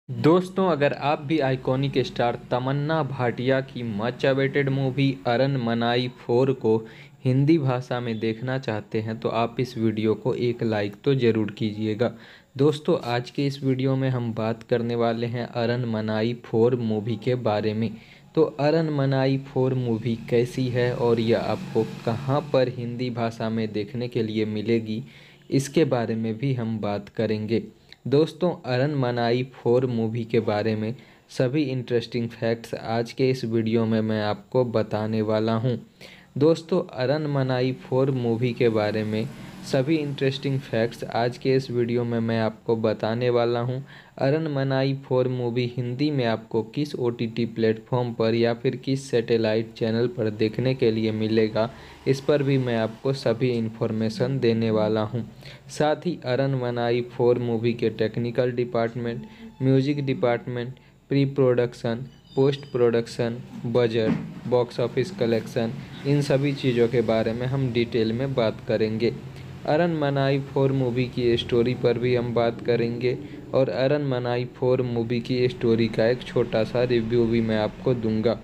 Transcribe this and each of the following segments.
दोस्तों, अगर आप भी आइकॉनिक स्टार तमन्ना भाटिया की मच अवेटेड मूवी अरनमनाई 4 को हिंदी भाषा में देखना चाहते हैं तो आप इस वीडियो को एक लाइक तो ज़रूर कीजिएगा। दोस्तों, आज के इस वीडियो में हम बात करने वाले हैं अरनमनाई 4 मूवी के बारे में। तो अरनमनाई 4 मूवी कैसी है और यह आपको कहां पर हिंदी भाषा में देखने के लिए मिलेगी, इसके बारे में भी हम बात करेंगे। दोस्तों, अरनमनाई 4 मूवी के बारे में सभी इंटरेस्टिंग फैक्ट्स आज के इस वीडियो में मैं आपको बताने वाला हूं। दोस्तों, अरनमनाई 4 मूवी के बारे में सभी इंटरेस्टिंग फैक्ट्स आज के इस वीडियो में मैं आपको बताने वाला हूं। अरनमनाई 4 मूवी हिंदी में आपको किस OTT प्लेटफॉर्म पर या फिर किस सैटेलाइट चैनल पर देखने के लिए मिलेगा, इस पर भी मैं आपको सभी इन्फॉर्मेशन देने वाला हूं। साथ ही अरनमनाई 4 मूवी के technical department, music department, pre production, post production, budget, box office collection, इन सभी चीज़ों के बारे में हम डिटेल में बात करेंगे। अरनमनाई 4 मूवी की स्टोरी पर भी हम बात करेंगे और अरनमनाई 4 मूवी की स्टोरी का एक छोटा सा रिव्यू भी मैं आपको दूंगा।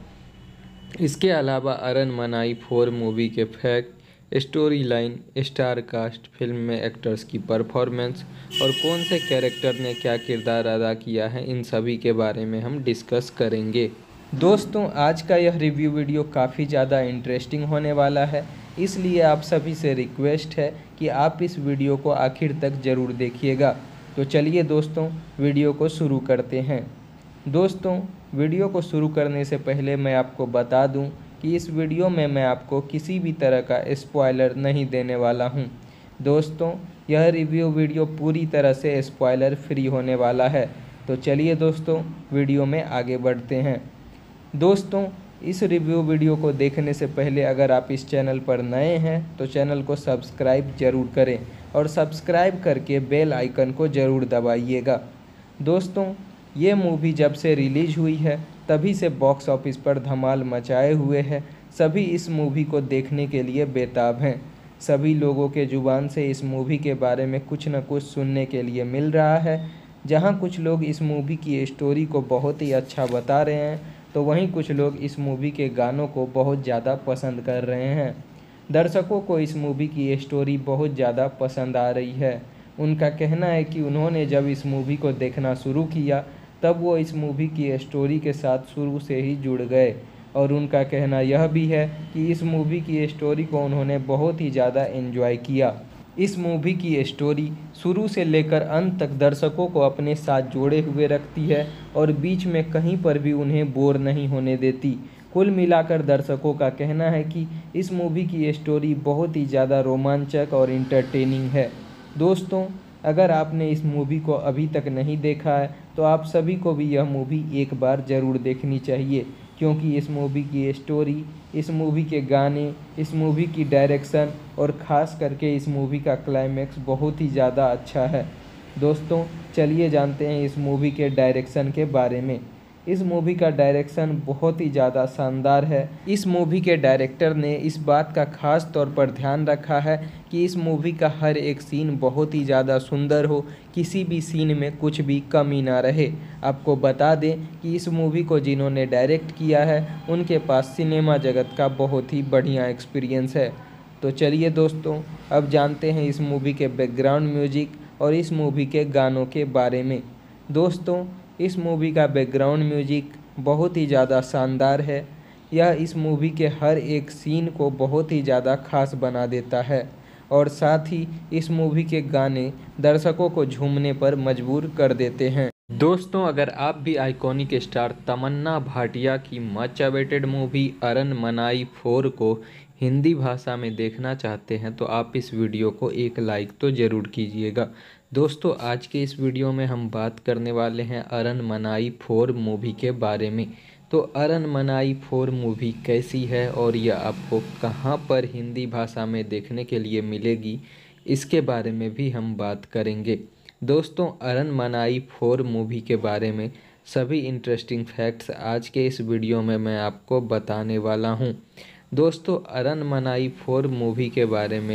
इसके अलावा अरनमनाई 4 मूवी के fact, story line, star cast, film में एक्टर्स की परफॉर्मेंस और कौन से कैरेक्टर ने क्या किरदार अदा किया है, इन सभी के बारे में हम डिस्कस करेंगे। दोस्तों, आज का यह रिव्यू वीडियो काफ़ी ज़्यादा इंटरेस्टिंग होने वाला है, इसलिए आप सभी से रिक्वेस्ट है कि आप इस वीडियो को आखिर तक ज़रूर देखिएगा। तो चलिए दोस्तों, वीडियो को शुरू करते हैं। दोस्तों, वीडियो को शुरू करने से पहले मैं आपको बता दूं कि इस वीडियो में मैं आपको किसी भी तरह का स्पॉइलर नहीं देने वाला हूं। दोस्तों, यह रिव्यू वीडियो पूरी तरह से स्पॉइलर फ्री होने वाला है। तो चलिए दोस्तों, वीडियो में आगे बढ़ते हैं। दोस्तों, इस रिव्यू वीडियो को देखने से पहले अगर आप इस चैनल पर नए हैं तो चैनल को सब्सक्राइब जरूर करें और सब्सक्राइब करके बेल आइकन को ज़रूर दबाइएगा। दोस्तों, ये मूवी जब से रिलीज हुई है तभी से बॉक्स ऑफिस पर धमाल मचाए हुए है। सभी इस मूवी को देखने के लिए बेताब हैं। सभी लोगों के ज़ुबान से इस मूवी के बारे में कुछ न कुछ सुनने के लिए मिल रहा है। जहां कुछ लोग इस मूवी की स्टोरी को बहुत ही अच्छा बता रहे हैं तो वहीं कुछ लोग इस मूवी के गानों को बहुत ज़्यादा पसंद कर रहे हैं। दर्शकों को इस मूवी की स्टोरी बहुत ज़्यादा पसंद आ रही है। उनका कहना है कि उन्होंने जब इस मूवी को देखना शुरू किया तब वो इस मूवी की स्टोरी के साथ शुरू से ही जुड़ गए और उनका कहना यह भी है कि इस मूवी की स्टोरी को उन्होंने बहुत ही ज़्यादा एंजॉय किया। इस मूवी की स्टोरी शुरू से लेकर अंत तक दर्शकों को अपने साथ जोड़े हुए रखती है और बीच में कहीं पर भी उन्हें बोर नहीं होने देती। कुल मिलाकर दर्शकों का कहना है कि इस मूवी की स्टोरी बहुत ही ज़्यादा रोमांचक और इंटरटेनिंग है। दोस्तों, अगर आपने इस मूवी को अभी तक नहीं देखा है तो आप सभी को भी यह मूवी एक बार ज़रूर देखनी चाहिए, क्योंकि इस मूवी की स्टोरी, इस मूवी के गाने, इस मूवी की डायरेक्शन और ख़ास करके इस मूवी का क्लाइमैक्स बहुत ही ज़्यादा अच्छा है। दोस्तों, चलिए जानते हैं इस मूवी के डायरेक्शन के बारे में। इस मूवी का डायरेक्शन बहुत ही ज़्यादा शानदार है। इस मूवी के डायरेक्टर ने इस बात का ख़ास तौर पर ध्यान रखा है कि इस मूवी का हर एक सीन बहुत ही ज़्यादा सुंदर हो, किसी भी सीन में कुछ भी कमी ना रहे। आपको बता दें कि इस मूवी को जिन्होंने डायरेक्ट किया है उनके पास सिनेमा जगत का बहुत ही बढ़िया एक्सपीरियंस है। तो चलिए दोस्तों, अब जानते हैं इस मूवी के बैकग्राउंड म्यूजिक और इस मूवी के गानों के बारे में। दोस्तों, इस मूवी का बैकग्राउंड म्यूजिक बहुत ही ज़्यादा शानदार है। यह इस मूवी के हर एक सीन को बहुत ही ज़्यादा खास बना देता है और साथ ही इस मूवी के गाने दर्शकों को झूमने पर मजबूर कर देते हैं। दोस्तों, अगर आप भी आइकॉनिक स्टार तमन्ना भाटिया की मच अवेटेड मूवी अरनमनाई 4 को हिंदी भाषा में देखना चाहते हैं तो आप इस वीडियो को एक लाइक तो ज़रूर कीजिएगा। दोस्तों, आज के इस वीडियो में हम बात करने वाले हैं अरनमनाई 4 मूवी के बारे में। तो अरनमनाई 4 मूवी कैसी है और यह आपको कहां पर हिंदी भाषा में देखने के लिए मिलेगी, इसके बारे में भी हम बात करेंगे। दोस्तों, अरनमनाई 4 मूवी के बारे में सभी इंटरेस्टिंग फैक्ट्स आज के इस वीडियो में मैं आपको बताने वाला हूं। दोस्तों, अरनमनाई 4 मूवी के बारे में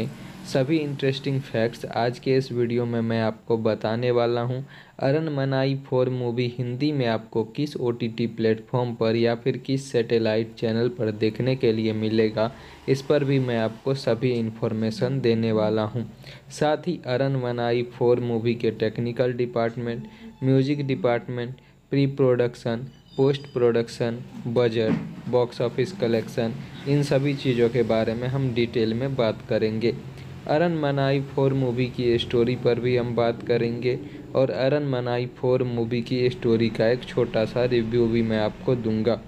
सभी इंटरेस्टिंग फैक्ट्स आज के इस वीडियो में मैं आपको बताने वाला हूं। अरनमनाई 4 मूवी हिंदी में आपको किस OTT प्लेटफॉर्म पर या फिर किस सैटेलाइट चैनल पर देखने के लिए मिलेगा, इस पर भी मैं आपको सभी इन्फॉर्मेशन देने वाला हूं। साथ ही अरनमनाई 4 मूवी के technical department, music department, pre production, post production, budget, box office collection, इन सभी चीज़ों के बारे में हम डिटेल में बात करेंगे। अरनमनाई 4 मूवी की स्टोरी पर भी हम बात करेंगे और अरनमनाई 4 मूवी की स्टोरी का एक छोटा सा रिव्यू भी मैं आपको दूंगा।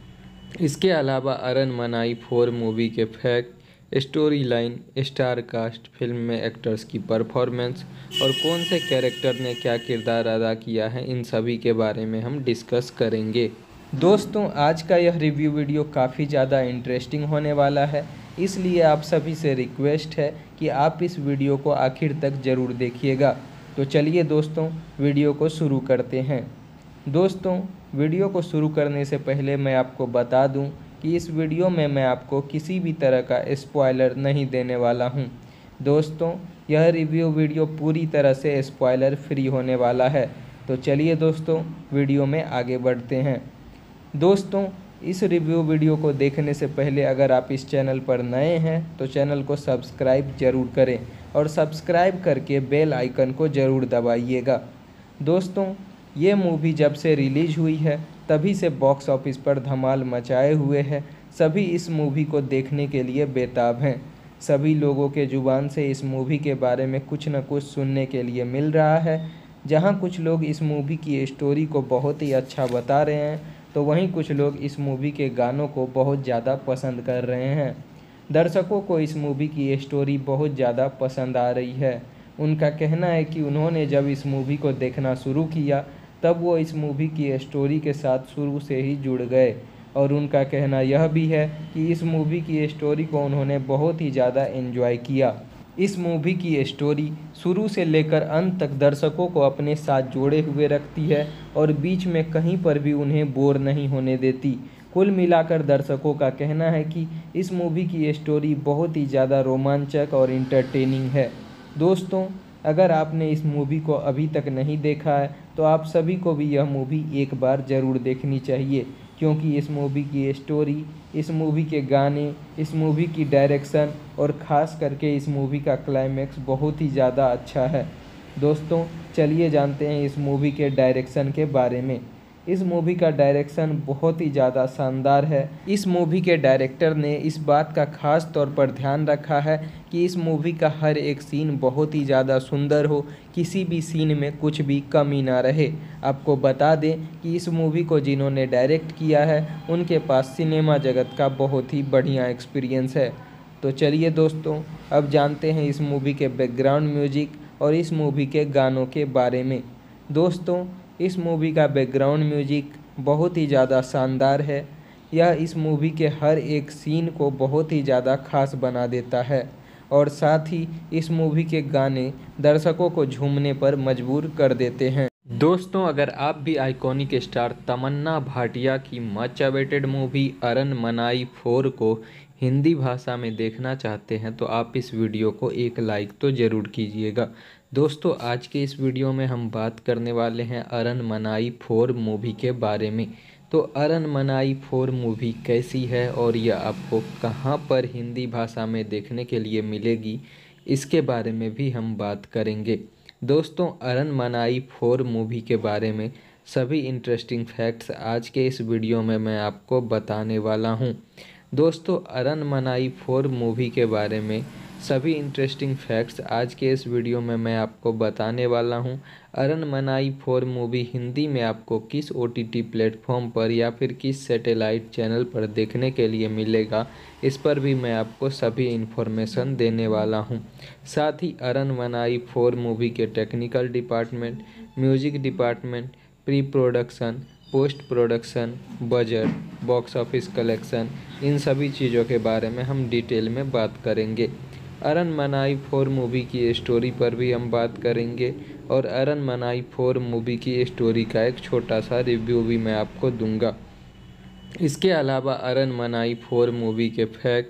इसके अलावा अरनमनाई 4 मूवी के fact, story line, star cast, film में एक्टर्स की परफॉर्मेंस और कौन से कैरेक्टर ने क्या किरदार अदा किया है, इन सभी के बारे में हम डिस्कस करेंगे। दोस्तों, आज का यह रिव्यू वीडियो काफ़ी ज़्यादा इंटरेस्टिंग होने वाला है, इसलिए आप सभी से रिक्वेस्ट है कि आप इस वीडियो को आखिर तक ज़रूर देखिएगा। तो चलिए दोस्तों, वीडियो को शुरू करते हैं। दोस्तों, वीडियो को शुरू करने से पहले मैं आपको बता दूं कि इस वीडियो में मैं आपको किसी भी तरह का स्पॉइलर नहीं देने वाला हूं। दोस्तों, यह रिव्यू वीडियो पूरी तरह से स्पॉइलर फ्री होने वाला है। तो चलिए दोस्तों, वीडियो में आगे बढ़ते हैं। दोस्तों, इस रिव्यू वीडियो को देखने से पहले अगर आप इस चैनल पर नए हैं तो चैनल को सब्सक्राइब जरूर करें और सब्सक्राइब करके बेल आइकन को ज़रूर दबाइएगा। दोस्तों, ये मूवी जब से रिलीज हुई है तभी से बॉक्स ऑफिस पर धमाल मचाए हुए है। सभी इस मूवी को देखने के लिए बेताब हैं। सभी लोगों के ज़ुबान से इस मूवी के बारे में कुछ न कुछ सुनने के लिए मिल रहा है। जहां कुछ लोग इस मूवी की स्टोरी को बहुत ही अच्छा बता रहे हैं तो वहीं कुछ लोग इस मूवी के गानों को बहुत ज़्यादा पसंद कर रहे हैं। दर्शकों को इस मूवी की स्टोरी बहुत ज़्यादा पसंद आ रही है। उनका कहना है कि उन्होंने जब इस मूवी को देखना शुरू किया तब वो इस मूवी की स्टोरी के साथ शुरू से ही जुड़ गए और उनका कहना यह भी है कि इस मूवी की स्टोरी को उन्होंने बहुत ही ज़्यादा एंजॉय किया। इस मूवी की स्टोरी शुरू से लेकर अंत तक दर्शकों को अपने साथ जोड़े हुए रखती है और बीच में कहीं पर भी उन्हें बोर नहीं होने देती। कुल मिलाकर दर्शकों का कहना है कि इस मूवी की स्टोरी बहुत ही ज़्यादा रोमांचक और इंटरटेनिंग है। दोस्तों, अगर आपने इस मूवी को अभी तक नहीं देखा है तो आप सभी को भी यह मूवी एक बार ज़रूर देखनी चाहिए, क्योंकि इस मूवी की स्टोरी, इस मूवी के गाने, इस मूवी की डायरेक्शन और ख़ास करके इस मूवी का क्लाइमैक्स बहुत ही ज़्यादा अच्छा है। दोस्तों, चलिए जानते हैं इस मूवी के डायरेक्शन के बारे में। इस मूवी का डायरेक्शन बहुत ही ज़्यादा शानदार है। इस मूवी के डायरेक्टर ने इस बात का ख़ास तौर पर ध्यान रखा है कि इस मूवी का हर एक सीन बहुत ही ज़्यादा सुंदर हो, किसी भी सीन में कुछ भी कमी ना रहे। आपको बता दें कि इस मूवी को जिन्होंने डायरेक्ट किया है उनके पास सिनेमा जगत का बहुत ही बढ़िया एक्सपीरियंस है। तो चलिए दोस्तों, अब जानते हैं इस मूवी के बैकग्राउंड म्यूजिक और इस मूवी के गानों के बारे में। दोस्तों, इस मूवी का बैकग्राउंड म्यूजिक बहुत ही ज़्यादा शानदार है। यह इस मूवी के हर एक सीन को बहुत ही ज़्यादा खास बना देता है और साथ ही इस मूवी के गाने दर्शकों को झूमने पर मजबूर कर देते हैं। दोस्तों, अगर आप भी आइकॉनिक स्टार तमन्ना भाटिया की मच अवेटेड मूवी अरनमनाई 4 को हिंदी भाषा में देखना चाहते हैं तो आप इस वीडियो को एक लाइक तो ज़रूर कीजिएगा। दोस्तों, आज के इस वीडियो में हम बात करने वाले हैं अरनमनाई 4 मूवी के बारे में। तो अरनमनाई 4 मूवी कैसी है और यह आपको कहां पर हिंदी भाषा में देखने के लिए मिलेगी, इसके बारे में भी हम बात करेंगे। दोस्तों, अरनमनाई 4 मूवी के बारे में सभी इंटरेस्टिंग फैक्ट्स आज के इस वीडियो में मैं आपको बताने वाला हूं। दोस्तों, अरनमनाई 4 मूवी के बारे में सभी इंटरेस्टिंग फैक्ट्स आज के इस वीडियो में मैं आपको बताने वाला हूं। अरनमनाई 4 मूवी हिंदी में आपको किस OTT प्लेटफॉर्म पर या फिर किस सैटेलाइट चैनल पर देखने के लिए मिलेगा, इस पर भी मैं आपको सभी इन्फॉर्मेशन देने वाला हूं। साथ ही अरनमनाई 4 मूवी के technical department, music department, pre production, post production, budget, box office collection, इन सभी चीज़ों के बारे में हम डिटेल में बात करेंगे। अरनमनाई 4 मूवी की स्टोरी पर भी हम बात करेंगे और अरनमनाई 4 मूवी की स्टोरी का एक छोटा सा रिव्यू भी मैं आपको दूंगा। इसके अलावा अरनमनाई 4 मूवी के fact,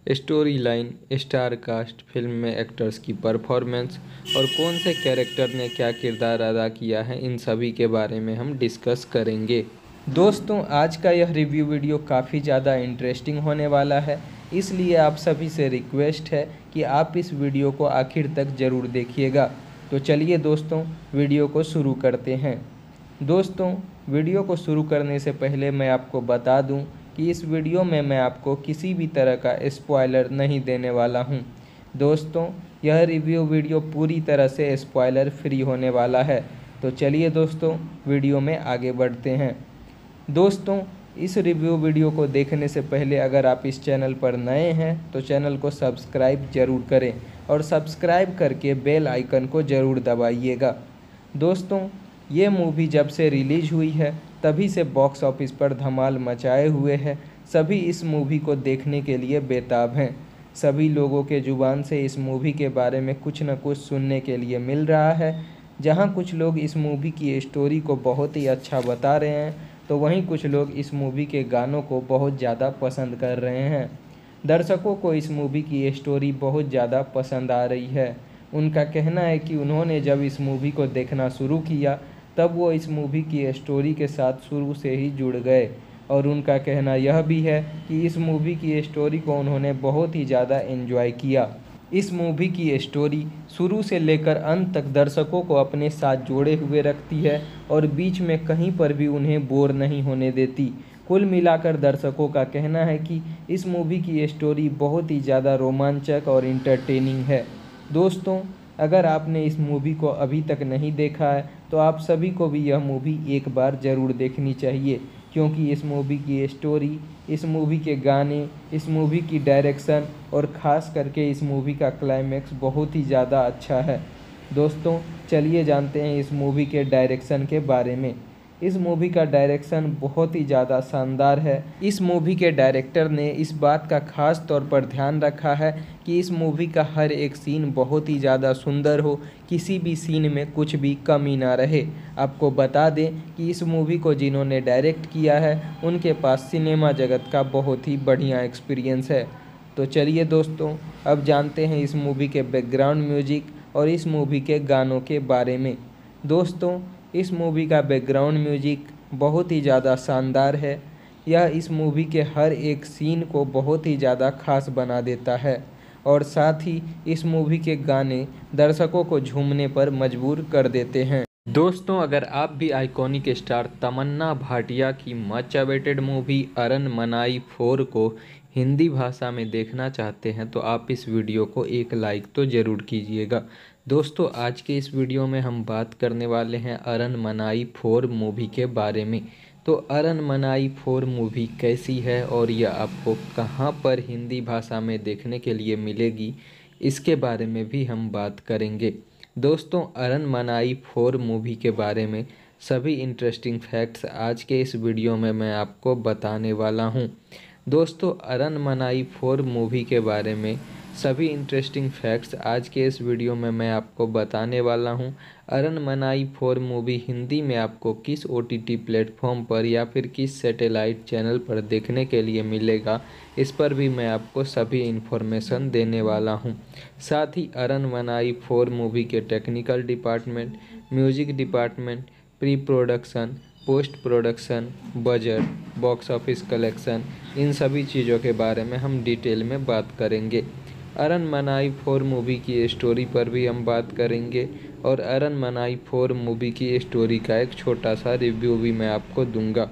story line, star cast, film में एक्टर्स की परफॉर्मेंस और कौन से कैरेक्टर ने क्या किरदार अदा किया है, इन सभी के बारे में हम डिस्कस करेंगे। दोस्तों, आज का यह रिव्यू वीडियो काफ़ी ज़्यादा इंटरेस्टिंग होने वाला है, इसलिए आप सभी से रिक्वेस्ट है कि आप इस वीडियो को आखिर तक ज़रूर देखिएगा। तो चलिए दोस्तों, वीडियो को शुरू करते हैं। दोस्तों, वीडियो को शुरू करने से पहले मैं आपको बता दूं कि इस वीडियो में मैं आपको किसी भी तरह का स्पॉइलर नहीं देने वाला हूं। दोस्तों, यह रिव्यू वीडियो पूरी तरह से स्पॉइलर फ्री होने वाला है। तो चलिए दोस्तों, वीडियो में आगे बढ़ते हैं। दोस्तों, इस रिव्यू वीडियो को देखने से पहले अगर आप इस चैनल पर नए हैं तो चैनल को सब्सक्राइब ज़रूर करें और सब्सक्राइब करके बेल आइकन को ज़रूर दबाइएगा। दोस्तों, ये मूवी जब से रिलीज़ हुई है तभी से बॉक्स ऑफिस पर धमाल मचाए हुए है। सभी इस मूवी को देखने के लिए बेताब हैं। सभी लोगों के ज़ुबान से इस मूवी के बारे में कुछ न कुछ सुनने के लिए मिल रहा है। जहां कुछ लोग इस मूवी की स्टोरी को बहुत ही अच्छा बता रहे हैं तो वहीं कुछ लोग इस मूवी के गानों को बहुत ज़्यादा पसंद कर रहे हैं। दर्शकों को इस मूवी की स्टोरी बहुत ज़्यादा पसंद आ रही है। उनका कहना है कि उन्होंने जब इस मूवी को देखना शुरू किया तब वो इस मूवी की स्टोरी के साथ शुरू से ही जुड़ गए और उनका कहना यह भी है कि इस मूवी की स्टोरी को उन्होंने बहुत ही ज़्यादा एंजॉय किया। इस मूवी की स्टोरी शुरू से लेकर अंत तक दर्शकों को अपने साथ जोड़े हुए रखती है और बीच में कहीं पर भी उन्हें बोर नहीं होने देती। कुल मिलाकर दर्शकों का कहना है कि इस मूवी की स्टोरी बहुत ही ज़्यादा रोमांचक और इंटरटेनिंग है। दोस्तों, अगर आपने इस मूवी को अभी तक नहीं देखा है तो आप सभी को भी यह मूवी एक बार ज़रूर देखनी चाहिए, क्योंकि इस मूवी की स्टोरी, इस मूवी के गाने, इस मूवी की डायरेक्शन और ख़ास करके इस मूवी का क्लाइमैक्स बहुत ही ज़्यादा अच्छा है। दोस्तों, चलिए जानते हैं इस मूवी के डायरेक्शन के बारे में। इस मूवी का डायरेक्शन बहुत ही ज़्यादा शानदार है। इस मूवी के डायरेक्टर ने इस बात का ख़ास तौर पर ध्यान रखा है कि इस मूवी का हर एक सीन बहुत ही ज़्यादा सुंदर हो, किसी भी सीन में कुछ भी कमी ना रहे। आपको बता दें कि इस मूवी को जिन्होंने डायरेक्ट किया है उनके पास सिनेमा जगत का बहुत ही बढ़िया एक्सपीरियंस है। तो चलिए दोस्तों, अब जानते हैं इस मूवी के बैकग्राउंड म्यूजिक और इस मूवी के गानों के बारे में। दोस्तों, इस मूवी का बैकग्राउंड म्यूजिक बहुत ही ज़्यादा शानदार है। यह इस मूवी के हर एक सीन को बहुत ही ज़्यादा खास बना देता है और साथ ही इस मूवी के गाने दर्शकों को झूमने पर मजबूर कर देते हैं। दोस्तों, अगर आप भी आइकॉनिक स्टार तमन्ना भाटिया की मच अवेटेड मूवी अरन मनाई 4 को हिंदी भाषा में देखना चाहते हैं तो आप इस वीडियो को एक लाइक तो ज़रूर कीजिएगा। दोस्तों, आज के इस वीडियो में हम बात करने वाले हैं अरन मनाई 4 मूवी के बारे में। तो अरन मनाई 4 मूवी कैसी है और यह आपको कहां पर हिंदी भाषा में देखने के लिए मिलेगी, इसके बारे में भी हम बात करेंगे। दोस्तों, अरन मनाई 4 मूवी के बारे में सभी इंटरेस्टिंग फैक्ट्स आज के इस वीडियो में मैं आपको बताने वाला हूं। दोस्तों, अरन मनाई 4 मूवी के बारे में सभी इंटरेस्टिंग फैक्ट्स आज के इस वीडियो में मैं आपको बताने वाला हूं। अरन मनाई 4 मूवी हिंदी में आपको किस OTT प्लेटफॉर्म पर या फिर किस सैटेलाइट चैनल पर देखने के लिए मिलेगा, इस पर भी मैं आपको सभी इन्फॉर्मेशन देने वाला हूं। साथ ही अरन मनाई 4 मूवी के technical department, music department, pre production, post production, budget, box office collection, इन सभी चीज़ों के बारे में हम डिटेल में बात करेंगे। अरन मनाई 4 मूवी की स्टोरी पर भी हम बात करेंगे और अरन मनाई 4 मूवी की स्टोरी का एक छोटा सा रिव्यू भी मैं आपको दूंगा।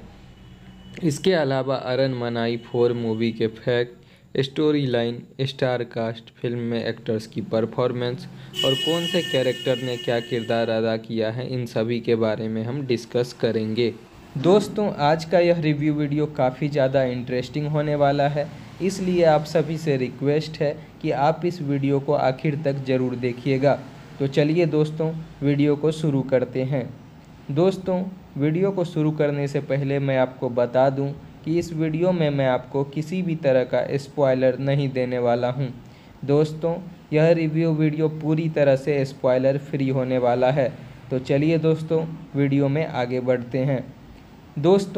इसके अलावा अरन मनाई 4 मूवी के fact, story line, star cast, film में एक्टर्स की परफॉर्मेंस और कौन से कैरेक्टर ने क्या किरदार अदा किया है, इन सभी के बारे में हम डिस्कस करेंगे। दोस्तों, आज का यह रिव्यू वीडियो काफ़ी ज़्यादा इंटरेस्टिंग होने वाला है, इसलिए आप सभी से रिक्वेस्ट है कि आप इस वीडियो को आखिर तक ज़रूर देखिएगा। तो चलिए दोस्तों, वीडियो को शुरू करते हैं। दोस्तों, वीडियो को शुरू करने से पहले मैं आपको बता दूं कि इस वीडियो में मैं आपको किसी भी तरह का स्पॉइलर नहीं देने वाला हूं। दोस्तों, यह रिव्यू वीडियो पूरी तरह से स्पॉइलर फ्री होने वाला है। तो चलिए दोस्तों, वीडियो में आगे बढ़ते हैं। दोस्तों,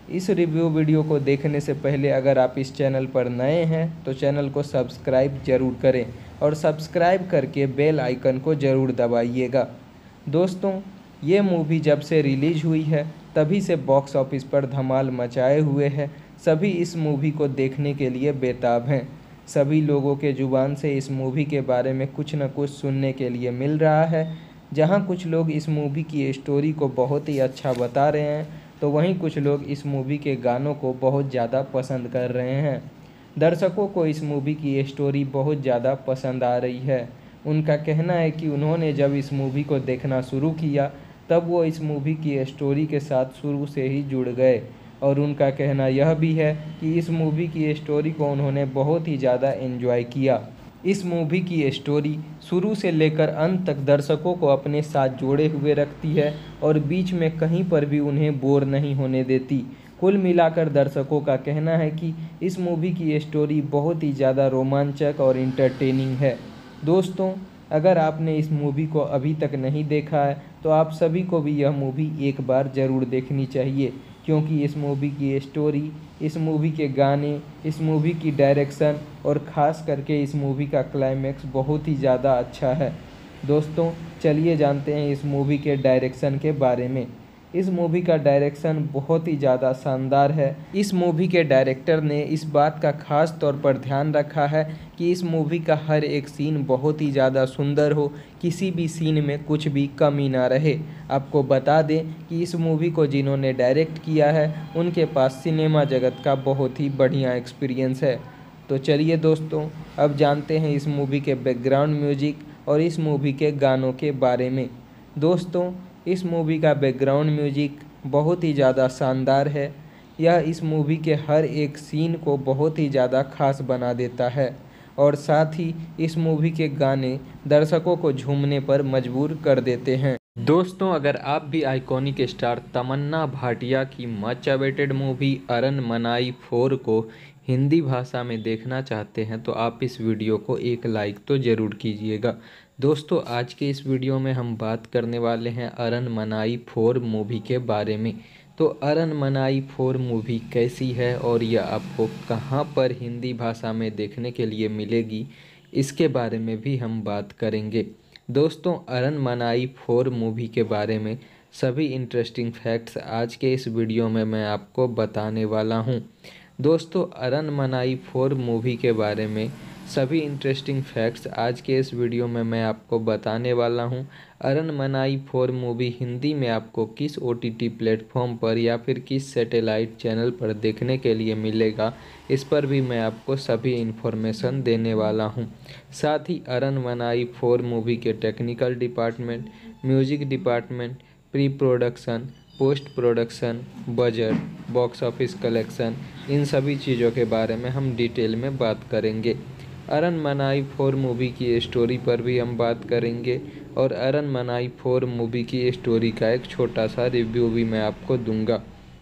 इस रिव्यू वीडियो को देखने से पहले अगर आप इस चैनल पर नए हैं तो चैनल को सब्सक्राइब जरूर करें और सब्सक्राइब करके बेल आइकन को ज़रूर दबाइएगा। दोस्तों, ये मूवी जब से रिलीज़ हुई है तभी से बॉक्स ऑफिस पर धमाल मचाए हुए है। सभी इस मूवी को देखने के लिए बेताब हैं। सभी लोगों के ज़ुबान से इस मूवी के बारे में कुछ न कुछ सुनने के लिए मिल रहा है। जहां कुछ लोग इस मूवी की स्टोरी को बहुत ही अच्छा बता रहे हैं तो वहीं कुछ लोग इस मूवी के गानों को बहुत ज़्यादा पसंद कर रहे हैं। दर्शकों को इस मूवी की स्टोरी बहुत ज़्यादा पसंद आ रही है। उनका कहना है कि उन्होंने जब इस मूवी को देखना शुरू किया तब वो इस मूवी की स्टोरी के साथ शुरू से ही जुड़ गए और उनका कहना यह भी है कि इस मूवी की स्टोरी को उन्होंने बहुत ही ज़्यादा एंजॉय किया। इस मूवी की स्टोरी शुरू से लेकर अंत तक दर्शकों को अपने साथ जोड़े हुए रखती है और बीच में कहीं पर भी उन्हें बोर नहीं होने देती। कुल मिलाकर दर्शकों का कहना है कि इस मूवी की स्टोरी बहुत ही ज़्यादा रोमांचक और इंटरटेनिंग है। दोस्तों, अगर आपने इस मूवी को अभी तक नहीं देखा है तो आप सभी को भी यह मूवी एक बार ज़रूर देखनी चाहिए, क्योंकि इस मूवी की स्टोरी, इस मूवी के गाने, इस मूवी की डायरेक्शन और ख़ास करके इस मूवी का क्लाइमैक्स बहुत ही ज़्यादा अच्छा है। दोस्तों, चलिए जानते हैं इस मूवी के डायरेक्शन के बारे में। इस मूवी का डायरेक्शन बहुत ही ज़्यादा शानदार है। इस मूवी के डायरेक्टर ने इस बात का ख़ास तौर पर ध्यान रखा है कि इस मूवी का हर एक सीन बहुत ही ज़्यादा सुंदर हो, किसी भी सीन में कुछ भी कमी ना रहे। आपको बता दें कि इस मूवी को जिन्होंने डायरेक्ट किया है उनके पास सिनेमा जगत का बहुत ही बढ़िया एक्सपीरियंस है। तो चलिए दोस्तों, अब जानते हैं इस मूवी के बैकग्राउंड म्यूजिक और इस मूवी के गानों के बारे में। दोस्तों, इस मूवी का बैकग्राउंड म्यूजिक बहुत ही ज़्यादा शानदार है। यह इस मूवी के हर एक सीन को बहुत ही ज़्यादा खास बना देता है और साथ ही इस मूवी के गाने दर्शकों को झूमने पर मजबूर कर देते हैं। दोस्तों, अगर आप भी आइकॉनिक स्टार तमन्ना भाटिया की मच अवेटेड मूवी अरन मनाई 4 को हिंदी भाषा में देखना चाहते हैं तो आप इस वीडियो को एक लाइक तो ज़रूर कीजिएगा। दोस्तों, आज के इस वीडियो में हम बात करने वाले हैं अरन मनाई 4 मूवी के बारे में। तो अरन मनाई 4 मूवी कैसी है और यह आपको कहां पर हिंदी भाषा में देखने के लिए मिलेगी, इसके बारे में भी हम बात करेंगे। दोस्तों, अरन मनाई 4 मूवी के बारे में सभी इंटरेस्टिंग फैक्ट्स आज के इस वीडियो में मैं आपको बताने वाला हूं। दोस्तों, अरन मनाई 4 मूवी के बारे में सभी इंटरेस्टिंग फैक्ट्स आज के इस वीडियो में मैं आपको बताने वाला हूं। अरन मनाई 4 मूवी हिंदी में आपको किस OTT प्लेटफॉर्म पर या फिर किस सैटेलाइट चैनल पर देखने के लिए मिलेगा, इस पर भी मैं आपको सभी इन्फॉर्मेशन देने वाला हूं। साथ ही अरन मनाई 4 मूवी के technical department, music department, pre production, post production, budget, box office collection, इन सभी चीज़ों के बारे में हम डिटेल में बात करेंगे। अरन मनाई 4 मूवी की स्टोरी पर भी हम बात करेंगे और अरन मनाई 4 मूवी की स्टोरी का एक छोटा सा रिव्यू भी मैं आपको दूंगा।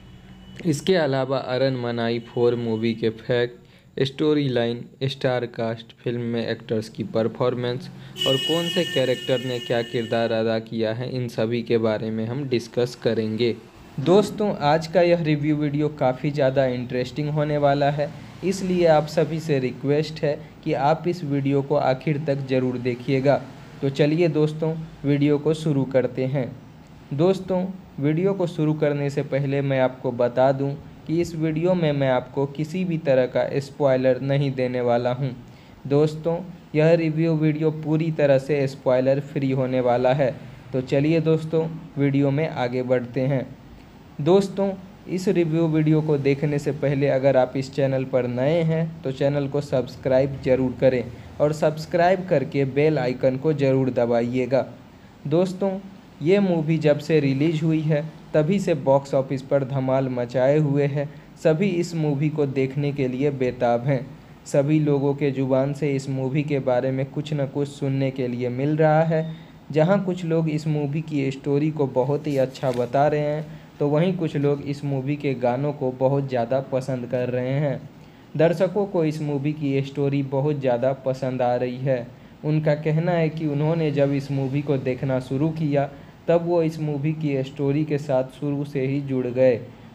इसके अलावा अरन मनाई 4 मूवी के fact, story line, star cast, film में एक्टर्स की परफॉर्मेंस और कौन से कैरेक्टर ने क्या किरदार अदा किया है, इन सभी के बारे में हम डिस्कस करेंगे। दोस्तों, आज का यह रिव्यू वीडियो काफ़ी ज़्यादा इंटरेस्टिंग होने वाला है, इसलिए आप सभी से रिक्वेस्ट है कि आप इस वीडियो को आखिर तक ज़रूर देखिएगा। तो चलिए दोस्तों, वीडियो को शुरू करते हैं। दोस्तों, वीडियो को शुरू करने से पहले मैं आपको बता दूं कि इस वीडियो में मैं आपको किसी भी तरह का स्पॉइलर नहीं देने वाला हूं। दोस्तों, यह रिव्यू वीडियो पूरी तरह से स्पॉइलर फ्री होने वाला है। तो चलिए दोस्तों, वीडियो में आगे बढ़ते हैं। दोस्तों, इस रिव्यू वीडियो को देखने से पहले अगर आप इस चैनल पर नए हैं तो चैनल को सब्सक्राइब जरूर करें और सब्सक्राइब करके बेल आइकन को ज़रूर दबाइएगा। दोस्तों, ये मूवी जब से रिलीज़ हुई है तभी से बॉक्स ऑफिस पर धमाल मचाए हुए है। सभी इस मूवी को देखने के लिए बेताब हैं। सभी लोगों के ज़ुबान से इस मूवी के बारे में कुछ न कुछ सुनने के लिए मिल रहा है। जहां कुछ लोग इस मूवी की स्टोरी को बहुत ही अच्छा बता रहे हैं तो वहीं कुछ लोग इस मूवी के गानों को बहुत ज़्यादा पसंद कर रहे हैं। दर्शकों को इस मूवी की स्टोरी बहुत ज़्यादा पसंद आ रही है। उनका कहना है कि उन्होंने जब इस मूवी को देखना शुरू किया तब वो इस मूवी की स्टोरी के साथ शुरू से ही जुड़ गए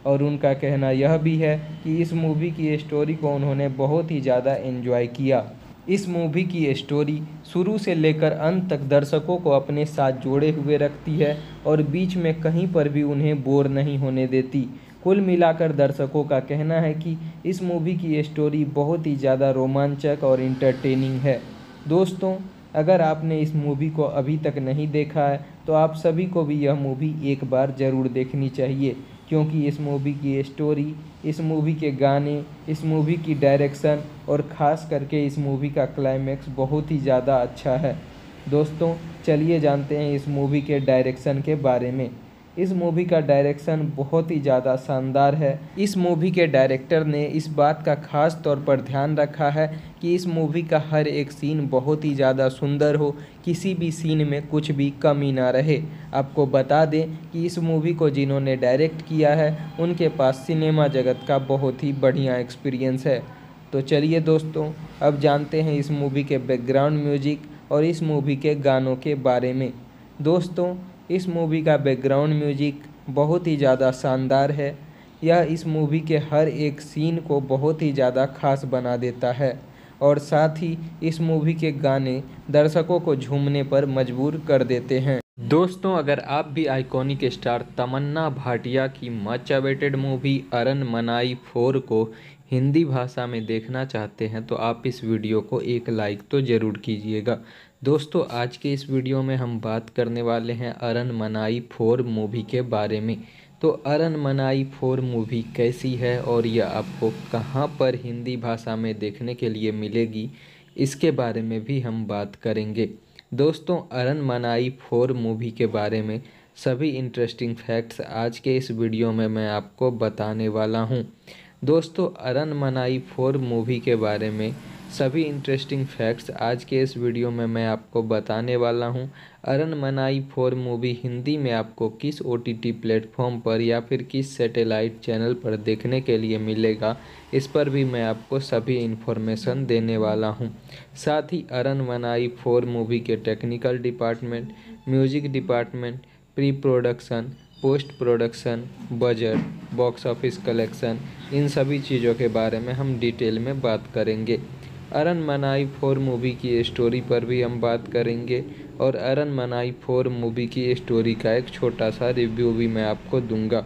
और उनका कहना यह भी है कि इस मूवी की स्टोरी को उन्होंने बहुत ही ज़्यादा एंजॉय किया। इस मूवी की स्टोरी शुरू से लेकर अंत तक दर्शकों को अपने साथ जोड़े हुए रखती है और बीच में कहीं पर भी उन्हें बोर नहीं होने देती। कुल मिलाकर दर्शकों का कहना है कि इस मूवी की स्टोरी बहुत ही ज़्यादा रोमांचक और इंटरटेनिंग है। दोस्तों, अगर आपने इस मूवी को अभी तक नहीं देखा है तो आप सभी को भी यह मूवी एक बार ज़रूर देखनी चाहिए, क्योंकि इस मूवी की स्टोरी, इस मूवी के गाने, इस मूवी की डायरेक्शन और ख़ास करके इस मूवी का क्लाइमैक्स बहुत ही ज़्यादा अच्छा है। दोस्तों, चलिए जानते हैं इस मूवी के डायरेक्शन के बारे में। इस मूवी का डायरेक्शन बहुत ही ज़्यादा शानदार है। इस मूवी के डायरेक्टर ने इस बात का ख़ास तौर पर ध्यान रखा है कि इस मूवी का हर एक सीन बहुत ही ज़्यादा सुंदर हो, किसी भी सीन में कुछ भी कमी ना रहे। आपको बता दें कि इस मूवी को जिन्होंने डायरेक्ट किया है उनके पास सिनेमा जगत का बहुत ही बढ़िया एक्सपीरियंस है। तो चलिए दोस्तों, अब जानते हैं इस मूवी के बैकग्राउंड म्यूजिक और इस मूवी के गानों के बारे में। दोस्तों, इस मूवी का बैकग्राउंड म्यूजिक बहुत ही ज़्यादा शानदार है। यह इस मूवी के हर एक सीन को बहुत ही ज़्यादा खास बना देता है और साथ ही इस मूवी के गाने दर्शकों को झूमने पर मजबूर कर देते हैं। दोस्तों, अगर आप भी आइकॉनिक स्टार तमन्ना भाटिया की मच अवेटेड मूवी अरन मनाई 4 को हिंदी भाषा में देखना चाहते हैं तो आप इस वीडियो को एक लाइक तो ज़रूर कीजिएगा। दोस्तों, आज के इस वीडियो में हम बात करने वाले हैं अरन मनाई 4 मूवी के बारे में। तो अरन मनाई 4 मूवी कैसी है और यह आपको कहां पर हिंदी भाषा में देखने के लिए मिलेगी, इसके बारे में भी हम बात करेंगे। दोस्तों, अरन मनाई 4 मूवी के बारे में सभी इंटरेस्टिंग फैक्ट्स आज के इस वीडियो में मैं आपको बताने वाला हूं। दोस्तों, अरन मनाई 4 मूवी के बारे में सभी इंटरेस्टिंग फैक्ट्स आज के इस वीडियो में मैं आपको बताने वाला हूं। अरन मनाई 4 मूवी हिंदी में आपको किस OTT प्लेटफॉर्म पर या फिर किस सैटेलाइट चैनल पर देखने के लिए मिलेगा, इस पर भी मैं आपको सभी इन्फॉर्मेशन देने वाला हूं। साथ ही अरन मनाई 4 मूवी के technical department, music department, pre production, post production, budget, box office collection, इन सभी चीज़ों के बारे में हम डिटेल में बात करेंगे। अरन मनाई 4 मूवी की स्टोरी पर भी हम बात करेंगे और अरन मनाई 4 मूवी की स्टोरी का एक छोटा सा रिव्यू भी मैं आपको दूंगा।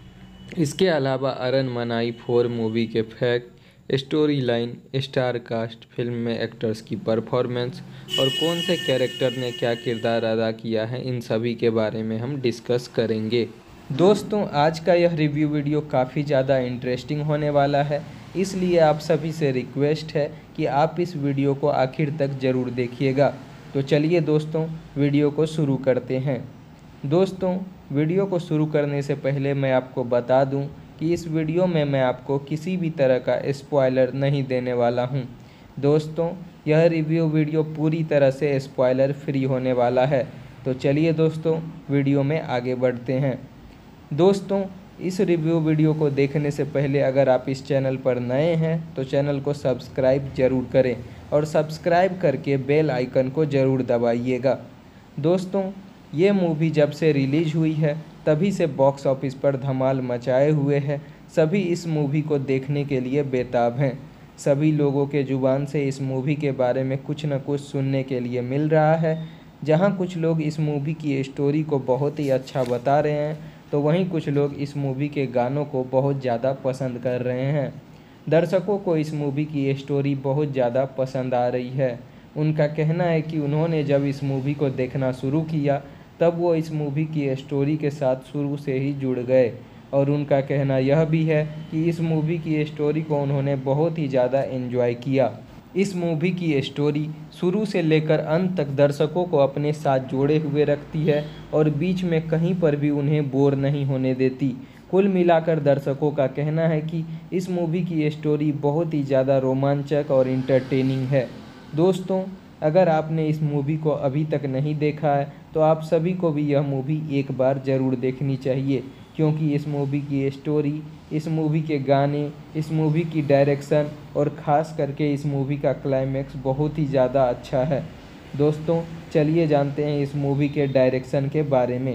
इसके अलावा अरन मनाई 4 मूवी के fact, story line, star cast, film में एक्टर्स की परफॉर्मेंस और कौन से कैरेक्टर ने क्या किरदार अदा किया है, इन सभी के बारे में हम डिस्कस करेंगे। दोस्तों, आज का यह रिव्यू वीडियो काफ़ी ज़्यादा इंटरेस्टिंग होने वाला है, इसलिए आप सभी से रिक्वेस्ट है कि आप इस वीडियो को आखिर तक ज़रूर देखिएगा। तो चलिए दोस्तों, वीडियो को शुरू करते हैं। दोस्तों, वीडियो को शुरू करने से पहले मैं आपको बता दूं कि इस वीडियो में मैं आपको किसी भी तरह का स्पॉइलर नहीं देने वाला हूं। दोस्तों, यह रिव्यू वीडियो पूरी तरह से स्पॉइलर फ्री होने वाला है। तो चलिए दोस्तों, वीडियो में आगे बढ़ते हैं। दोस्तों, इस रिव्यू वीडियो को देखने से पहले अगर आप इस चैनल पर नए हैं तो चैनल को सब्सक्राइब जरूर करें और सब्सक्राइब करके बेल आइकन को ज़रूर दबाइएगा। दोस्तों, ये मूवी जब से रिलीज हुई है तभी से बॉक्स ऑफिस पर धमाल मचाए हुए है। सभी इस मूवी को देखने के लिए बेताब हैं। सभी लोगों के ज़ुबान से इस मूवी के बारे में कुछ न कुछ सुनने के लिए मिल रहा है। जहाँ कुछ लोग इस मूवी की स्टोरी को बहुत ही अच्छा बता रहे हैं तो वहीं कुछ लोग इस मूवी के गानों को बहुत ज़्यादा पसंद कर रहे हैं। दर्शकों को इस मूवी की स्टोरी बहुत ज़्यादा पसंद आ रही है। उनका कहना है कि उन्होंने जब इस मूवी को देखना शुरू किया तब वो इस मूवी की स्टोरी के साथ शुरू से ही जुड़ गए और उनका कहना यह भी है कि इस मूवी की स्टोरी को उन्होंने बहुत ही ज़्यादा एंजॉय किया। इस मूवी की स्टोरी शुरू से लेकर अंत तक दर्शकों को अपने साथ जोड़े हुए रखती है और बीच में कहीं पर भी उन्हें बोर नहीं होने देती। कुल मिलाकर दर्शकों का कहना है कि इस मूवी की स्टोरी बहुत ही ज़्यादा रोमांचक और इंटरटेनिंग है। दोस्तों, अगर आपने इस मूवी को अभी तक नहीं देखा है तो आप सभी को भी यह मूवी एक बार ज़रूर देखनी चाहिए, क्योंकि इस मूवी की स्टोरी, इस मूवी के गाने, इस मूवी की डायरेक्शन और ख़ास करके इस मूवी का क्लाइमैक्स बहुत ही ज़्यादा अच्छा है। दोस्तों, चलिए जानते हैं इस मूवी के डायरेक्शन के बारे में।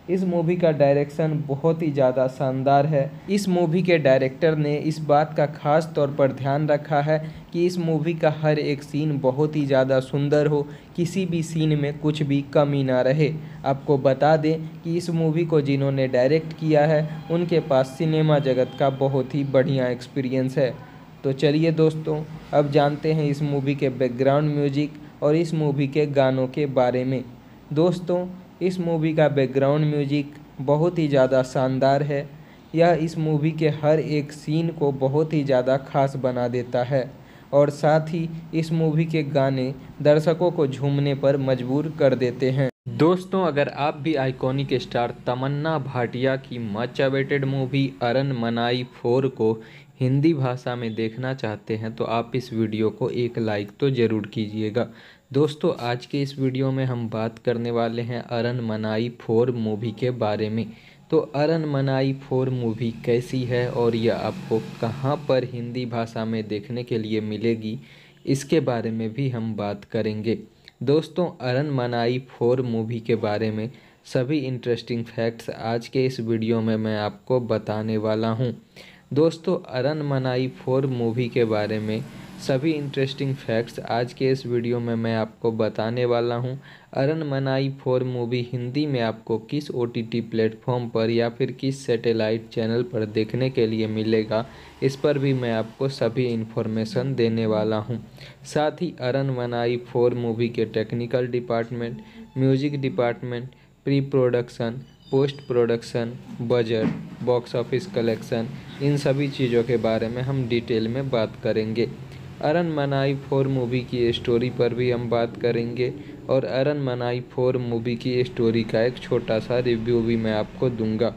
इस मूवी का डायरेक्शन बहुत ही ज़्यादा शानदार है। इस मूवी के डायरेक्टर ने इस बात का खास तौर पर ध्यान रखा है कि इस मूवी का हर एक सीन बहुत ही ज़्यादा सुंदर हो, किसी भी सीन में कुछ भी कमी ना रहे। आपको बता दें कि इस मूवी को जिन्होंने डायरेक्ट किया है उनके पास सिनेमा जगत का बहुत ही बढ़िया एक्सपीरियंस है। तो चलिए दोस्तों, अब जानते हैं इस मूवी के बैकग्राउंड म्यूजिक और इस मूवी के गानों के बारे में। दोस्तों, इस मूवी का बैकग्राउंड म्यूजिक बहुत ही ज़्यादा शानदार है। यह इस मूवी के हर एक सीन को बहुत ही ज़्यादा खास बना देता है और साथ ही इस मूवी के गाने दर्शकों को झूमने पर मजबूर कर देते हैं। दोस्तों, अगर आप भी आइकॉनिक स्टार तमन्ना भाटिया की मच अवेटेड मूवी अरनमनाई 4 को हिंदी भाषा में देखना चाहते हैं तो आप इस वीडियो को एक लाइक तो ज़रूर कीजिएगा। दोस्तों, आज के इस वीडियो में हम बात करने वाले हैं अरनमनाई 4 मूवी के बारे में। तो अरनमनाई 4 मूवी कैसी है और यह आपको कहां पर हिंदी भाषा में देखने के लिए मिलेगी, इसके बारे में भी हम बात करेंगे। दोस्तों, अरनमनाई 4 मूवी के बारे में सभी इंटरेस्टिंग फैक्ट्स आज के इस वीडियो में मैं आपको बताने वाला हूं। दोस्तों, अरनमनाई 4 मूवी के बारे में सभी इंटरेस्टिंग फैक्ट्स आज के इस वीडियो में मैं आपको बताने वाला हूं। अरनमनाई 4 मूवी हिंदी में आपको किस OTT प्लेटफॉर्म पर या फिर किस सैटेलाइट चैनल पर देखने के लिए मिलेगा, इस पर भी मैं आपको सभी इन्फॉर्मेशन देने वाला हूं। साथ ही अरनमनाई 4 मूवी के technical department, music department, pre production, post production, budget, box office collection, इन सभी चीज़ों के बारे में हम डिटेल में बात करेंगे। अरनमनाई 4 मूवी की स्टोरी पर भी हम बात करेंगे और अरनमनाई 4 मूवी की स्टोरी का एक छोटा सा रिव्यू भी मैं आपको दूंगा।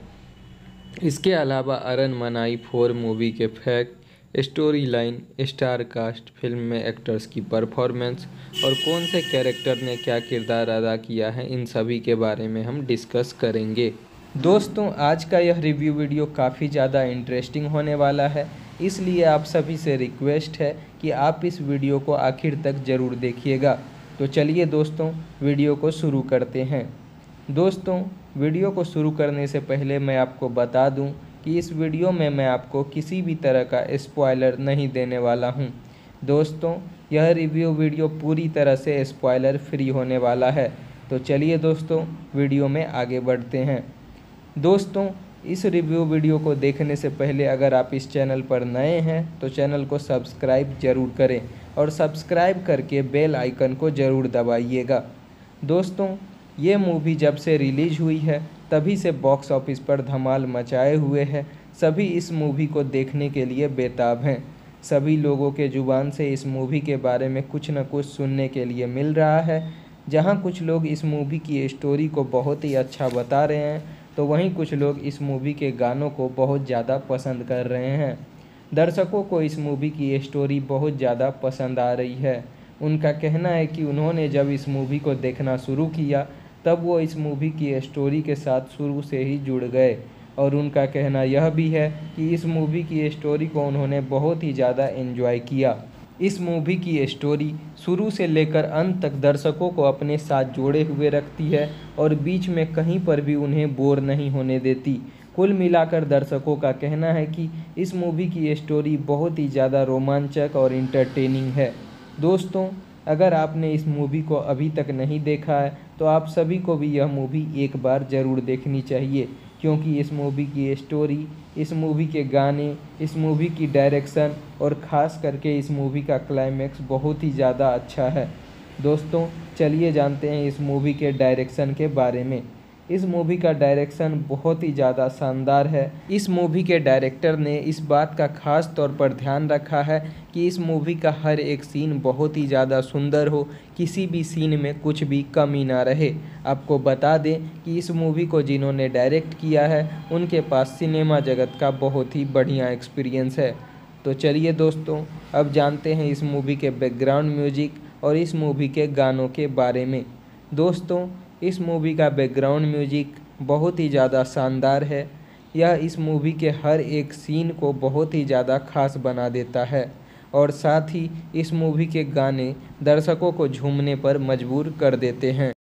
इसके अलावा अरनमनाई 4 मूवी के fact, story line, star cast, film में एक्टर्स की परफॉर्मेंस और कौन से कैरेक्टर ने क्या किरदार अदा किया है, इन सभी के बारे में हम डिस्कस करेंगे। दोस्तों, आज का यह रिव्यू वीडियो काफ़ी ज़्यादा इंटरेस्टिंग होने वाला है, इसलिए आप सभी से रिक्वेस्ट है कि आप इस वीडियो को आखिर तक ज़रूर देखिएगा। तो चलिए दोस्तों, वीडियो को शुरू करते हैं। दोस्तों, वीडियो को शुरू करने से पहले मैं आपको बता दूं कि इस वीडियो में मैं आपको किसी भी तरह का स्पॉइलर नहीं देने वाला हूं। दोस्तों, यह रिव्यू वीडियो पूरी तरह से स्पॉइलर फ्री होने वाला है। तो चलिए दोस्तों, वीडियो में आगे बढ़ते हैं। दोस्तों, इस रिव्यू वीडियो को देखने से पहले अगर आप इस चैनल पर नए हैं तो चैनल को सब्सक्राइब जरूर करें और सब्सक्राइब करके बेल आइकन को ज़रूर दबाइएगा। दोस्तों, ये मूवी जब से रिलीज हुई है तभी से बॉक्स ऑफिस पर धमाल मचाए हुए है। सभी इस मूवी को देखने के लिए बेताब हैं। सभी लोगों के ज़ुबान से इस मूवी के बारे में कुछ न कुछ सुनने के लिए मिल रहा है। जहां कुछ लोग इस मूवी की स्टोरी को बहुत ही अच्छा बता रहे हैं तो वहीं कुछ लोग इस मूवी के गानों को बहुत ज़्यादा पसंद कर रहे हैं। दर्शकों को इस मूवी की स्टोरी बहुत ज़्यादा पसंद आ रही है। उनका कहना है कि उन्होंने जब इस मूवी को देखना शुरू किया तब वो इस मूवी की स्टोरी के साथ शुरू से ही जुड़ गए और उनका कहना यह भी है कि इस मूवी की स्टोरी को उन्होंने बहुत ही ज़्यादा एंजॉय किया। इस मूवी की स्टोरी शुरू से लेकर अंत तक दर्शकों को अपने साथ जोड़े हुए रखती है और बीच में कहीं पर भी उन्हें बोर नहीं होने देती। कुल मिलाकर दर्शकों का कहना है कि इस मूवी की स्टोरी बहुत ही ज़्यादा रोमांचक और इंटरटेनिंग है। दोस्तों, अगर आपने इस मूवी को अभी तक नहीं देखा है तो आप सभी को भी यह मूवी एक बार ज़रूर देखनी चाहिए, क्योंकि इस मूवी की स्टोरी, इस मूवी के गाने, इस मूवी की डायरेक्शन और ख़ास करके इस मूवी का क्लाइमैक्स बहुत ही ज़्यादा अच्छा है। दोस्तों, चलिए जानते हैं इस मूवी के डायरेक्शन के बारे में। इस मूवी का डायरेक्शन बहुत ही ज़्यादा शानदार है। इस मूवी के डायरेक्टर ने इस बात का खास तौर पर ध्यान रखा है कि इस मूवी का हर एक सीन बहुत ही ज़्यादा सुंदर हो, किसी भी सीन में कुछ भी कमी ना रहे। आपको बता दें कि इस मूवी को जिन्होंने डायरेक्ट किया है उनके पास सिनेमा जगत का बहुत ही बढ़िया एक्सपीरियंस है। तो चलिए दोस्तों, अब जानते हैं इस मूवी के बैकग्राउंड म्यूजिक और इस मूवी के गानों के बारे में। दोस्तों, इस मूवी का बैकग्राउंड म्यूजिक बहुत ही ज़्यादा शानदार है। यह इस मूवी के हर एक सीन को बहुत ही ज़्यादा खास बना देता है और साथ ही इस मूवी के गाने दर्शकों को झूमने पर मजबूर कर देते हैं।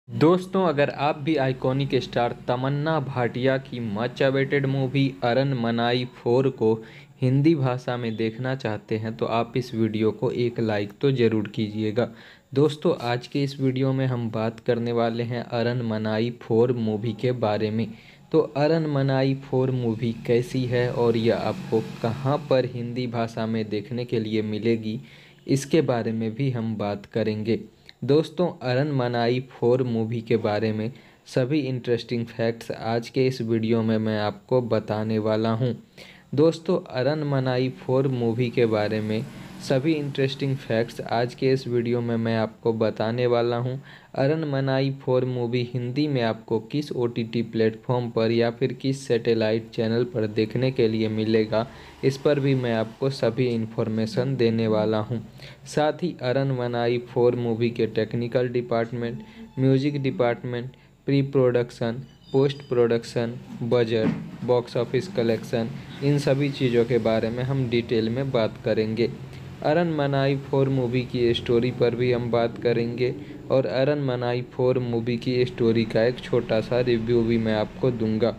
दोस्तों, अगर आप भी आइकॉनिक स्टार तमन्ना भाटिया की मच अवेटेड मूवी अरनमनाई 4 को हिंदी भाषा में देखना चाहते हैं तो आप इस वीडियो को एक लाइक तो ज़रूर कीजिएगा। दोस्तों, आज के इस वीडियो में हम बात करने वाले हैं अरनमनाई 4 मूवी के बारे में। तो अरनमनाई 4 मूवी कैसी है और यह आपको कहां पर हिंदी भाषा में देखने के लिए मिलेगी, इसके बारे में भी हम बात करेंगे। दोस्तों, अरनमनाई 4 मूवी के बारे में सभी इंटरेस्टिंग फैक्ट्स आज के इस वीडियो में मैं आपको बताने वाला हूं। दोस्तों, अरनमनाई 4 मूवी के बारे में सभी इंटरेस्टिंग फैक्ट्स आज के इस वीडियो में मैं आपको बताने वाला हूं। अरनमनाई 4 मूवी हिंदी में आपको किस OTT प्लेटफॉर्म पर या फिर किस सैटेलाइट चैनल पर देखने के लिए मिलेगा, इस पर भी मैं आपको सभी इन्फॉर्मेशन देने वाला हूं। साथ ही अरनमनाई 4 मूवी के technical department, music department, pre production, post production, budget, box office collection, इन सभी चीज़ों के बारे में हम डिटेल में बात करेंगे। अरनमनाई 4 मूवी की स्टोरी पर भी हम बात करेंगे और अरनमनाई 4 मूवी की स्टोरी का एक छोटा सा रिव्यू भी मैं आपको दूंगा।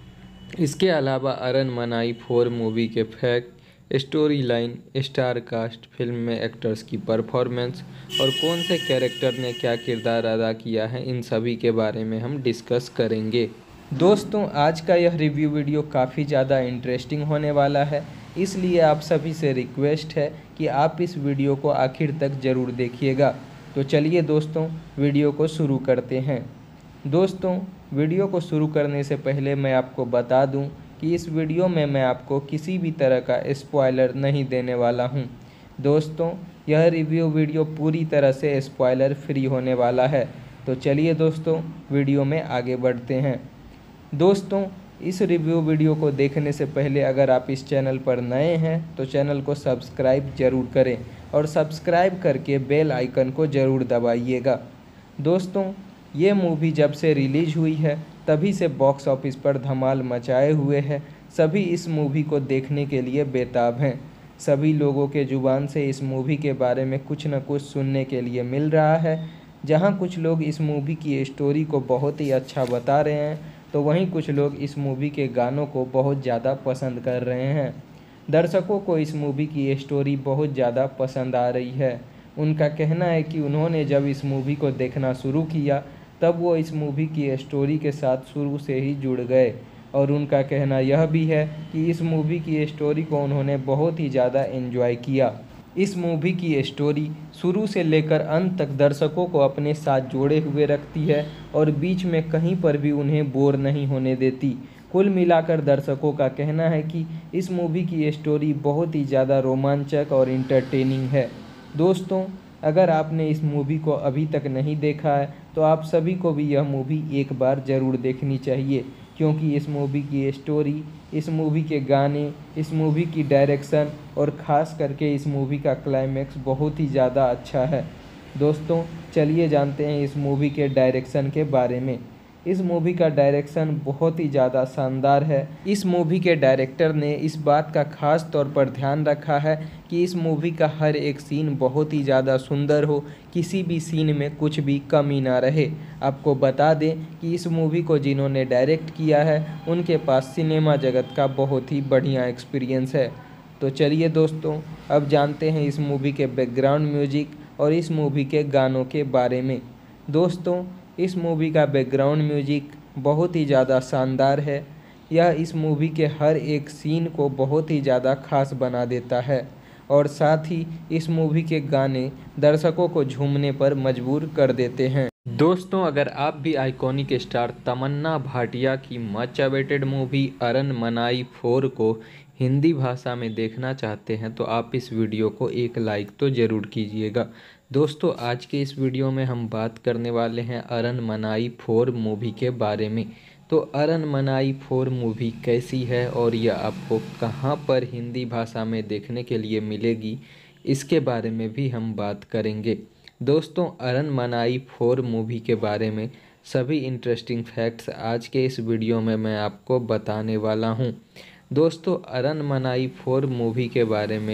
इसके अलावा अरनमनाई 4 मूवी के fact, story line, star cast, film में एक्टर्स की परफॉर्मेंस और कौन से कैरेक्टर ने क्या किरदार अदा किया है, इन सभी के बारे में हम डिस्कस करेंगे। दोस्तों, आज का यह रिव्यू वीडियो काफ़ी ज़्यादा इंटरेस्टिंग होने वाला है, इसलिए आप सभी से रिक्वेस्ट है कि आप इस वीडियो को आखिर तक ज़रूर देखिएगा। तो चलिए दोस्तों, वीडियो को शुरू करते हैं। दोस्तों, वीडियो को शुरू करने से पहले मैं आपको बता दूं कि इस वीडियो में मैं आपको किसी भी तरह का स्पॉइलर नहीं देने वाला हूं। दोस्तों, यह रिव्यू वीडियो पूरी तरह से स्पॉइलर फ्री होने वाला है। तो चलिए दोस्तों, वीडियो में आगे बढ़ते हैं। दोस्तों, इस रिव्यू वीडियो को देखने से पहले अगर आप इस चैनल पर नए हैं तो चैनल को सब्सक्राइब ज़रूर करें और सब्सक्राइब करके बेल आइकन को ज़रूर दबाइएगा। दोस्तों, ये मूवी जब से रिलीज हुई है तभी से बॉक्स ऑफिस पर धमाल मचाए हुए है। सभी इस मूवी को देखने के लिए बेताब हैं। सभी लोगों के ज़ुबान से इस मूवी के बारे में कुछ न कुछ सुनने के लिए मिल रहा है। जहां कुछ लोग इस मूवी की स्टोरी को बहुत ही अच्छा बता रहे हैं तो वहीं कुछ लोग इस मूवी के गानों को बहुत ज़्यादा पसंद कर रहे हैं। दर्शकों को इस मूवी की स्टोरी बहुत ज़्यादा पसंद आ रही है। उनका कहना है कि उन्होंने जब इस मूवी को देखना शुरू किया तब वो इस मूवी की स्टोरी के साथ शुरू से ही जुड़ गए और उनका कहना यह भी है कि इस मूवी की स्टोरी को उन्होंने बहुत ही ज़्यादा एंजॉय किया। इस मूवी की स्टोरी शुरू से लेकर अंत तक दर्शकों को अपने साथ जोड़े हुए रखती है और बीच में कहीं पर भी उन्हें बोर नहीं होने देती। कुल मिलाकर दर्शकों का कहना है कि इस मूवी की स्टोरी बहुत ही ज़्यादा रोमांचक और इंटरटेनिंग है। दोस्तों, अगर आपने इस मूवी को अभी तक नहीं देखा है तो आप सभी को भी यह मूवी एक बार ज़रूर देखनी चाहिए, क्योंकि इस मूवी की स्टोरी, इस मूवी के गाने, इस मूवी की डायरेक्शन और ख़ास करके इस मूवी का क्लाइमैक्स बहुत ही ज़्यादा अच्छा है। दोस्तों, चलिए जानते हैं इस मूवी के डायरेक्शन के बारे में। इस मूवी का डायरेक्शन बहुत ही ज़्यादा शानदार है। इस मूवी के डायरेक्टर ने इस बात का ख़ास तौर पर ध्यान रखा है कि इस मूवी का हर एक सीन बहुत ही ज़्यादा सुंदर हो, किसी भी सीन में कुछ भी कमी ना रहे। आपको बता दें कि इस मूवी को जिन्होंने डायरेक्ट किया है उनके पास सिनेमा जगत का बहुत ही बढ़िया एक्सपीरियंस है। तो चलिए दोस्तों, अब जानते हैं इस मूवी के बैकग्राउंड म्यूजिक और इस मूवी के गानों के बारे में। दोस्तों, इस मूवी का बैकग्राउंड म्यूजिक बहुत ही ज़्यादा शानदार है। यह इस मूवी के हर एक सीन को बहुत ही ज़्यादा खास बना देता है और साथ ही इस मूवी के गाने दर्शकों को झूमने पर मजबूर कर देते हैं। दोस्तों, अगर आप भी आइकॉनिक स्टार तमन्ना भाटिया की मच अवेटेड मूवी अरनमनाई 4 को हिंदी भाषा में देखना चाहते हैं तो आप इस वीडियो को एक लाइक तो ज़रूर कीजिएगा। दोस्तों, आज के इस वीडियो में हम बात करने वाले हैं अरनमनाई 4 मूवी के बारे में। तो अरनमनाई 4 मूवी कैसी है और यह आपको कहां पर हिंदी भाषा में देखने के लिए मिलेगी, इसके बारे में भी हम बात करेंगे। दोस्तों, अरनमनाई 4 मूवी के बारे में सभी इंटरेस्टिंग फैक्ट्स आज के इस वीडियो में मैं आपको बताने वाला हूं। दोस्तों, अरनमनाई 4 मूवी के बारे में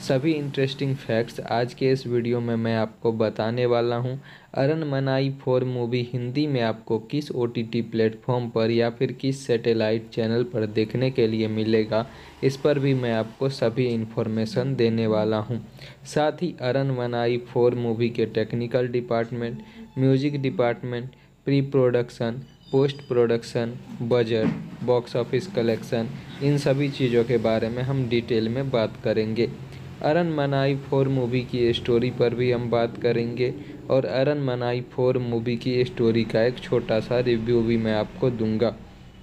सभी इंटरेस्टिंग फैक्ट्स आज के इस वीडियो में मैं आपको बताने वाला हूं। अरनमनाई 4 मूवी हिंदी में आपको किस OTT प्लेटफॉर्म पर या फिर किस सैटेलाइट चैनल पर देखने के लिए मिलेगा, इस पर भी मैं आपको सभी इन्फॉर्मेशन देने वाला हूं। साथ ही अरनमनाई 4 मूवी के technical department, music department, pre production, post production, budget, box office collection, इन सभी चीज़ों के बारे में हम डिटेल में बात करेंगे। अरनमनाई 4 मूवी की स्टोरी पर भी हम बात करेंगे और अरनमनाई 4 मूवी की स्टोरी का एक छोटा सा रिव्यू भी मैं आपको दूंगा।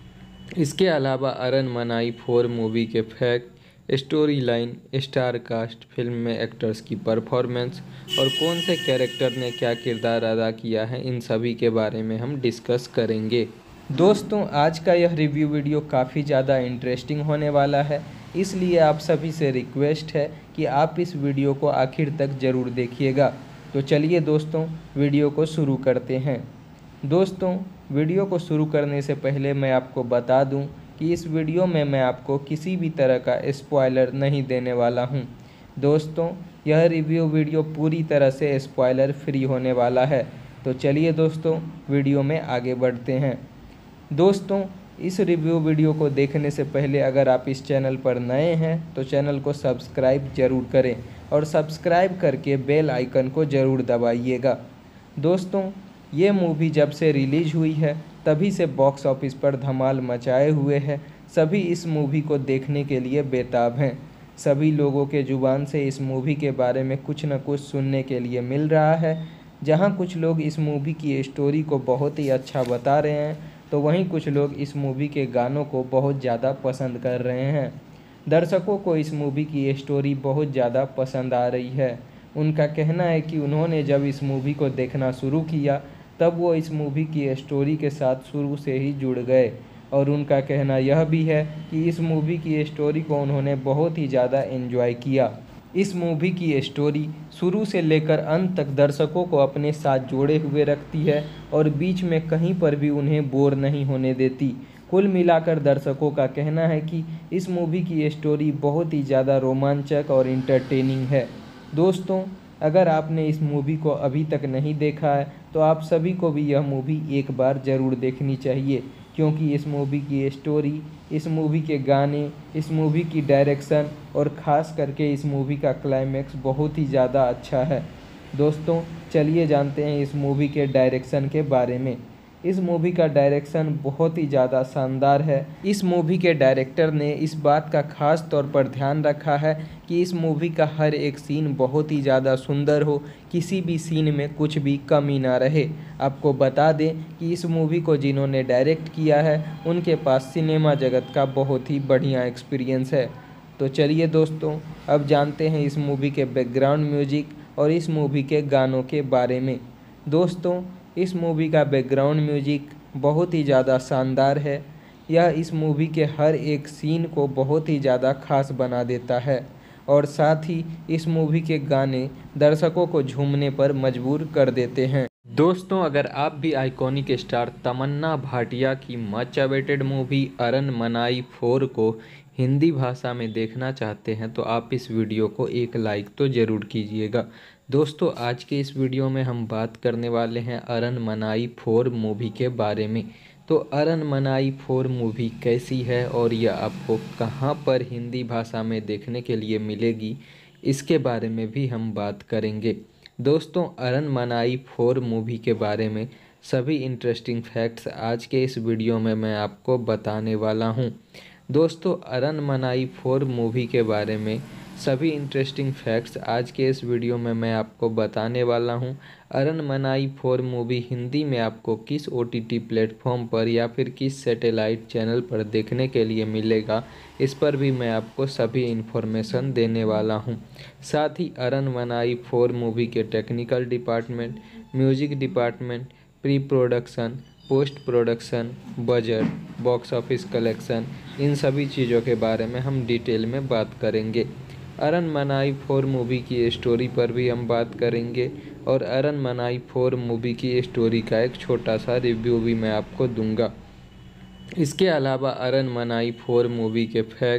इसके अलावा अरनमनाई 4 मूवी के fact, story line, star cast, film में एक्टर्स की परफॉर्मेंस और कौन से कैरेक्टर ने क्या किरदार अदा किया है, इन सभी के बारे में हम डिस्कस करेंगे। दोस्तों, आज का यह रिव्यू वीडियो काफ़ी ज़्यादा इंटरेस्टिंग होने वाला है, इसलिए आप सभी से रिक्वेस्ट है कि आप इस वीडियो को आखिर तक ज़रूर देखिएगा। तो चलिए दोस्तों, वीडियो को शुरू करते हैं। दोस्तों, वीडियो को शुरू करने से पहले मैं आपको बता दूं कि इस वीडियो में मैं आपको किसी भी तरह का स्पॉइलर नहीं देने वाला हूं। दोस्तों, यह रिव्यू वीडियो पूरी तरह से स्पॉइलर फ्री होने वाला है। तो चलिए दोस्तों, वीडियो में आगे बढ़ते हैं। दोस्तों, इस रिव्यू वीडियो को देखने से पहले अगर आप इस चैनल पर नए हैं तो चैनल को सब्सक्राइब जरूर करें और सब्सक्राइब करके बेल आइकन को ज़रूर दबाइएगा। दोस्तों, ये मूवी जब से रिलीज हुई है तभी से बॉक्स ऑफिस पर धमाल मचाए हुए है। सभी इस मूवी को देखने के लिए बेताब हैं। सभी लोगों के ज़ुबान से इस मूवी के बारे में कुछ न कुछ सुनने के लिए मिल रहा है। जहां कुछ लोग इस मूवी की स्टोरी को बहुत ही अच्छा बता रहे हैं तो वहीं कुछ लोग इस मूवी के गानों को बहुत ज़्यादा पसंद कर रहे हैं। दर्शकों को इस मूवी की स्टोरी बहुत ज़्यादा पसंद आ रही है। उनका कहना है कि उन्होंने जब इस मूवी को देखना शुरू किया तब वो इस मूवी की स्टोरी के साथ शुरू से ही जुड़ गए और उनका कहना यह भी है कि इस मूवी की स्टोरी को उन्होंने बहुत ही ज़्यादा एंजॉय किया। इस मूवी की स्टोरी शुरू से लेकर अंत तक दर्शकों को अपने साथ जोड़े हुए रखती है और बीच में कहीं पर भी उन्हें बोर नहीं होने देती। कुल मिलाकर दर्शकों का कहना है कि इस मूवी की स्टोरी बहुत ही ज़्यादा रोमांचक और इंटरटेनिंग है। दोस्तों, अगर आपने इस मूवी को अभी तक नहीं देखा है तो आप सभी को भी यह मूवी एक बार ज़रूर देखनी चाहिए, क्योंकि इस मूवी की स्टोरी, इस मूवी के गाने, इस मूवी की डायरेक्शन और ख़ास करके इस मूवी का क्लाइमैक्स बहुत ही ज़्यादा अच्छा है। दोस्तों, चलिए जानते हैं इस मूवी के डायरेक्शन के बारे में। इस मूवी का डायरेक्शन बहुत ही ज़्यादा शानदार है। इस मूवी के डायरेक्टर ने इस बात का ख़ास तौर पर ध्यान रखा है कि इस मूवी का हर एक सीन बहुत ही ज़्यादा सुंदर हो, किसी भी सीन में कुछ भी कमी ना रहे। आपको बता दें कि इस मूवी को जिन्होंने डायरेक्ट किया है उनके पास सिनेमा जगत का बहुत ही बढ़िया एक्सपीरियंस है। तो चलिए दोस्तों, अब जानते हैं इस मूवी के बैकग्राउंड म्यूजिक और इस मूवी के गानों के बारे में। दोस्तों, इस मूवी का बैकग्राउंड म्यूजिक बहुत ही ज़्यादा शानदार है। यह इस मूवी के हर एक सीन को बहुत ही ज़्यादा खास बना देता है और साथ ही इस मूवी के गाने दर्शकों को झूमने पर मजबूर कर देते हैं। दोस्तों, अगर आप भी आइकॉनिक स्टार तमन्ना भाटिया की मच अवेटेड मूवी अरनमनाई 4 को हिंदी भाषा में देखना चाहते हैं तो आप इस वीडियो को एक लाइक तो ज़रूर कीजिएगा। दोस्तों, आज के इस वीडियो में हम बात करने वाले हैं अरनमनाई 4 मूवी के बारे में। तो अरनमनाई 4 मूवी कैसी है और यह आपको कहां पर हिंदी भाषा में देखने के लिए मिलेगी, इसके बारे में भी हम बात करेंगे। दोस्तों, अरनमनाई 4 मूवी के बारे में सभी इंटरेस्टिंग फैक्ट्स आज के इस वीडियो में मैं आपको बताने वाला हूं। दोस्तों, अरनमनाई 4 मूवी के बारे में सभी इंटरेस्टिंग फैक्ट्स आज के इस वीडियो में मैं आपको बताने वाला हूं। अरनमनाई 4 मूवी हिंदी में आपको किस OTT प्लेटफॉर्म पर या फिर किस सैटेलाइट चैनल पर देखने के लिए मिलेगा, इस पर भी मैं आपको सभी इन्फॉर्मेशन देने वाला हूं। साथ ही अरनमनाई 4 मूवी के technical department, music department, pre production, post production, budget, box office collection, इन सभी चीज़ों के बारे में हम डिटेल में बात करेंगे। अरनमनाई 4 मूवी की स्टोरी पर भी हम बात करेंगे और अरनमनाई 4 मूवी की स्टोरी का एक छोटा सा रिव्यू भी मैं आपको दूंगा। इसके अलावा अरनमनाई 4 मूवी के fact,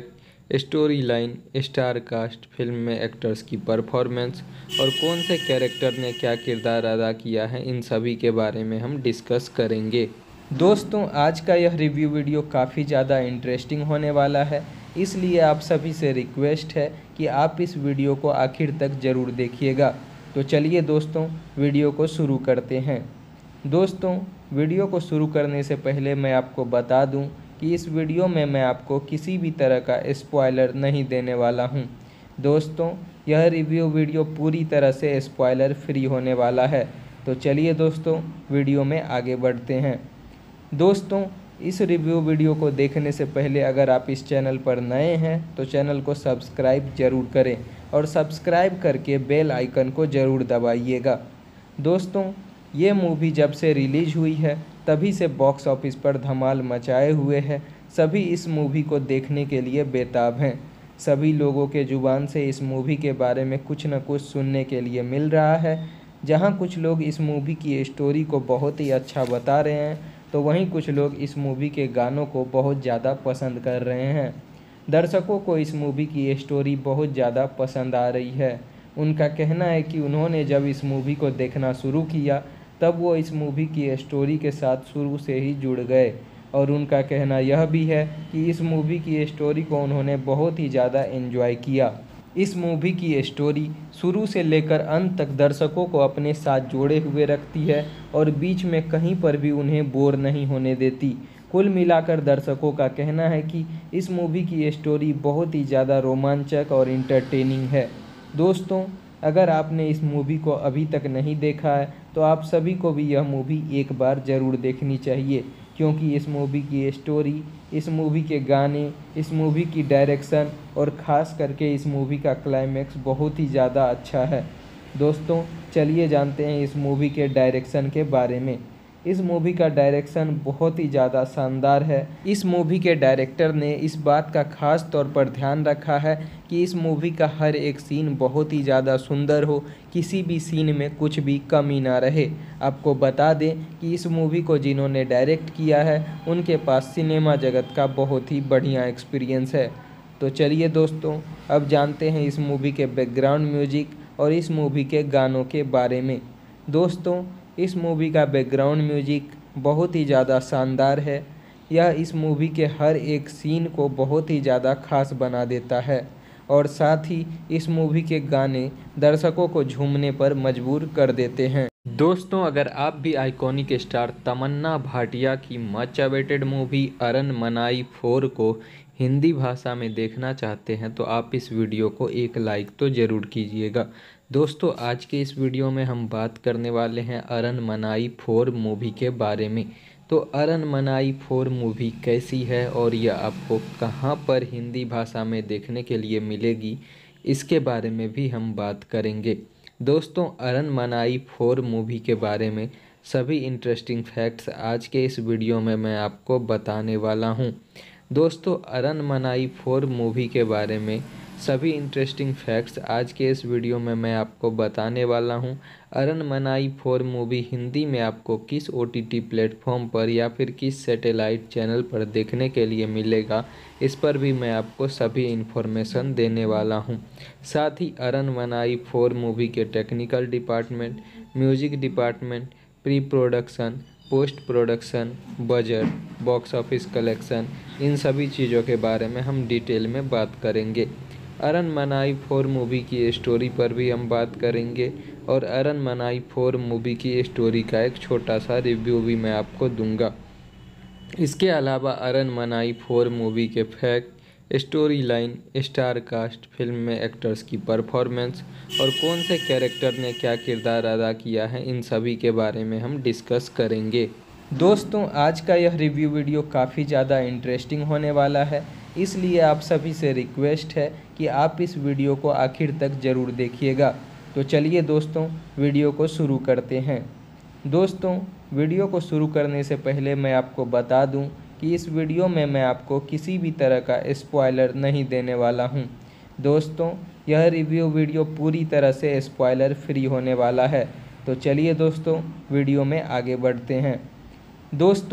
story line, star cast, film में एक्टर्स की परफॉर्मेंस और कौन से कैरेक्टर ने क्या किरदार अदा किया है, इन सभी के बारे में हम डिस्कस करेंगे। दोस्तों, आज का यह रिव्यू वीडियो काफ़ी ज़्यादा इंटरेस्टिंग होने वाला है, इसलिए आप सभी से रिक्वेस्ट है कि आप इस वीडियो को आखिर तक ज़रूर देखिएगा। तो चलिए दोस्तों, वीडियो को शुरू करते हैं। दोस्तों, वीडियो को शुरू करने से पहले मैं आपको बता दूं कि इस वीडियो में मैं आपको किसी भी तरह का स्पॉइलर नहीं देने वाला हूं। दोस्तों, यह रिव्यू वीडियो पूरी तरह से स्पॉइलर फ्री होने वाला है। तो चलिए दोस्तों, वीडियो में आगे बढ़ते हैं। दोस्तों, इस रिव्यू वीडियो को देखने से पहले अगर आप इस चैनल पर नए हैं तो चैनल को सब्सक्राइब ज़रूर करें और सब्सक्राइब करके बेल आइकन को ज़रूर दबाइएगा। दोस्तों, ये मूवी जब से रिलीज़ हुई है तभी से बॉक्स ऑफिस पर धमाल मचाए हुए है। सभी इस मूवी को देखने के लिए बेताब हैं। सभी लोगों के ज़ुबान से इस मूवी के बारे में कुछ न कुछ सुनने के लिए मिल रहा है। जहां कुछ लोग इस मूवी की स्टोरी को बहुत ही अच्छा बता रहे हैं तो वहीं कुछ लोग इस मूवी के गानों को बहुत ज़्यादा पसंद कर रहे हैं। दर्शकों को इस मूवी की स्टोरी बहुत ज़्यादा पसंद आ रही है। उनका कहना है कि उन्होंने जब इस मूवी को देखना शुरू किया तब वो इस मूवी की स्टोरी के साथ शुरू से ही जुड़ गए और उनका कहना यह भी है कि इस मूवी की स्टोरी को उन्होंने बहुत ही ज़्यादा एंजॉय किया। इस मूवी की स्टोरी शुरू से लेकर अंत तक दर्शकों को अपने साथ जोड़े हुए रखती है और बीच में कहीं पर भी उन्हें बोर नहीं होने देती। कुल मिलाकर दर्शकों का कहना है कि इस मूवी की स्टोरी बहुत ही ज़्यादा रोमांचक और इंटरटेनिंग है। दोस्तों, अगर आपने इस मूवी को अभी तक नहीं देखा है तो आप सभी को भी यह मूवी एक बार ज़रूर देखनी चाहिए, क्योंकि इस मूवी की स्टोरी, इस मूवी के गाने, इस मूवी की डायरेक्शन और ख़ास करके इस मूवी का क्लाइमैक्स बहुत ही ज़्यादा अच्छा है। दोस्तों, चलिए जानते हैं इस मूवी के डायरेक्शन के बारे में। इस मूवी का डायरेक्शन बहुत ही ज़्यादा शानदार है। इस मूवी के डायरेक्टर ने इस बात का ख़ास तौर पर ध्यान रखा है कि इस मूवी का हर एक सीन बहुत ही ज़्यादा सुंदर हो, किसी भी सीन में कुछ भी कमी ना रहे। आपको बता दें कि इस मूवी को जिन्होंने डायरेक्ट किया है उनके पास सिनेमा जगत का बहुत ही बढ़िया एक्सपीरियंस है। तो चलिए दोस्तों, अब जानते हैं इस मूवी के बैकग्राउंड म्यूजिक और इस मूवी के गानों के बारे में। दोस्तों, इस मूवी का बैकग्राउंड म्यूजिक बहुत ही ज़्यादा शानदार है। यह इस मूवी के हर एक सीन को बहुत ही ज़्यादा खास बना देता है और साथ ही इस मूवी के गाने दर्शकों को झूमने पर मजबूर कर देते हैं। दोस्तों, अगर आप भी आइकॉनिक स्टार तमन्ना भाटिया की मच अवेटेड मूवी अरनमनाई 4 को हिंदी भाषा में देखना चाहते हैं तो आप इस वीडियो को एक लाइक तो ज़रूर कीजिएगा। दोस्तों, आज के इस वीडियो में हम बात करने वाले हैं अरनमनाई 4 मूवी के बारे में। तो अरनमनाई 4 मूवी कैसी है और यह आपको कहां पर हिंदी भाषा में देखने के लिए मिलेगी, इसके बारे में भी हम बात करेंगे। दोस्तों, अरनमनाई 4 मूवी के बारे में सभी इंटरेस्टिंग फैक्ट्स आज के इस वीडियो में मैं आपको बताने वाला हूं। दोस्तों, अरनमनाई 4 मूवी के बारे में सभी इंटरेस्टिंग फैक्ट्स आज के इस वीडियो में मैं आपको बताने वाला हूं। अरनमनाई 4 मूवी हिंदी में आपको किस OTT प्लेटफॉर्म पर या फिर किस सैटेलाइट चैनल पर देखने के लिए मिलेगा, इस पर भी मैं आपको सभी इन्फॉर्मेशन देने वाला हूं। साथ ही अरनमनाई 4 मूवी के technical department, music department, pre production, post production, budget, box office collection, इन सभी चीज़ों के बारे में हम डिटेल में बात करेंगे। अरनमनाई 4 मूवी की स्टोरी पर भी हम बात करेंगे और अरनमनाई 4 मूवी की स्टोरी का एक छोटा सा रिव्यू भी मैं आपको दूंगा। इसके अलावा अरनमनाई 4 मूवी के fact, story line, star cast, film में एक्टर्स की परफॉर्मेंस और कौन से कैरेक्टर ने क्या किरदार अदा किया है, इन सभी के बारे में हम डिस्कस करेंगे। दोस्तों, आज का यह रिव्यू वीडियो काफ़ी ज़्यादा इंटरेस्टिंग होने वाला है, इसलिए आप सभी से रिक्वेस्ट है कि आप इस वीडियो को आखिर तक ज़रूर देखिएगा। तो चलिए दोस्तों, वीडियो को शुरू करते हैं। दोस्तों, वीडियो को शुरू करने से पहले मैं आपको बता दूं कि इस वीडियो में मैं आपको किसी भी तरह का स्पॉइलर नहीं देने वाला हूं। दोस्तों, यह रिव्यू वीडियो पूरी तरह से स्पॉइलर फ्री होने वाला है। तो चलिए दोस्तों, वीडियो में आगे बढ़ते हैं। दोस्तों,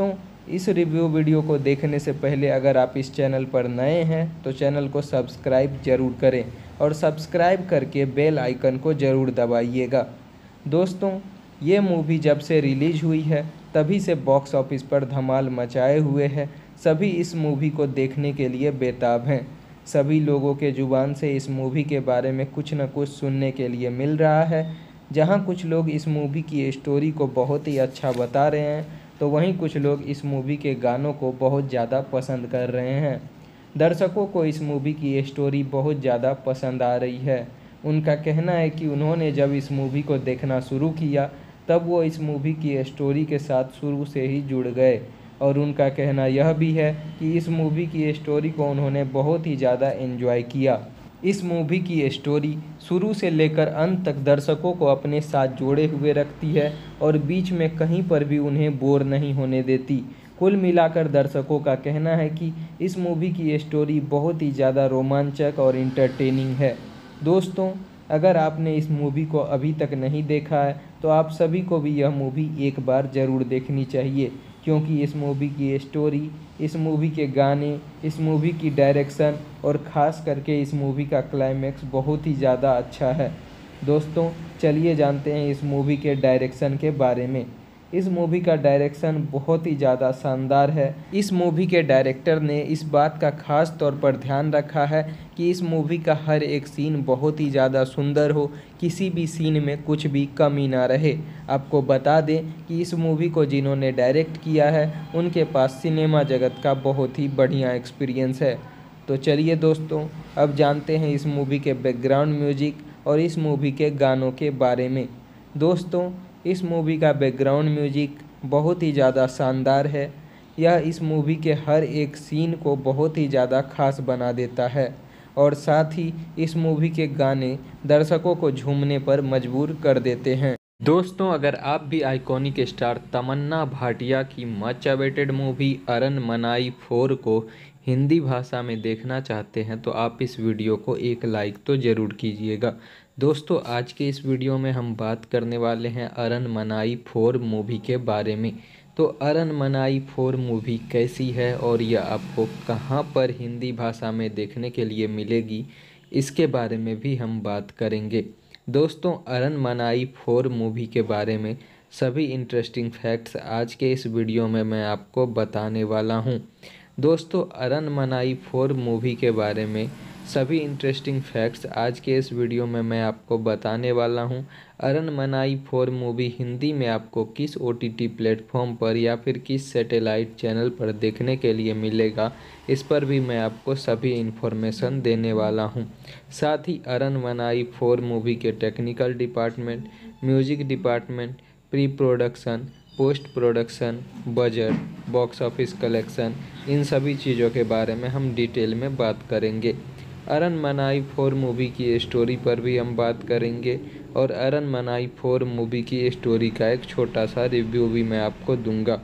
इस रिव्यू वीडियो को देखने से पहले अगर आप इस चैनल पर नए हैं तो चैनल को सब्सक्राइब जरूर करें और सब्सक्राइब करके बेल आइकन को ज़रूर दबाइएगा। दोस्तों, ये मूवी जब से रिलीज़ हुई है तभी से बॉक्स ऑफिस पर धमाल मचाए हुए है। सभी इस मूवी को देखने के लिए बेताब हैं। सभी लोगों के ज़ुबान से इस मूवी के बारे में कुछ न कुछ सुनने के लिए मिल रहा है। जहां कुछ लोग इस मूवी की स्टोरी को बहुत ही अच्छा बता रहे हैं तो वहीं कुछ लोग इस मूवी के गानों को बहुत ज़्यादा पसंद कर रहे हैं। दर्शकों को इस मूवी की स्टोरी बहुत ज़्यादा पसंद आ रही है। उनका कहना है कि उन्होंने जब इस मूवी को देखना शुरू किया तब वो इस मूवी की स्टोरी के साथ शुरू से ही जुड़ गए और उनका कहना यह भी है कि इस मूवी की स्टोरी को उन्होंने बहुत ही ज़्यादा एंजॉय किया। इस मूवी की स्टोरी शुरू से लेकर अंत तक दर्शकों को अपने साथ जोड़े हुए रखती है और बीच में कहीं पर भी उन्हें बोर नहीं होने देती। कुल मिलाकर दर्शकों का कहना है कि इस मूवी की स्टोरी बहुत ही ज़्यादा रोमांचक और इंटरटेनिंग है। दोस्तों, अगर आपने इस मूवी को अभी तक नहीं देखा है तो आप सभी को भी यह मूवी एक बार ज़रूर देखनी चाहिए, क्योंकि इस मूवी की स्टोरी, इस मूवी के गाने, इस मूवी की डायरेक्शन और ख़ास करके इस मूवी का क्लाइमैक्स बहुत ही ज़्यादा अच्छा है। दोस्तों, चलिए जानते हैं इस मूवी के डायरेक्शन के बारे में। इस मूवी का डायरेक्शन बहुत ही ज़्यादा शानदार है। इस मूवी के डायरेक्टर ने इस बात का ख़ास तौर पर ध्यान रखा है कि इस मूवी का हर एक सीन बहुत ही ज़्यादा सुंदर हो, किसी भी सीन में कुछ भी कमी ना रहे। आपको बता दें कि इस मूवी को जिन्होंने डायरेक्ट किया है उनके पास सिनेमा जगत का बहुत ही बढ़िया एक्सपीरियंस है। तो चलिए दोस्तों, अब जानते हैं इस मूवी के बैकग्राउंड म्यूजिक और इस मूवी के गानों के बारे में। दोस्तों, इस मूवी का बैकग्राउंड म्यूजिक बहुत ही ज़्यादा शानदार है। यह इस मूवी के हर एक सीन को बहुत ही ज़्यादा खास बना देता है और साथ ही इस मूवी के गाने दर्शकों को झूमने पर मजबूर कर देते हैं। दोस्तों, अगर आप भी आइकॉनिक स्टार तमन्ना भाटिया की मच अवेटेड मूवी अरन मनाई 4 को हिंदी भाषा में देखना चाहते हैं तो आप इस वीडियो को एक लाइक तो ज़रूर कीजिएगा। दोस्तों, आज के इस वीडियो में हम बात करने वाले हैं अरन मनाई 4 मूवी के बारे में। तो अरन मनाई 4 मूवी कैसी है और यह आपको कहां पर हिंदी भाषा में देखने के लिए मिलेगी, इसके बारे में भी हम बात करेंगे। दोस्तों, अरन मनाई 4 मूवी के बारे में सभी इंटरेस्टिंग फैक्ट्स आज के इस वीडियो में मैं आपको बताने वाला हूं। दोस्तों, अरन मनाई 4 मूवी के बारे में सभी इंटरेस्टिंग फैक्ट्स आज के इस वीडियो में मैं आपको बताने वाला हूं। अरन मनाई 4 मूवी हिंदी में आपको किस OTT प्लेटफॉर्म पर या फिर किस सैटेलाइट चैनल पर देखने के लिए मिलेगा, इस पर भी मैं आपको सभी इन्फॉर्मेशन देने वाला हूं। साथ ही अरन मनाई 4 मूवी के technical department, music department, pre production, post production, budget, box office collection, इन सभी चीज़ों के बारे में हम डिटेल में बात करेंगे। अरन मनाई 4 मूवी की स्टोरी पर भी हम बात करेंगे और अरन मनाई 4 मूवी की स्टोरी का एक छोटा सा रिव्यू भी मैं आपको दूंगा।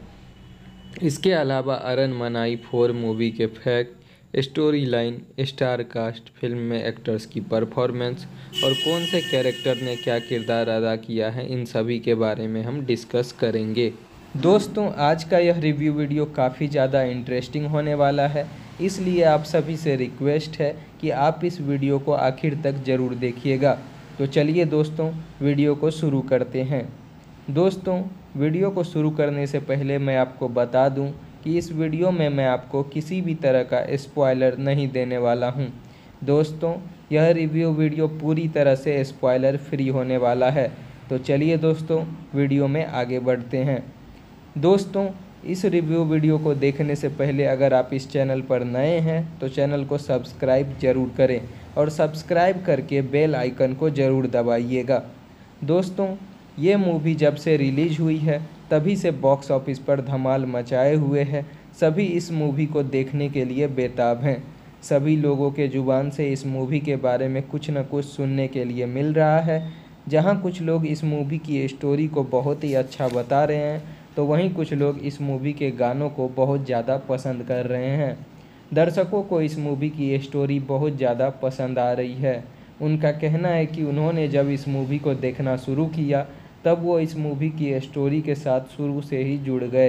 इसके अलावा अरन मनाई 4 मूवी के fact, story line, star cast, film में एक्टर्स की परफॉर्मेंस और कौन से कैरेक्टर ने क्या किरदार अदा किया है, इन सभी के बारे में हम डिस्कस करेंगे। दोस्तों, आज का यह रिव्यू वीडियो काफ़ी ज़्यादा इंटरेस्टिंग होने वाला है, इसलिए आप सभी से रिक्वेस्ट है कि आप इस वीडियो को आखिर तक ज़रूर देखिएगा। तो चलिए दोस्तों, वीडियो को शुरू करते हैं। दोस्तों, वीडियो को शुरू करने से पहले मैं आपको बता दूं कि इस वीडियो में मैं आपको किसी भी तरह का स्पॉइलर नहीं देने वाला हूं। दोस्तों, यह रिव्यू वीडियो पूरी तरह से स्पॉइलर फ्री होने वाला है। तो चलिए दोस्तों, वीडियो में आगे बढ़ते हैं। दोस्तों, इस रिव्यू वीडियो को देखने से पहले अगर आप इस चैनल पर नए हैं तो चैनल को सब्सक्राइब जरूर करें और सब्सक्राइब करके बेल आइकन को ज़रूर दबाइएगा। दोस्तों, ये मूवी जब से रिलीज़ हुई है तभी से बॉक्स ऑफिस पर धमाल मचाए हुए है। सभी इस मूवी को देखने के लिए बेताब हैं। सभी लोगों के ज़ुबान से इस मूवी के बारे में कुछ न कुछ सुनने के लिए मिल रहा है। जहां कुछ लोग इस मूवी की स्टोरी को बहुत ही अच्छा बता रहे हैं तो वहीं कुछ लोग इस मूवी के गानों को बहुत ज़्यादा पसंद कर रहे हैं। दर्शकों को इस मूवी की स्टोरी बहुत ज़्यादा पसंद आ रही है। उनका कहना है कि उन्होंने जब इस मूवी को देखना शुरू किया तब वो इस मूवी की स्टोरी के साथ शुरू से ही जुड़ गए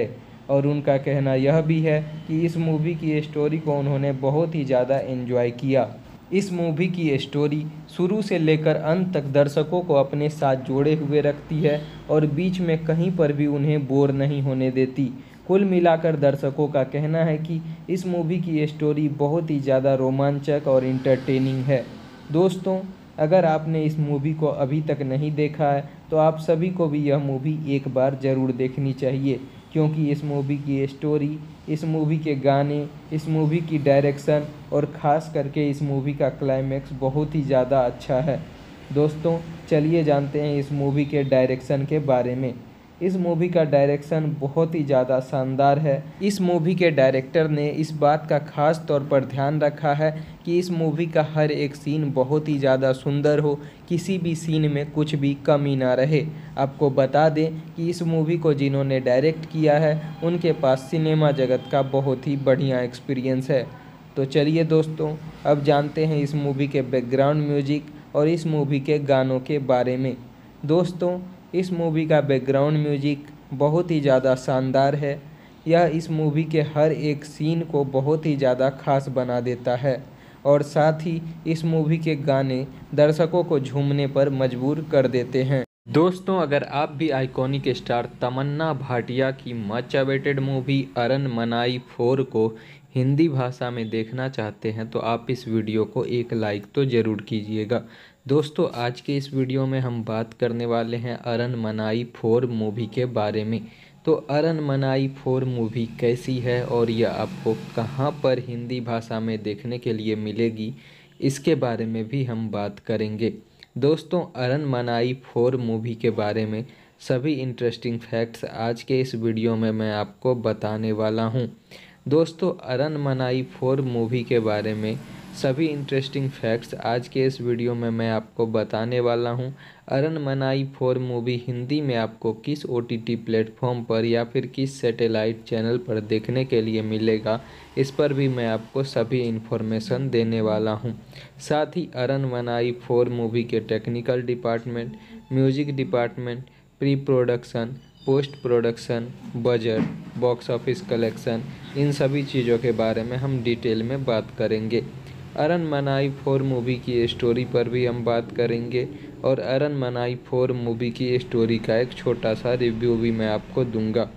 और उनका कहना यह भी है कि इस मूवी की स्टोरी को उन्होंने बहुत ही ज़्यादा एंजॉय किया। इस मूवी की स्टोरी शुरू से लेकर अंत तक दर्शकों को अपने साथ जोड़े हुए रखती है और बीच में कहीं पर भी उन्हें बोर नहीं होने देती। कुल मिलाकर दर्शकों का कहना है कि इस मूवी की स्टोरी बहुत ही ज़्यादा रोमांचक और इंटरटेनिंग है। दोस्तों, अगर आपने इस मूवी को अभी तक नहीं देखा है तो आप सभी को भी यह मूवी एक बार ज़रूर देखनी चाहिए, क्योंकि इस मूवी की स्टोरी, इस मूवी के गाने, इस मूवी की डायरेक्शन और ख़ास करके इस मूवी का क्लाइमैक्स बहुत ही ज़्यादा अच्छा है। दोस्तों, चलिए जानते हैं इस मूवी के डायरेक्शन के बारे में। इस मूवी का डायरेक्शन बहुत ही ज़्यादा शानदार है। इस मूवी के डायरेक्टर ने इस बात का ख़ास तौर पर ध्यान रखा है कि इस मूवी का हर एक सीन बहुत ही ज़्यादा सुंदर हो, किसी भी सीन में कुछ भी कमी ना रहे। आपको बता दें कि इस मूवी को जिन्होंने डायरेक्ट किया है उनके पास सिनेमा जगत का बहुत ही बढ़िया एक्सपीरियंस है। तो चलिए दोस्तों, अब जानते हैं इस मूवी के बैकग्राउंड म्यूजिक और इस मूवी के गानों के बारे में। दोस्तों, इस मूवी का बैकग्राउंड म्यूजिक बहुत ही ज़्यादा शानदार है। यह इस मूवी के हर एक सीन को बहुत ही ज़्यादा खास बना देता है और साथ ही इस मूवी के गाने दर्शकों को झूमने पर मजबूर कर देते हैं। दोस्तों, अगर आप भी आइकॉनिक स्टार तमन्ना भाटिया की मच अवेटेड मूवी अरन मनाई 4 को हिंदी भाषा में देखना चाहते हैं तो आप इस वीडियो को एक लाइक तो ज़रूर कीजिएगा। दोस्तों, आज के इस वीडियो में हम बात करने वाले हैं अरन मनाई 4 मूवी के बारे में। तो अरन मनाई 4 मूवी कैसी है और यह आपको कहां पर हिंदी भाषा में देखने के लिए मिलेगी, इसके बारे में भी हम बात करेंगे। दोस्तों, अरन मनाई 4 मूवी के बारे में सभी इंटरेस्टिंग फैक्ट्स आज के इस वीडियो में मैं आपको बताने वाला हूं। दोस्तों, अरन मनाई 4 मूवी के बारे में सभी इंटरेस्टिंग फैक्ट्स आज के इस वीडियो में मैं आपको बताने वाला हूं। अरन मनाई 4 मूवी हिंदी में आपको किस OTT प्लेटफॉर्म पर या फिर किस सैटेलाइट चैनल पर देखने के लिए मिलेगा, इस पर भी मैं आपको सभी इन्फॉर्मेशन देने वाला हूं। साथ ही अरन मनाई 4 मूवी के technical department, music department, pre production, post production, budget, box office collection, इन सभी चीज़ों के बारे में हम डिटेल में बात करेंगे। अरन मनाई 4 मूवी की स्टोरी पर भी हम बात करेंगे और अरन मनाई 4 मूवी की स्टोरी का एक छोटा सा रिव्यू भी मैं आपको दूंगा।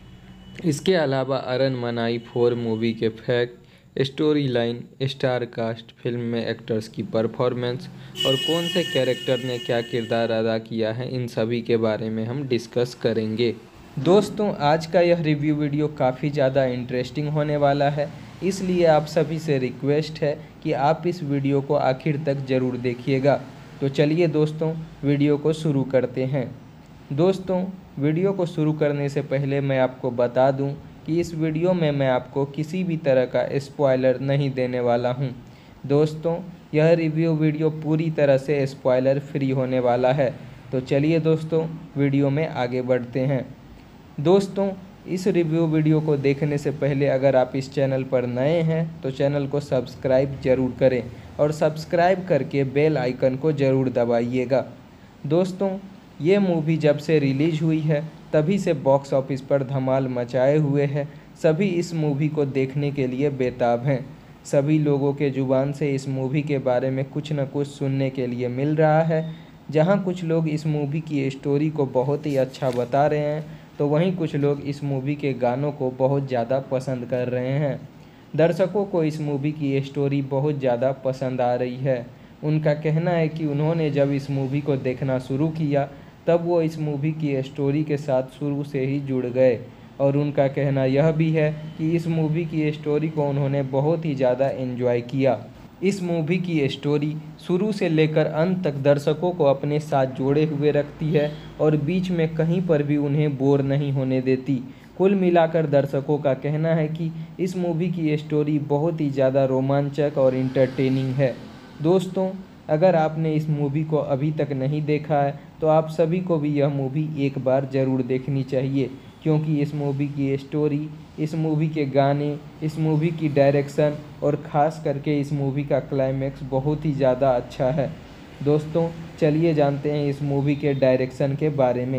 इसके अलावा अरन मनाई 4 मूवी के fact, story line, star cast, film में एक्टर्स की परफॉर्मेंस और कौन से कैरेक्टर ने क्या किरदार अदा किया है, इन सभी के बारे में हम डिस्कस करेंगे। दोस्तों, आज का यह रिव्यू वीडियो काफ़ी ज़्यादा इंटरेस्टिंग होने वाला है, इसलिए आप सभी से रिक्वेस्ट है कि आप इस वीडियो को आखिर तक ज़रूर देखिएगा। तो चलिए दोस्तों, वीडियो को शुरू करते हैं। दोस्तों, वीडियो को शुरू करने से पहले मैं आपको बता दूं कि इस वीडियो में मैं आपको किसी भी तरह का स्पॉइलर नहीं देने वाला हूं। दोस्तों, यह रिव्यू वीडियो पूरी तरह से स्पॉइलर फ्री होने वाला है। तो चलिए दोस्तों, वीडियो में आगे बढ़ते हैं। दोस्तों, इस रिव्यू वीडियो को देखने से पहले अगर आप इस चैनल पर नए हैं तो चैनल को सब्सक्राइब जरूर करें और सब्सक्राइब करके बेल आइकन को ज़रूर दबाइएगा। दोस्तों, ये मूवी जब से रिलीज़ हुई है तभी से बॉक्स ऑफिस पर धमाल मचाए हुए है। सभी इस मूवी को देखने के लिए बेताब हैं। सभी लोगों के ज़ुबान से इस मूवी के बारे में कुछ न कुछ सुनने के लिए मिल रहा है। जहाँ कुछ लोग इस मूवी की स्टोरी को बहुत ही अच्छा बता रहे हैं तो वहीं कुछ लोग इस मूवी के गानों को बहुत ज़्यादा पसंद कर रहे हैं। दर्शकों को इस मूवी की स्टोरी बहुत ज़्यादा पसंद आ रही है। उनका कहना है कि उन्होंने जब इस मूवी को देखना शुरू किया तब वो इस मूवी की स्टोरी के साथ शुरू से ही जुड़ गए और उनका कहना यह भी है कि इस मूवी की स्टोरी को उन्होंने बहुत ही ज़्यादा एंजॉय किया। इस मूवी की स्टोरी शुरू से लेकर अंत तक दर्शकों को अपने साथ जोड़े हुए रखती है और बीच में कहीं पर भी उन्हें बोर नहीं होने देती। कुल मिलाकर दर्शकों का कहना है कि इस मूवी की स्टोरी बहुत ही ज़्यादा रोमांचक और इंटरटेनिंग है। दोस्तों, अगर आपने इस मूवी को अभी तक नहीं देखा है तो आप सभी को भी यह मूवी एक बार ज़रूर देखनी चाहिए, क्योंकि इस मूवी की स्टोरी, इस मूवी के गाने, इस मूवी की डायरेक्शन और ख़ास करके इस मूवी का क्लाइमैक्स बहुत ही ज़्यादा अच्छा है। दोस्तों, चलिए जानते हैं इस मूवी के डायरेक्शन के बारे में।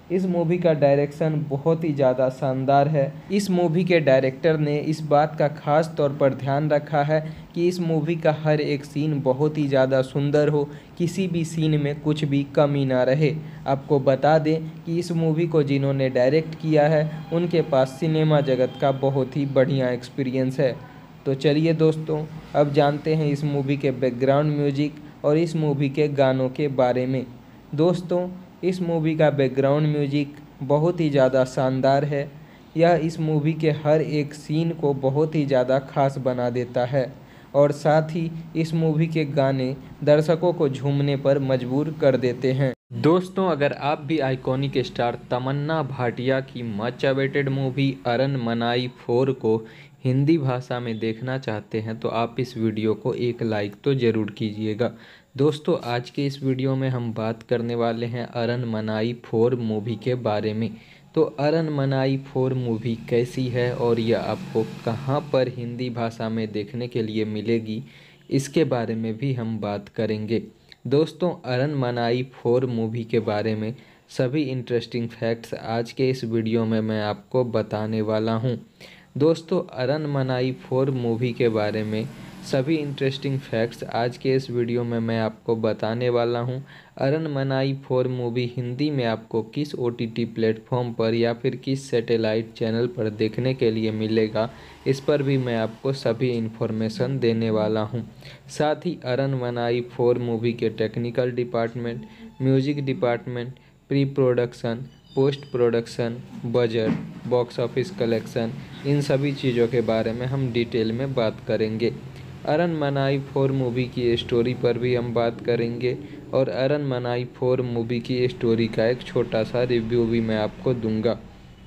इस मूवी का डायरेक्शन बहुत ही ज़्यादा शानदार है। इस मूवी के डायरेक्टर ने इस बात का खास तौर पर ध्यान रखा है कि इस मूवी का हर एक सीन बहुत ही ज़्यादा सुंदर हो, किसी भी सीन में कुछ भी कमी ना रहे। आपको बता दें कि इस मूवी को जिन्होंने डायरेक्ट किया है उनके पास सिनेमा जगत का बहुत ही बढ़िया एक्सपीरियंस है। तो चलिए दोस्तों, अब जानते हैं इस मूवी के बैकग्राउंड म्यूजिक और इस मूवी के गानों के बारे में। दोस्तों, इस मूवी का बैकग्राउंड म्यूजिक बहुत ही ज़्यादा शानदार है। यह इस मूवी के हर एक सीन को बहुत ही ज़्यादा खास बना देता है और साथ ही इस मूवी के गाने दर्शकों को झूमने पर मजबूर कर देते हैं। दोस्तों, अगर आप भी आइकॉनिक स्टार तमन्ना भाटिया की मच अवेटेड मूवी अरन मनाई 4 को हिंदी भाषा में देखना चाहते हैं तो आप इस वीडियो को एक लाइक तो ज़रूर कीजिएगा। दोस्तों, आज के इस वीडियो में हम बात करने वाले हैं अरन मनाई 4 मूवी के बारे में। तो अरन मनाई 4 मूवी कैसी है और यह आपको कहां पर हिंदी भाषा में देखने के लिए मिलेगी, इसके बारे में भी हम बात करेंगे। दोस्तों, अरन मनाई 4 मूवी के बारे में सभी इंटरेस्टिंग फैक्ट्स आज के इस वीडियो में मैं आपको बताने वाला हूं। दोस्तों, अरन मनाई 4 मूवी के बारे में सभी इंटरेस्टिंग फैक्ट्स आज के इस वीडियो में मैं आपको बताने वाला हूं। अरन मनाई 4 मूवी हिंदी में आपको किस OTT प्लेटफॉर्म पर या फिर किस सैटेलाइट चैनल पर देखने के लिए मिलेगा, इस पर भी मैं आपको सभी इन्फॉर्मेशन देने वाला हूं। साथ ही अरन मनाई 4 मूवी के technical department, music department, pre production, post production, budget, box office collection, इन सभी चीज़ों के बारे में हम डिटेल में बात करेंगे। अरन मनाई 4 मूवी की स्टोरी पर भी हम बात करेंगे और अरन मनाई 4 मूवी की स्टोरी का एक छोटा सा रिव्यू भी मैं आपको दूंगा।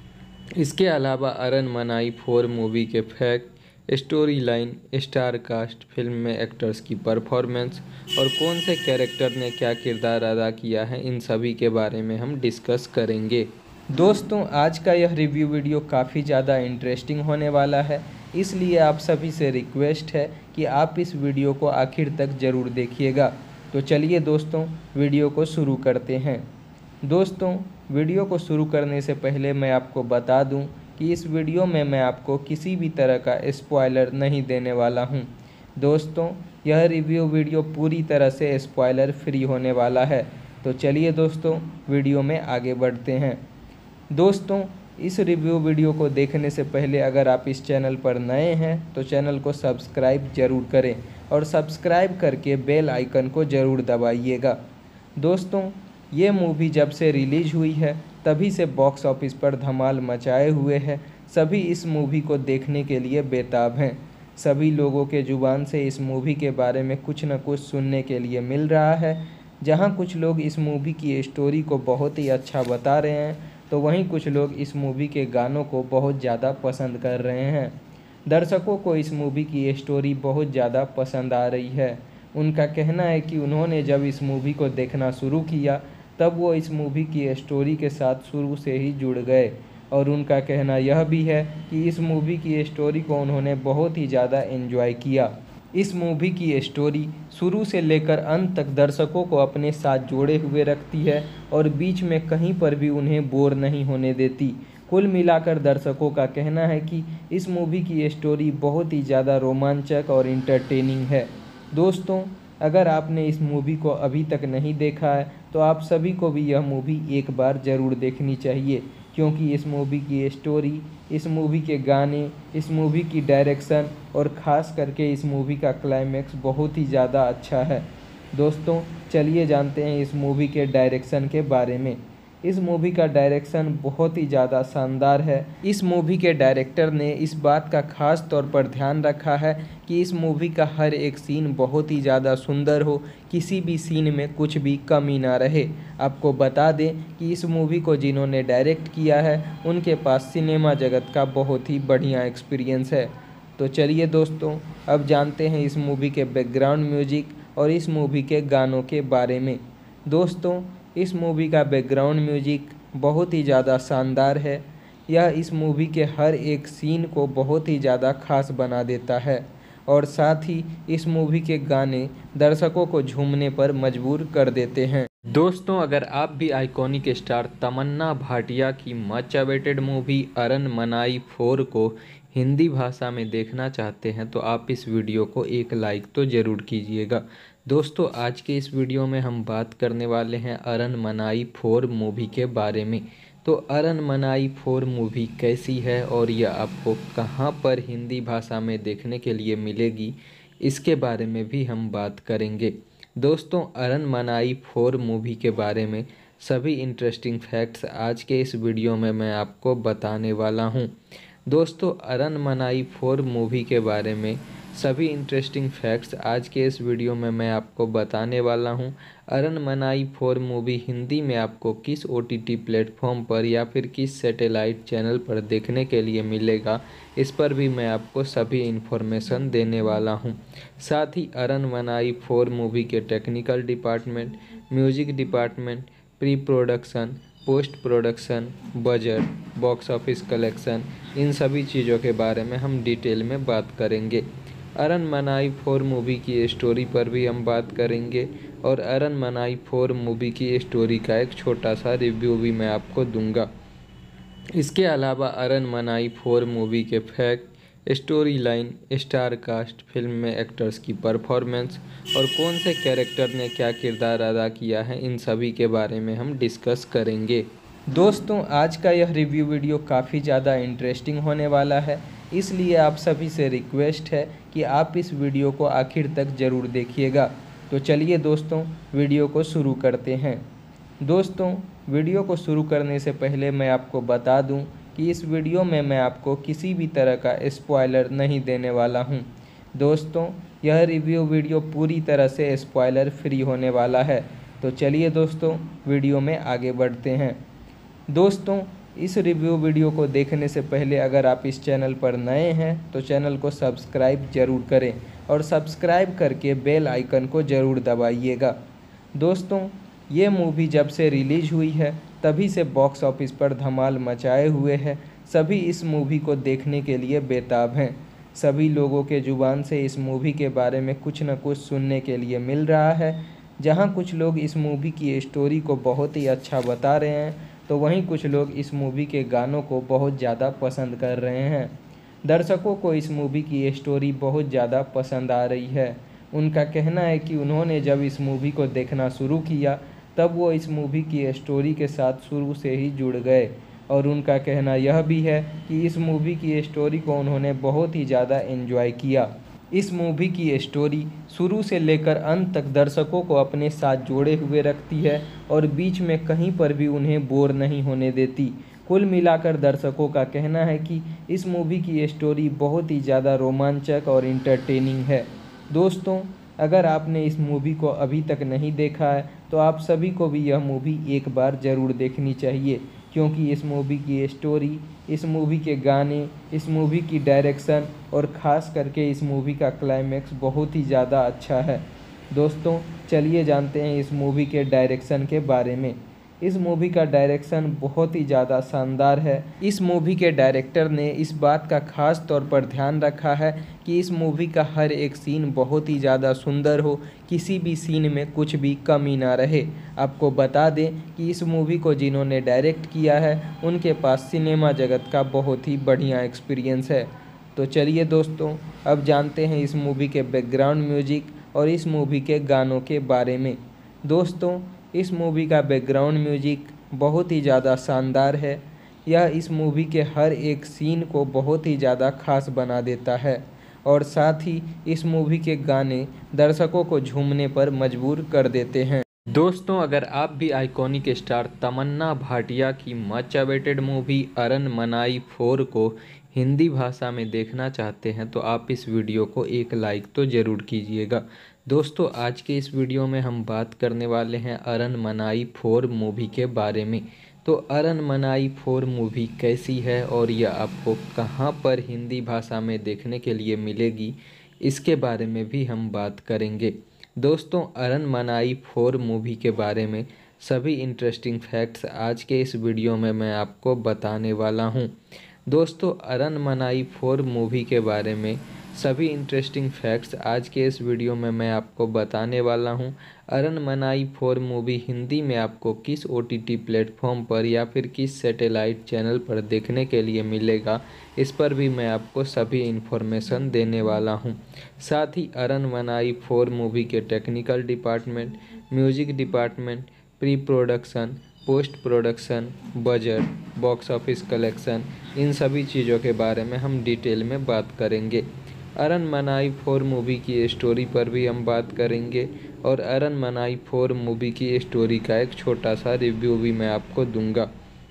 इसके अलावा अरन मनाई 4 मूवी के fact, story line, star cast, film में एक्टर्स की परफॉर्मेंस और कौन से कैरेक्टर ने क्या किरदार अदा किया है, इन सभी के बारे में हम डिस्कस करेंगे। दोस्तों, आज का यह रिव्यू वीडियो काफ़ी ज़्यादा इंटरेस्टिंग होने वाला है, इसलिए आप सभी से रिक्वेस्ट है कि आप इस वीडियो को आखिर तक ज़रूर देखिएगा। तो चलिए दोस्तों, वीडियो को शुरू करते हैं। दोस्तों, वीडियो को शुरू करने से पहले मैं आपको बता दूं कि इस वीडियो में मैं आपको किसी भी तरह का स्पॉइलर नहीं देने वाला हूं। दोस्तों, यह रिव्यू वीडियो पूरी तरह से स्पॉइलर फ्री होने वाला है। तो चलिए दोस्तों, वीडियो में आगे बढ़ते हैं। दोस्तों, इस रिव्यू वीडियो को देखने से पहले अगर आप इस चैनल पर नए हैं तो चैनल को सब्सक्राइब जरूर करें और सब्सक्राइब करके बेल आइकन को ज़रूर दबाइएगा। दोस्तों, ये मूवी जब से रिलीज हुई है तभी से बॉक्स ऑफिस पर धमाल मचाए हुए है। सभी इस मूवी को देखने के लिए बेताब हैं। सभी लोगों के ज़ुबान से इस मूवी के बारे में कुछ न कुछ सुनने के लिए मिल रहा है। जहां कुछ लोग इस मूवी की स्टोरी को बहुत ही अच्छा बता रहे हैं तो वहीं कुछ लोग इस मूवी के गानों को बहुत ज़्यादा पसंद कर रहे हैं। दर्शकों को इस मूवी की स्टोरी बहुत ज़्यादा पसंद आ रही है। उनका कहना है कि उन्होंने जब इस मूवी को देखना शुरू किया तब वो इस मूवी की स्टोरी के साथ शुरू से ही जुड़ गए और उनका कहना यह भी है कि इस मूवी की स्टोरी को उन्होंने बहुत ही ज़्यादा एंजॉय किया। इस मूवी की स्टोरी शुरू से लेकर अंत तक दर्शकों को अपने साथ जोड़े हुए रखती है और बीच में कहीं पर भी उन्हें बोर नहीं होने देती। कुल मिलाकर दर्शकों का कहना है कि इस मूवी की स्टोरी बहुत ही ज़्यादा रोमांचक और इंटरटेनिंग है। दोस्तों, अगर आपने इस मूवी को अभी तक नहीं देखा है तो आप सभी को भी यह मूवी एक बार ज़रूर देखनी चाहिए, क्योंकि इस मूवी की स्टोरी, इस मूवी के गाने, इस मूवी की डायरेक्शन और ख़ास करके इस मूवी का क्लाइमैक्स बहुत ही ज़्यादा अच्छा है। दोस्तों, चलिए जानते हैं इस मूवी के डायरेक्शन के बारे में। इस मूवी का डायरेक्शन बहुत ही ज़्यादा शानदार है। इस मूवी के डायरेक्टर ने इस बात का खास तौर पर ध्यान रखा है कि इस मूवी का हर एक सीन बहुत ही ज़्यादा सुंदर हो, किसी भी सीन में कुछ भी कमी ना रहे। आपको बता दें कि इस मूवी को जिन्होंने डायरेक्ट किया है उनके पास सिनेमा जगत का बहुत ही बढ़िया एक्सपीरियंस है। तो चलिए दोस्तों, अब जानते हैं इस मूवी के बैकग्राउंड म्यूजिक और इस मूवी के गानों के बारे में। दोस्तों, इस मूवी का बैकग्राउंड म्यूजिक बहुत ही ज़्यादा शानदार है। यह इस मूवी के हर एक सीन को बहुत ही ज़्यादा खास बना देता है और साथ ही इस मूवी के गाने दर्शकों को झूमने पर मजबूर कर देते हैं। दोस्तों, अगर आप भी आइकॉनिक स्टार तमन्ना भाटिया की मच अवेटेड मूवी अरनमनाई 4 को हिंदी भाषा में देखना चाहते हैं तो आप इस वीडियो को एक लाइक तो ज़रूर कीजिएगा। दोस्तों, आज के इस वीडियो में हम बात करने वाले हैं अरनमनाई 4 मूवी के बारे में। तो अरनमनाई 4 मूवी कैसी है और यह आपको कहां पर हिंदी भाषा में देखने के लिए मिलेगी, इसके बारे में भी हम बात करेंगे। दोस्तों, अरनमनाई 4 मूवी के बारे में सभी इंटरेस्टिंग फैक्ट्स आज के इस वीडियो में मैं आपको बताने वाला हूं। दोस्तों, अरनमनाई 4 मूवी के बारे में सभी इंटरेस्टिंग फैक्ट्स आज के इस वीडियो में मैं आपको बताने वाला हूं। अरनमनाई 4 मूवी हिंदी में आपको किस OTT प्लेटफॉर्म पर या फिर किस सैटेलाइट चैनल पर देखने के लिए मिलेगा, इस पर भी मैं आपको सभी इन्फॉर्मेशन देने वाला हूं। साथ ही अरनमनाई 4 मूवी के technical department, music department, pre production, post production, budget, box office collection, इन सभी चीज़ों के बारे में हम डिटेल में बात करेंगे। अरनमनाई 4 मूवी की स्टोरी पर भी हम बात करेंगे और अरनमनाई 4 मूवी की स्टोरी का एक छोटा सा रिव्यू भी मैं आपको दूंगा। इसके अलावा अरनमनाई 4 मूवी के fact, story line, star cast, film में एक्टर्स की परफॉर्मेंस और कौन से कैरेक्टर ने क्या किरदार अदा किया है, इन सभी के बारे में हम डिस्कस करेंगे। दोस्तों, आज का यह रिव्यू वीडियो काफ़ी ज़्यादा इंटरेस्टिंग होने वाला है, इसलिए आप सभी से रिक्वेस्ट है कि आप इस वीडियो को आखिर तक ज़रूर देखिएगा। तो चलिए दोस्तों, वीडियो को शुरू करते हैं। दोस्तों, वीडियो को शुरू करने से पहले मैं आपको बता दूं कि इस वीडियो में मैं आपको किसी भी तरह का स्पॉइलर नहीं देने वाला हूं। दोस्तों, यह रिव्यू वीडियो पूरी तरह से स्पॉइलर फ्री होने वाला है। तो चलिए दोस्तों, वीडियो में आगे बढ़ते हैं। दोस्तों, इस रिव्यू वीडियो को देखने से पहले अगर आप इस चैनल पर नए हैं तो चैनल को सब्सक्राइब जरूर करें और सब्सक्राइब करके बेल आइकन को ज़रूर दबाइएगा। दोस्तों, ये मूवी जब से रिलीज हुई है तभी से बॉक्स ऑफिस पर धमाल मचाए हुए है। सभी इस मूवी को देखने के लिए बेताब हैं। सभी लोगों के ज़ुबान से इस मूवी के बारे में कुछ न कुछ सुनने के लिए मिल रहा है। जहां कुछ लोग इस मूवी की स्टोरी को बहुत ही अच्छा बता रहे हैं तो वहीं कुछ लोग इस मूवी के गानों को बहुत ज़्यादा पसंद कर रहे हैं। दर्शकों को इस मूवी की स्टोरी बहुत ज़्यादा पसंद आ रही है। उनका कहना है कि उन्होंने जब इस मूवी को देखना शुरू किया तब वो इस मूवी की स्टोरी के साथ शुरू से ही जुड़ गए और उनका कहना यह भी है कि इस मूवी की स्टोरी को उन्होंने बहुत ही ज़्यादा एंजॉय किया। इस मूवी की स्टोरी शुरू से लेकर अंत तक दर्शकों को अपने साथ जोड़े हुए रखती है और बीच में कहीं पर भी उन्हें बोर नहीं होने देती। कुल मिलाकर दर्शकों का कहना है कि इस मूवी की स्टोरी बहुत ही ज़्यादा रोमांचक और इंटरटेनिंग है। दोस्तों, अगर आपने इस मूवी को अभी तक नहीं देखा है तो आप सभी को भी यह मूवी एक बार ज़रूर देखनी चाहिए, क्योंकि इस मूवी की स्टोरी, इस मूवी के गाने, इस मूवी की डायरेक्शन और ख़ास करके इस मूवी का क्लाइमैक्स बहुत ही ज़्यादा अच्छा है। दोस्तों, चलिए जानते हैं इस मूवी के डायरेक्शन के बारे में। इस मूवी का डायरेक्शन बहुत ही ज़्यादा शानदार है। इस मूवी के डायरेक्टर ने इस बात का ख़ास तौर पर ध्यान रखा है कि इस मूवी का हर एक सीन बहुत ही ज़्यादा सुंदर हो, किसी भी सीन में कुछ भी कमी ना रहे। आपको बता दें कि इस मूवी को जिन्होंने डायरेक्ट किया है उनके पास सिनेमा जगत का बहुत ही बढ़िया एक्सपीरियंस है। तो चलिए दोस्तों, अब जानते हैं इस मूवी के बैकग्राउंड म्यूजिक और इस मूवी के गानों के बारे में। दोस्तों, इस मूवी का बैकग्राउंड म्यूजिक बहुत ही ज़्यादा शानदार है। यह इस मूवी के हर एक सीन को बहुत ही ज़्यादा खास बना देता है और साथ ही इस मूवी के गाने दर्शकों को झूमने पर मजबूर कर देते हैं। दोस्तों, अगर आप भी आइकॉनिक स्टार तमन्ना भाटिया की मच अवेटेड मूवी अरनमनाई 4 को हिंदी भाषा में देखना चाहते हैं तो आप इस वीडियो को एक लाइक तो ज़रूर कीजिएगा। दोस्तों, आज के इस वीडियो में हम बात करने वाले हैं अरनमनाई 4 मूवी के बारे में। तो अरनमनाई 4 मूवी कैसी है और यह आपको कहां पर हिंदी भाषा में देखने के लिए मिलेगी, इसके बारे में भी हम बात करेंगे। दोस्तों, अरनमनाई 4 मूवी के बारे में सभी इंटरेस्टिंग फैक्ट्स आज के इस वीडियो में मैं आपको बताने वाला हूं। दोस्तों, अरनमनाई 4 मूवी के बारे में सभी इंटरेस्टिंग फैक्ट्स आज के इस वीडियो में मैं आपको बताने वाला हूं। अरनमनाई 4 मूवी हिंदी में आपको किस OTT प्लेटफॉर्म पर या फिर किस सैटेलाइट चैनल पर देखने के लिए मिलेगा, इस पर भी मैं आपको सभी इन्फॉर्मेशन देने वाला हूं। साथ ही अरनमनाई 4 मूवी के technical department, music department, pre production, post production, budget, box office collection, इन सभी चीज़ों के बारे में हम डिटेल में बात करेंगे। अरनमनाई 4 मूवी की स्टोरी पर भी हम बात करेंगे और अरनमनाई 4 मूवी की स्टोरी का एक छोटा सा रिव्यू भी मैं आपको दूंगा।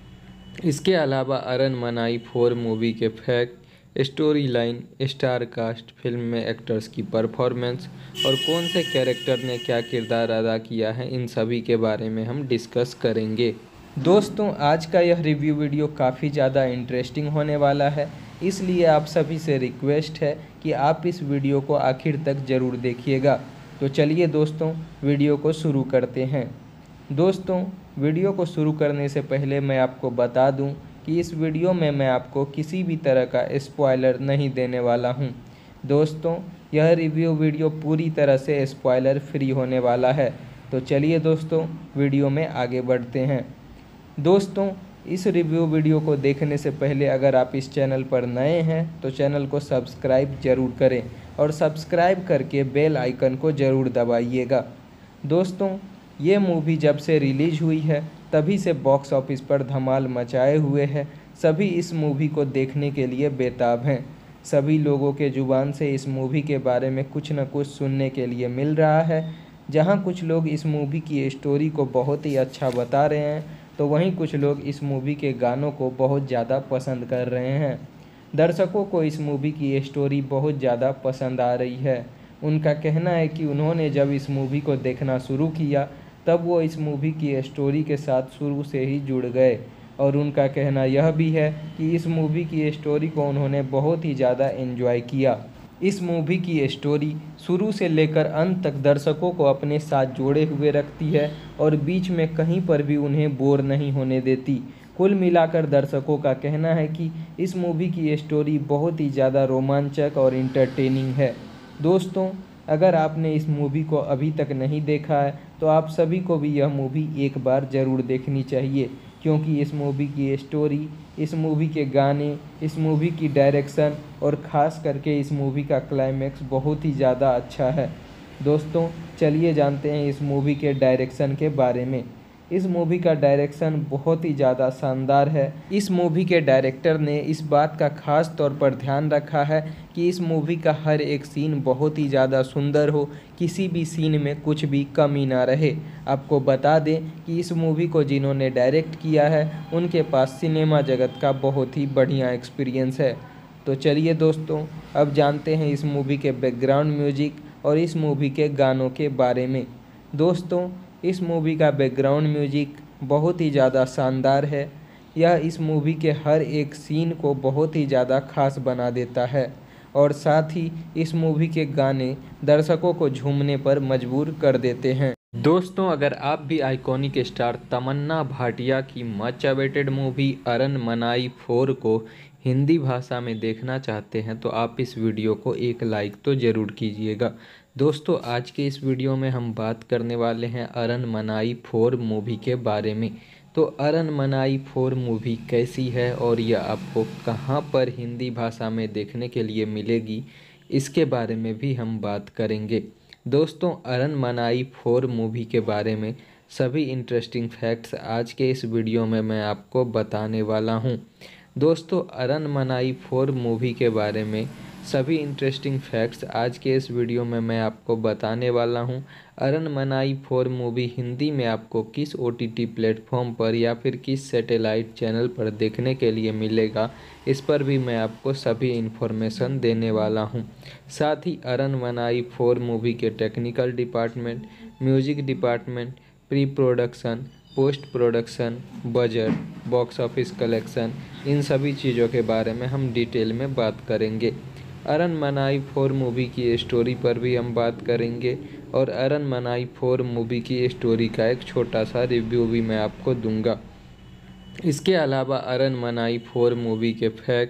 इसके अलावा अरनमनाई 4 मूवी के fact, story line, star cast, film में एक्टर्स की परफॉर्मेंस और कौन से कैरेक्टर ने क्या किरदार अदा किया है, इन सभी के बारे में हम डिस्कस करेंगे। दोस्तों, आज का यह रिव्यू वीडियो काफ़ी ज़्यादा इंटरेस्टिंग होने वाला है, इसलिए आप सभी से रिक्वेस्ट है कि आप इस वीडियो को आखिर तक ज़रूर देखिएगा। तो चलिए दोस्तों, वीडियो को शुरू करते हैं। दोस्तों, वीडियो को शुरू करने से पहले मैं आपको बता दूं कि इस वीडियो में मैं आपको किसी भी तरह का स्पॉइलर नहीं देने वाला हूं। दोस्तों, यह रिव्यू वीडियो पूरी तरह से स्पॉइलर फ्री होने वाला है। तो चलिए दोस्तों, वीडियो में आगे बढ़ते हैं। दोस्तों, इस रिव्यू वीडियो को देखने से पहले अगर आप इस चैनल पर नए हैं तो चैनल को सब्सक्राइब जरूर करें और सब्सक्राइब करके बेल आइकन को ज़रूर दबाइएगा। दोस्तों, ये मूवी जब से रिलीज हुई है तभी से बॉक्स ऑफिस पर धमाल मचाए हुए है। सभी इस मूवी को देखने के लिए बेताब हैं। सभी लोगों के ज़ुबान से इस मूवी के बारे में कुछ न कुछ सुनने के लिए मिल रहा है। जहां कुछ लोग इस मूवी की स्टोरी को बहुत ही अच्छा बता रहे हैं तो वहीं कुछ लोग इस मूवी के गानों को बहुत ज़्यादा पसंद कर रहे हैं। दर्शकों को इस मूवी की स्टोरी बहुत ज़्यादा पसंद आ रही है। उनका कहना है कि उन्होंने जब इस मूवी को देखना शुरू किया तब वो इस मूवी की स्टोरी के साथ शुरू से ही जुड़ गए और उनका कहना यह भी है कि इस मूवी की स्टोरी को उन्होंने बहुत ही ज़्यादा एंजॉय किया। इस मूवी की स्टोरी शुरू से लेकर अंत तक दर्शकों को अपने साथ जोड़े हुए रखती है और बीच में कहीं पर भी उन्हें बोर नहीं होने देती। कुल मिलाकर दर्शकों का कहना है कि इस मूवी की स्टोरी बहुत ही ज़्यादा रोमांचक और इंटरटेनिंग है। दोस्तों, अगर आपने इस मूवी को अभी तक नहीं देखा है तो आप सभी को भी यह मूवी एक बार ज़रूर देखनी चाहिए, क्योंकि इस मूवी की स्टोरी, इस मूवी के गाने, इस मूवी की डायरेक्शन और ख़ास करके इस मूवी का क्लाइमैक्स बहुत ही ज़्यादा अच्छा है। दोस्तों, चलिए जानते हैं इस मूवी के डायरेक्शन के बारे में। इस मूवी का डायरेक्शन बहुत ही ज़्यादा शानदार है। इस मूवी के डायरेक्टर ने इस बात का ख़ास तौर पर ध्यान रखा है कि इस मूवी का हर एक सीन बहुत ही ज़्यादा सुंदर हो, किसी भी सीन में कुछ भी कमी ना रहे। आपको बता दें कि इस मूवी को जिन्होंने डायरेक्ट किया है उनके पास सिनेमा जगत का बहुत ही बढ़िया एक्सपीरियंस है। तो चलिए दोस्तों, अब जानते हैं इस मूवी के बैकग्राउंड म्यूजिक और इस मूवी के गानों के बारे में। दोस्तों, इस मूवी का बैकग्राउंड म्यूजिक बहुत ही ज़्यादा शानदार है। यह इस मूवी के हर एक सीन को बहुत ही ज़्यादा खास बना देता है और साथ ही इस मूवी के गाने दर्शकों को झूमने पर मजबूर कर देते हैं। दोस्तों, अगर आप भी आइकॉनिक स्टार तमन्ना भाटिया की मच अवेटेड मूवी अरनमनाई 4 को हिंदी भाषा में देखना चाहते हैं तो आप इस वीडियो को एक लाइक तो ज़रूर कीजिएगा। दोस्तों, आज के इस वीडियो में हम बात करने वाले हैं अरनमनाई 4 मूवी के बारे में। तो अरनमनाई 4 मूवी कैसी है और यह आपको कहां पर हिंदी भाषा में देखने के लिए मिलेगी, इसके बारे में भी हम बात करेंगे। दोस्तों, अरनमनाई 4 मूवी के बारे में सभी इंटरेस्टिंग फैक्ट्स आज के इस वीडियो में मैं आपको बताने वाला हूं। दोस्तों, अरनमनाई 4 मूवी के बारे में सभी इंटरेस्टिंग फैक्ट्स आज के इस वीडियो में मैं आपको बताने वाला हूं। अरनमनाई 4 मूवी हिंदी में आपको किस OTT प्लेटफॉर्म पर या फिर किस सैटेलाइट चैनल पर देखने के लिए मिलेगा, इस पर भी मैं आपको सभी इन्फॉर्मेशन देने वाला हूं। साथ ही अरनमनाई 4 मूवी के technical department, music department, pre production, post production, budget, box office collection, इन सभी चीज़ों के बारे में हम डिटेल में बात करेंगे। अरनमनाई 4 मूवी की स्टोरी पर भी हम बात करेंगे और अरनमनाई 4 मूवी की स्टोरी का एक छोटा सा रिव्यू भी मैं आपको दूंगा। इसके अलावा अरनमनाई 4 मूवी के fact,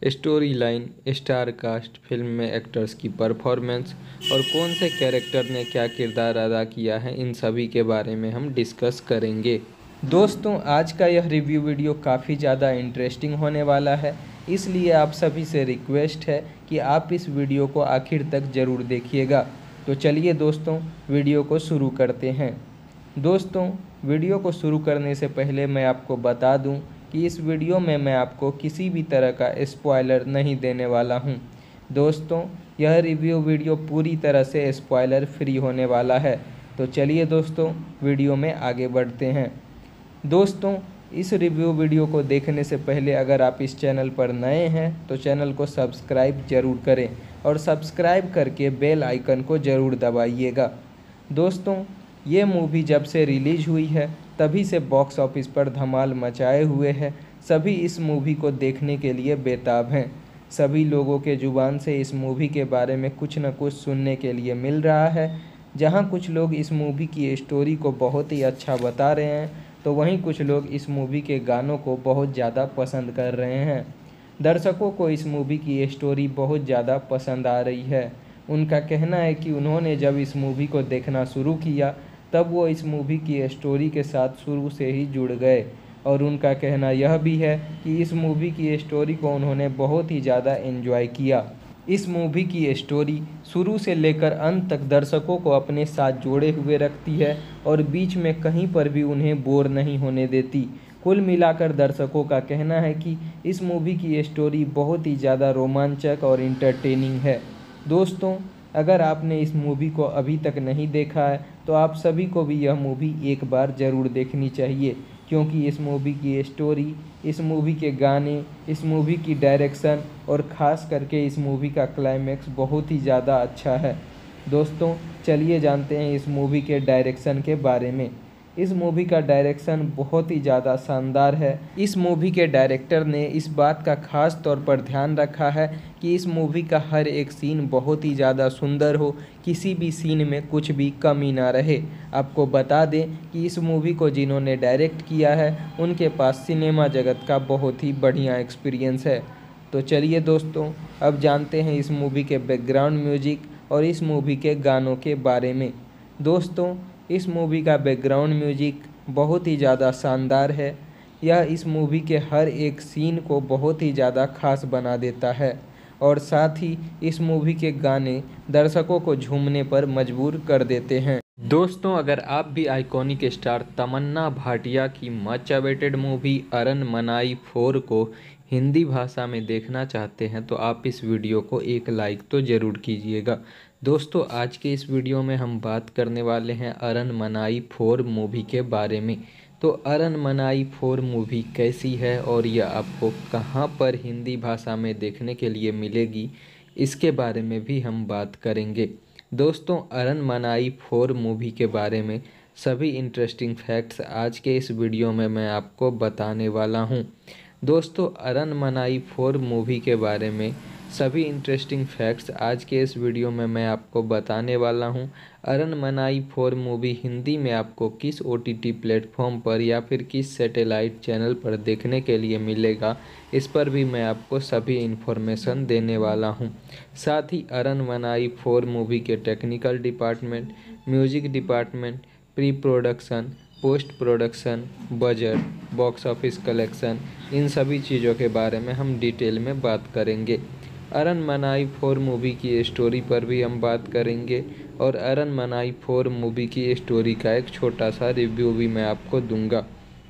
story line, star cast, film में एक्टर्स की परफॉर्मेंस और कौन से कैरेक्टर ने क्या किरदार अदा किया है, इन सभी के बारे में हम डिस्कस करेंगे। दोस्तों, आज का यह रिव्यू वीडियो काफ़ी ज़्यादा इंटरेस्टिंग होने वाला है, इसलिए आप सभी से रिक्वेस्ट है कि आप इस वीडियो को आखिर तक ज़रूर देखिएगा। तो चलिए दोस्तों, वीडियो को शुरू करते हैं। दोस्तों, वीडियो को शुरू करने से पहले मैं आपको बता दूं कि इस वीडियो में मैं आपको किसी भी तरह का स्पॉइलर नहीं देने वाला हूं। दोस्तों, यह रिव्यू वीडियो पूरी तरह से स्पॉइलर फ्री होने वाला है। तो चलिए दोस्तों, वीडियो में आगे बढ़ते हैं। दोस्तों, इस रिव्यू वीडियो को देखने से पहले अगर आप इस चैनल पर नए हैं तो चैनल को सब्सक्राइब ज़रूर करें और सब्सक्राइब करके बेल आइकन को ज़रूर दबाइएगा। दोस्तों, ये मूवी जब से रिलीज़ हुई है तभी से बॉक्स ऑफिस पर धमाल मचाए हुए है। सभी इस मूवी को देखने के लिए बेताब हैं। सभी लोगों के ज़ुबान से इस मूवी के बारे में कुछ न कुछ सुनने के लिए मिल रहा है। जहां कुछ लोग इस मूवी की स्टोरी को बहुत ही अच्छा बता रहे हैं तो वहीं कुछ लोग इस मूवी के गानों को बहुत ज़्यादा पसंद कर रहे हैं। दर्शकों को इस मूवी की स्टोरी बहुत ज़्यादा पसंद आ रही है। उनका कहना है कि उन्होंने जब इस मूवी को देखना शुरू किया तब वो इस मूवी की स्टोरी के साथ शुरू से ही जुड़ गए और उनका कहना यह भी है कि इस मूवी की स्टोरी को उन्होंने बहुत ही ज़्यादा एंजॉय किया। इस मूवी की स्टोरी शुरू से लेकर अंत तक दर्शकों को अपने साथ जोड़े हुए रखती है और बीच में कहीं पर भी उन्हें बोर नहीं होने देती। कुल मिलाकर दर्शकों का कहना है कि इस मूवी की स्टोरी बहुत ही ज़्यादा रोमांचक और इंटरटेनिंग है। दोस्तों, अगर आपने इस मूवी को अभी तक नहीं देखा है तो आप सभी को भी यह मूवी एक बार ज़रूर देखनी चाहिए, क्योंकि इस मूवी की स्टोरी, इस मूवी के गाने, इस मूवी की डायरेक्शन और ख़ास करके इस मूवी का क्लाइमैक्स बहुत ही ज़्यादा अच्छा है। दोस्तों, चलिए जानते हैं इस मूवी के डायरेक्शन के बारे में। इस मूवी का डायरेक्शन बहुत ही ज़्यादा शानदार है। इस मूवी के डायरेक्टर ने इस बात का ख़ास तौर पर ध्यान रखा है कि इस मूवी का हर एक सीन बहुत ही ज़्यादा सुंदर हो, किसी भी सीन में कुछ भी कमी ना रहे। आपको बता दें कि इस मूवी को जिन्होंने डायरेक्ट किया है उनके पास सिनेमा जगत का बहुत ही बढ़िया एक्सपीरियंस है। तो चलिए दोस्तों, अब जानते हैं इस मूवी के बैकग्राउंड म्यूजिक और इस मूवी के गानों के बारे में। दोस्तों, इस मूवी का बैकग्राउंड म्यूजिक बहुत ही ज़्यादा शानदार है। यह इस मूवी के हर एक सीन को बहुत ही ज़्यादा खास बना देता है और साथ ही इस मूवी के गाने दर्शकों को झूमने पर मजबूर कर देते हैं। दोस्तों, अगर आप भी आइकॉनिक स्टार तमन्ना भाटिया की मच अवेटेड मूवी अरनमनाई 4 को हिंदी भाषा में देखना चाहते हैं तो आप इस वीडियो को एक लाइक तो ज़रूर कीजिएगा। दोस्तों, आज के इस वीडियो में हम बात करने वाले हैं अरनमनाई 4 मूवी के बारे में। तो अरनमनाई 4 मूवी कैसी है और यह आपको कहां पर हिंदी भाषा में देखने के लिए मिलेगी, इसके बारे में भी हम बात करेंगे। दोस्तों, अरनमनाई 4 मूवी के बारे में सभी इंटरेस्टिंग फैक्ट्स आज के इस वीडियो में मैं आपको बताने वाला हूं। दोस्तों, अरनमनाई 4 मूवी के बारे में सभी इंटरेस्टिंग फैक्ट्स आज के इस वीडियो में मैं आपको बताने वाला हूं। अरनमनाई 4 मूवी हिंदी में आपको किस OTT प्लेटफॉर्म पर या फिर किस सैटेलाइट चैनल पर देखने के लिए मिलेगा, इस पर भी मैं आपको सभी इन्फॉर्मेशन देने वाला हूं। साथ ही अरनमनाई 4 मूवी के technical department, music department, pre production, post production, budget, box office collection, इन सभी चीज़ों के बारे में हम डिटेल में बात करेंगे। अरनमनाई 4 मूवी की स्टोरी पर भी हम बात करेंगे और अरनमनाई 4 मूवी की स्टोरी का एक छोटा सा रिव्यू भी मैं आपको दूंगा।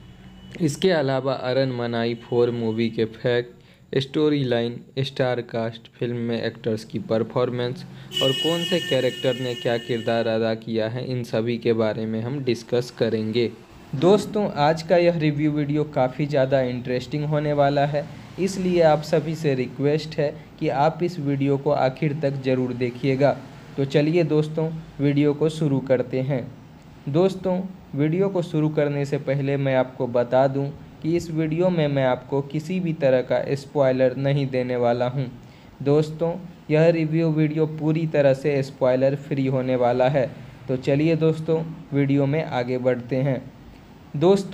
इसके अलावा अरनमनाई 4 मूवी के fact, story line, star cast, film में एक्टर्स की परफॉर्मेंस और कौन से कैरेक्टर ने क्या किरदार अदा किया है, इन सभी के बारे में हम डिस्कस करेंगे। दोस्तों, आज का यह रिव्यू वीडियो काफ़ी ज़्यादा इंटरेस्टिंग होने वाला है, इसलिए आप सभी से रिक्वेस्ट है कि आप इस वीडियो को आखिर तक ज़रूर देखिएगा। तो चलिए दोस्तों, वीडियो को शुरू करते हैं। दोस्तों, वीडियो को शुरू करने से पहले मैं आपको बता दूं कि इस वीडियो में मैं आपको किसी भी तरह का स्पॉइलर नहीं देने वाला हूं। दोस्तों, यह रिव्यू वीडियो पूरी तरह से स्पॉइलर फ्री होने वाला है। तो चलिए दोस्तों, वीडियो में आगे बढ़ते हैं। दोस्तों,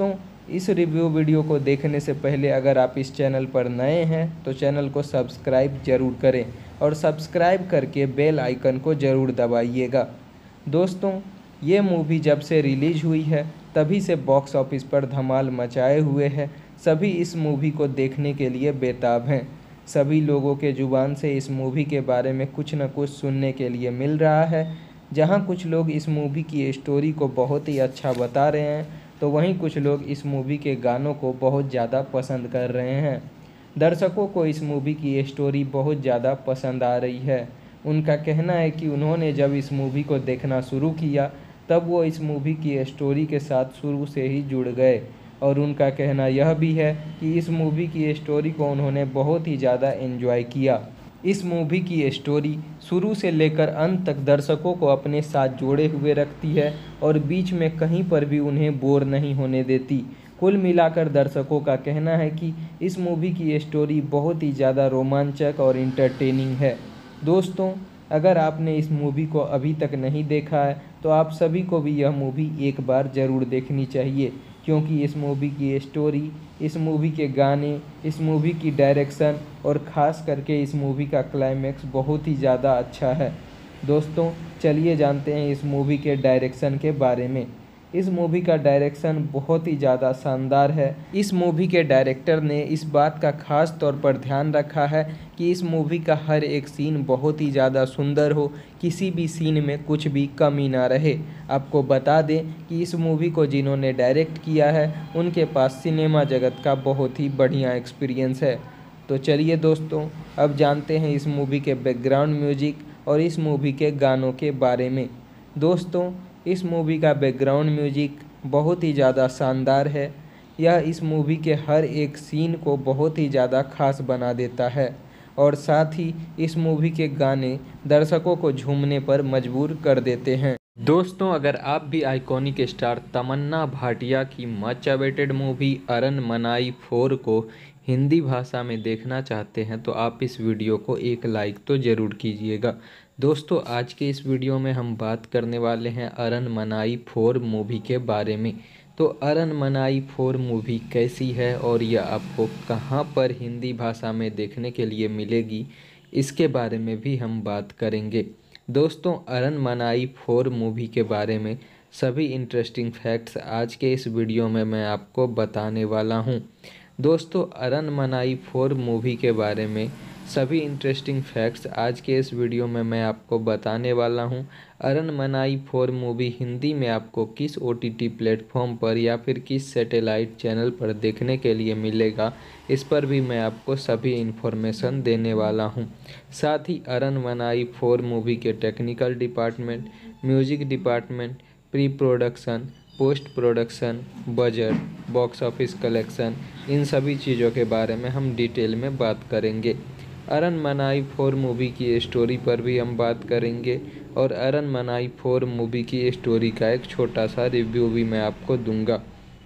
इस रिव्यू वीडियो को देखने से पहले अगर आप इस चैनल पर नए हैं तो चैनल को सब्सक्राइब जरूर करें और सब्सक्राइब करके बेल आइकन को ज़रूर दबाइएगा। दोस्तों, ये मूवी जब से रिलीज़ हुई है तभी से बॉक्स ऑफिस पर धमाल मचाए हुए है। सभी इस मूवी को देखने के लिए बेताब हैं। सभी लोगों के ज़ुबान से इस मूवी के बारे में कुछ न कुछ सुनने के लिए मिल रहा है। जहां कुछ लोग इस मूवी की स्टोरी को बहुत ही अच्छा बता रहे हैं तो वहीं कुछ लोग इस मूवी के गानों को बहुत ज़्यादा पसंद कर रहे हैं। दर्शकों को इस मूवी की स्टोरी बहुत ज़्यादा पसंद आ रही है। उनका कहना है कि उन्होंने जब इस मूवी को देखना शुरू किया तब वो इस मूवी की स्टोरी के साथ शुरू से ही जुड़ गए और उनका कहना यह भी है कि इस मूवी की स्टोरी को उन्होंने बहुत ही ज़्यादा एंजॉय किया। इस मूवी की स्टोरी शुरू से लेकर अंत तक दर्शकों को अपने साथ जोड़े हुए रखती है और बीच में कहीं पर भी उन्हें बोर नहीं होने देती। कुल मिलाकर दर्शकों का कहना है कि इस मूवी की स्टोरी बहुत ही ज़्यादा रोमांचक और इंटरटेनिंग है। दोस्तों, अगर आपने इस मूवी को अभी तक नहीं देखा है तो आप सभी को भी यह मूवी एक बार ज़रूर देखनी चाहिए, क्योंकि इस मूवी की स्टोरी, इस मूवी के गाने, इस मूवी की डायरेक्शन और ख़ास करके इस मूवी का क्लाइमैक्स बहुत ही ज़्यादा अच्छा है। दोस्तों, चलिए जानते हैं इस मूवी के डायरेक्शन के बारे में। इस मूवी का डायरेक्शन बहुत ही ज़्यादा शानदार है। इस मूवी के डायरेक्टर ने इस बात का ख़ास तौर पर ध्यान रखा है कि इस मूवी का हर एक सीन बहुत ही ज़्यादा सुंदर हो, किसी भी सीन में कुछ भी कमी ना रहे। आपको बता दें कि इस मूवी को जिन्होंने डायरेक्ट किया है उनके पास सिनेमा जगत का बहुत ही बढ़िया एक्सपीरियंस है। तो चलिए दोस्तों, अब जानते हैं इस मूवी के बैकग्राउंड म्यूजिक और इस मूवी के गानों के बारे में। दोस्तों, इस मूवी का बैकग्राउंड म्यूजिक बहुत ही ज़्यादा शानदार है। यह इस मूवी के हर एक सीन को बहुत ही ज़्यादा खास बना देता है और साथ ही इस मूवी के गाने दर्शकों को झूमने पर मजबूर कर देते हैं। दोस्तों, अगर आप भी आइकॉनिक स्टार तमन्ना भाटिया की मच अवेटेड मूवी अरन मनाई 4 को हिंदी भाषा में देखना चाहते हैं तो आप इस वीडियो को एक लाइक तो ज़रूर कीजिएगा। दोस्तों, आज के इस वीडियो में हम बात करने वाले हैं अरन मनाई 4 मूवी के बारे में। तो अरन मनाई 4 मूवी कैसी है और यह आपको कहां पर हिंदी भाषा में देखने के लिए मिलेगी, इसके बारे में भी हम बात करेंगे। दोस्तों, अरन मनाई 4 मूवी के बारे में सभी इंटरेस्टिंग फैक्ट्स आज के इस वीडियो में मैं आपको बताने वाला हूं। दोस्तों, अरन मनाई 4 मूवी के बारे में सभी इंटरेस्टिंग फैक्ट्स आज के इस वीडियो में मैं आपको बताने वाला हूं। अरन मनाई 4 मूवी हिंदी में आपको किस OTT प्लेटफॉर्म पर या फिर किस सैटेलाइट चैनल पर देखने के लिए मिलेगा, इस पर भी मैं आपको सभी इन्फॉर्मेशन देने वाला हूं। साथ ही अरन मनाई 4 मूवी के technical department, music department, pre production, post production, budget, box office collection, इन सभी चीज़ों के बारे में हम डिटेल में बात करेंगे। अरन मनाई 4 मूवी की स्टोरी पर भी हम बात करेंगे और अरन मनाई 4 मूवी की स्टोरी का एक छोटा सा रिव्यू भी मैं आपको दूंगा।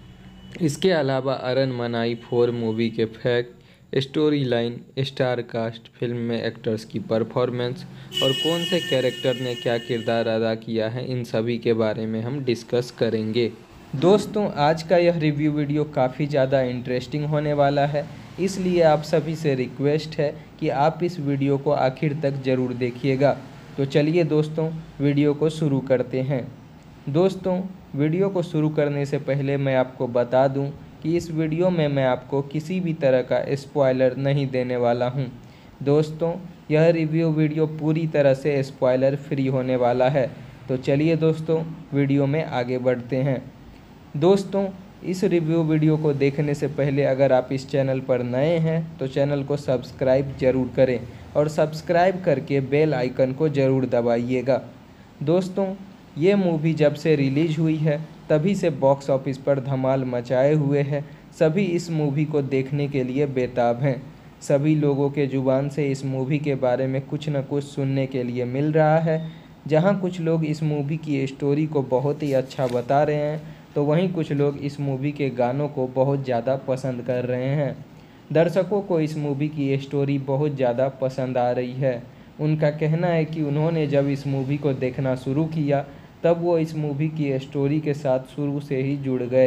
इसके अलावा अरन मनाई 4 मूवी के fact, story line, star cast, film में एक्टर्स की परफॉर्मेंस और कौन से कैरेक्टर ने क्या किरदार अदा किया है, इन सभी के बारे में हम डिस्कस करेंगे। दोस्तों, आज का यह रिव्यू वीडियो काफ़ी ज़्यादा इंटरेस्टिंग होने वाला है, इसलिए आप सभी से रिक्वेस्ट है कि आप इस वीडियो को आखिर तक ज़रूर देखिएगा। तो चलिए दोस्तों, वीडियो को शुरू करते हैं। दोस्तों, वीडियो को शुरू करने से पहले मैं आपको बता दूं कि इस वीडियो में मैं आपको किसी भी तरह का स्पॉइलर नहीं देने वाला हूं। दोस्तों, यह रिव्यू वीडियो पूरी तरह से स्पॉइलर फ्री होने वाला है। तो चलिए दोस्तों, वीडियो में आगे बढ़ते हैं। दोस्तों, इस रिव्यू वीडियो को देखने से पहले अगर आप इस चैनल पर नए हैं तो चैनल को सब्सक्राइब जरूर करें और सब्सक्राइब करके बेल आइकन को ज़रूर दबाइएगा। दोस्तों, ये मूवी जब से रिलीज़ हुई है तभी से बॉक्स ऑफिस पर धमाल मचाए हुए है। सभी इस मूवी को देखने के लिए बेताब हैं। सभी लोगों के ज़ुबान से इस मूवी के बारे में कुछ न कुछ सुनने के लिए मिल रहा है। जहां कुछ लोग इस मूवी की स्टोरी को बहुत ही अच्छा बता रहे हैं तो वहीं कुछ लोग इस मूवी के गानों को बहुत ज़्यादा पसंद कर रहे हैं। दर्शकों को इस मूवी की स्टोरी बहुत ज़्यादा पसंद आ रही है। उनका कहना है कि उन्होंने जब इस मूवी को देखना शुरू किया तब वो इस मूवी की स्टोरी के साथ शुरू से ही जुड़ गए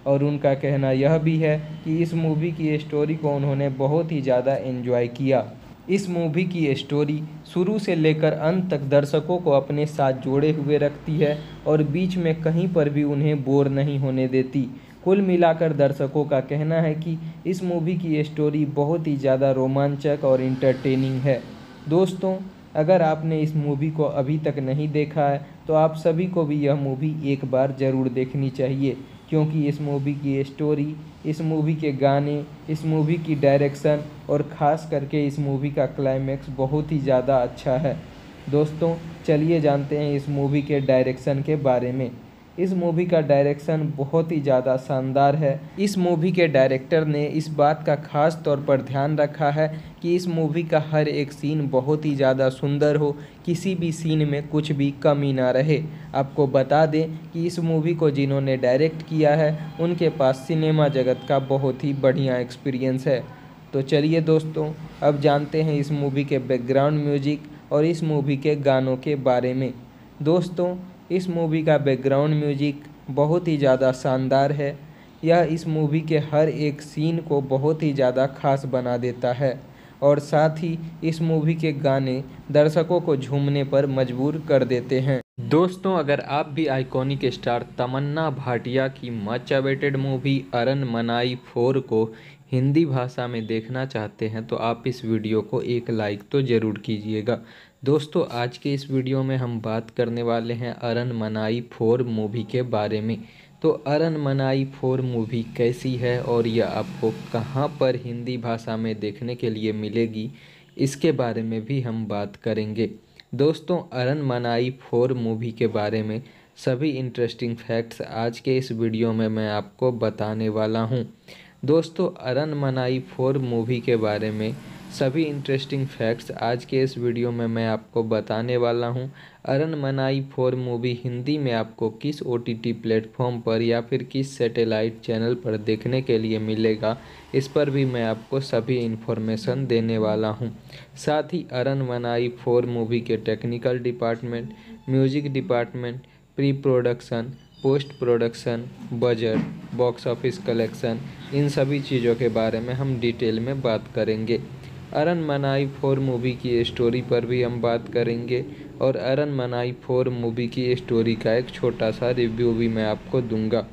और उनका कहना यह भी है कि इस मूवी की स्टोरी को उन्होंने बहुत ही ज़्यादा एंजॉय किया। इस मूवी की स्टोरी शुरू से लेकर अंत तक दर्शकों को अपने साथ जोड़े हुए रखती है और बीच में कहीं पर भी उन्हें बोर नहीं होने देती। कुल मिलाकर दर्शकों का कहना है कि इस मूवी की स्टोरी बहुत ही ज़्यादा रोमांचक और इंटरटेनिंग है। दोस्तों, अगर आपने इस मूवी को अभी तक नहीं देखा है तो आप सभी को भी यह मूवी एक बार ज़रूर देखनी चाहिए, क्योंकि इस मूवी की स्टोरी, इस मूवी के गाने, इस मूवी की डायरेक्शन और ख़ास करके इस मूवी का क्लाइमैक्स बहुत ही ज़्यादा अच्छा है। दोस्तों, चलिए जानते हैं इस मूवी के डायरेक्शन के बारे में। इस मूवी का डायरेक्शन बहुत ही ज़्यादा शानदार है। इस मूवी के डायरेक्टर ने इस बात का ख़ास तौर पर ध्यान रखा है कि इस मूवी का हर एक सीन बहुत ही ज़्यादा सुंदर हो, किसी भी सीन में कुछ भी कमी ना रहे। आपको बता दें कि इस मूवी को जिन्होंने डायरेक्ट किया है उनके पास सिनेमा जगत का बहुत ही बढ़िया एक्सपीरियंस है। तो चलिए दोस्तों, अब जानते हैं इस मूवी के बैकग्राउंड म्यूजिक और इस मूवी के गानों के बारे में। दोस्तों, इस मूवी का बैकग्राउंड म्यूजिक बहुत ही ज़्यादा शानदार है। यह इस मूवी के हर एक सीन को बहुत ही ज़्यादा खास बना देता है और साथ ही इस मूवी के गाने दर्शकों को झूमने पर मजबूर कर देते हैं। दोस्तों, अगर आप भी आइकॉनिक स्टार तमन्ना भाटिया की मच अवेटेड मूवी अरन मनाई 4 को हिंदी भाषा में देखना चाहते हैं तो आप इस वीडियो को एक लाइक तो ज़रूर कीजिएगा। दोस्तों, आज के इस वीडियो में हम बात करने वाले हैं अरन मनाई 4 मूवी के बारे में। तो अरन मनाई 4 मूवी कैसी है और यह आपको कहां पर हिंदी भाषा में देखने के लिए मिलेगी, इसके बारे में भी हम बात करेंगे। दोस्तों, अरन मनाई 4 मूवी के बारे में सभी इंटरेस्टिंग फैक्ट्स आज के इस वीडियो में मैं आपको बताने वाला हूं। दोस्तों, अरन मनाई 4 मूवी के बारे में सभी इंटरेस्टिंग फैक्ट्स आज के इस वीडियो में मैं आपको बताने वाला हूं। अरन मनाई 4 मूवी हिंदी में आपको किस OTT प्लेटफॉर्म पर या फिर किस सैटेलाइट चैनल पर देखने के लिए मिलेगा, इस पर भी मैं आपको सभी इन्फॉर्मेशन देने वाला हूं। साथ ही अरन मनाई 4 मूवी के technical department, music department, pre production, post production, budget, box office collection, इन सभी चीज़ों के बारे में हम डिटेल में बात करेंगे। अरन मनाई 4 मूवी की स्टोरी पर भी हम बात करेंगे और अरन मनाई 4 मूवी की स्टोरी का एक छोटा सा रिव्यू भी मैं आपको दूंगा।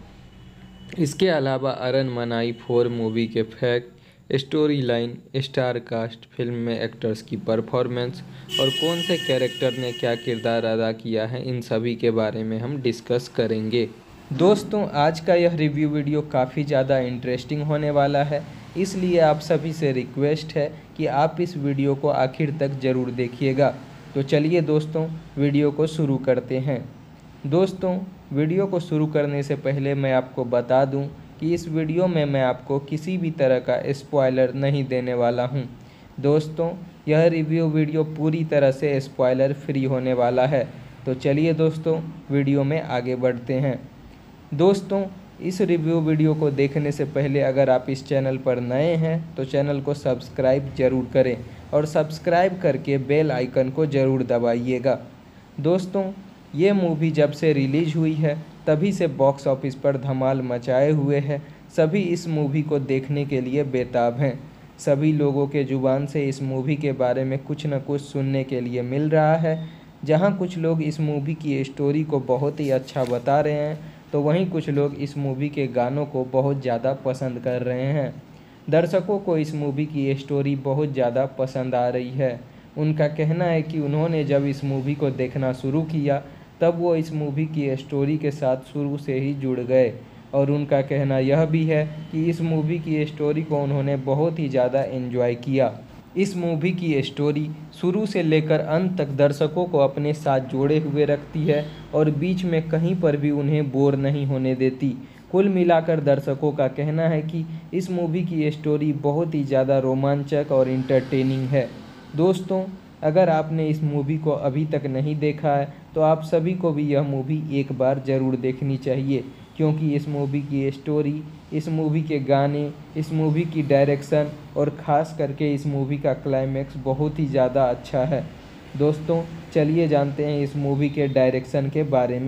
इसके अलावा अरन मनाई 4 मूवी के fact, story line, star cast, film में एक्टर्स की परफॉर्मेंस और कौन से कैरेक्टर ने क्या किरदार अदा किया है, इन सभी के बारे में हम डिस्कस करेंगे। दोस्तों, आज का यह रिव्यू वीडियो काफ़ी ज़्यादा इंटरेस्टिंग होने वाला है, इसलिए आप सभी से रिक्वेस्ट है कि आप इस वीडियो को आखिर तक ज़रूर देखिएगा। तो चलिए दोस्तों, वीडियो को शुरू करते हैं। दोस्तों, वीडियो को शुरू करने से पहले मैं आपको बता दूं कि इस वीडियो में मैं आपको किसी भी तरह का स्पॉइलर नहीं देने वाला हूं। दोस्तों, यह रिव्यू वीडियो पूरी तरह से स्पॉइलर फ्री होने वाला है। तो चलिए दोस्तों, वीडियो में आगे बढ़ते हैं। दोस्तों, इस रिव्यू वीडियो को देखने से पहले अगर आप इस चैनल पर नए हैं तो चैनल को सब्सक्राइब जरूर करें और सब्सक्राइब करके बेल आइकन को ज़रूर दबाइएगा। दोस्तों, ये मूवी जब से रिलीज हुई है तभी से बॉक्स ऑफिस पर धमाल मचाए हुए है। सभी इस मूवी को देखने के लिए बेताब हैं। सभी लोगों के ज़ुबान से इस मूवी के बारे में कुछ न कुछ सुनने के लिए मिल रहा है। जहाँ कुछ लोग इस मूवी की स्टोरी को बहुत ही अच्छा बता रहे हैं तो वहीं कुछ लोग इस मूवी के गानों को बहुत ज़्यादा पसंद कर रहे हैं। दर्शकों को इस मूवी की स्टोरी बहुत ज़्यादा पसंद आ रही है। उनका कहना है कि उन्होंने जब इस मूवी को देखना शुरू किया तब वो इस मूवी की स्टोरी के साथ शुरू से ही जुड़ गए और उनका कहना यह भी है कि इस मूवी की स्टोरी को उन्होंने बहुत ही ज़्यादा एंजॉय किया। इस मूवी की स्टोरी शुरू से लेकर अंत तक दर्शकों को अपने साथ जोड़े हुए रखती है और बीच में कहीं पर भी उन्हें बोर नहीं होने देती। कुल मिलाकर दर्शकों का कहना है कि इस मूवी की स्टोरी बहुत ही ज़्यादा रोमांचक और इंटरटेनिंग है। दोस्तों, अगर आपने इस मूवी को अभी तक नहीं देखा है तो आप सभी को भी यह मूवी एक बार ज़रूर देखनी चाहिए, क्योंकि इस मूवी की स्टोरी, इस मूवी के गाने, इस मूवी की डायरेक्शन और ख़ास करके इस मूवी का क्लाइमैक्स बहुत ही ज़्यादा अच्छा है। दोस्तों, चलिए जानते हैं इस मूवी के डायरेक्शन के बारे में।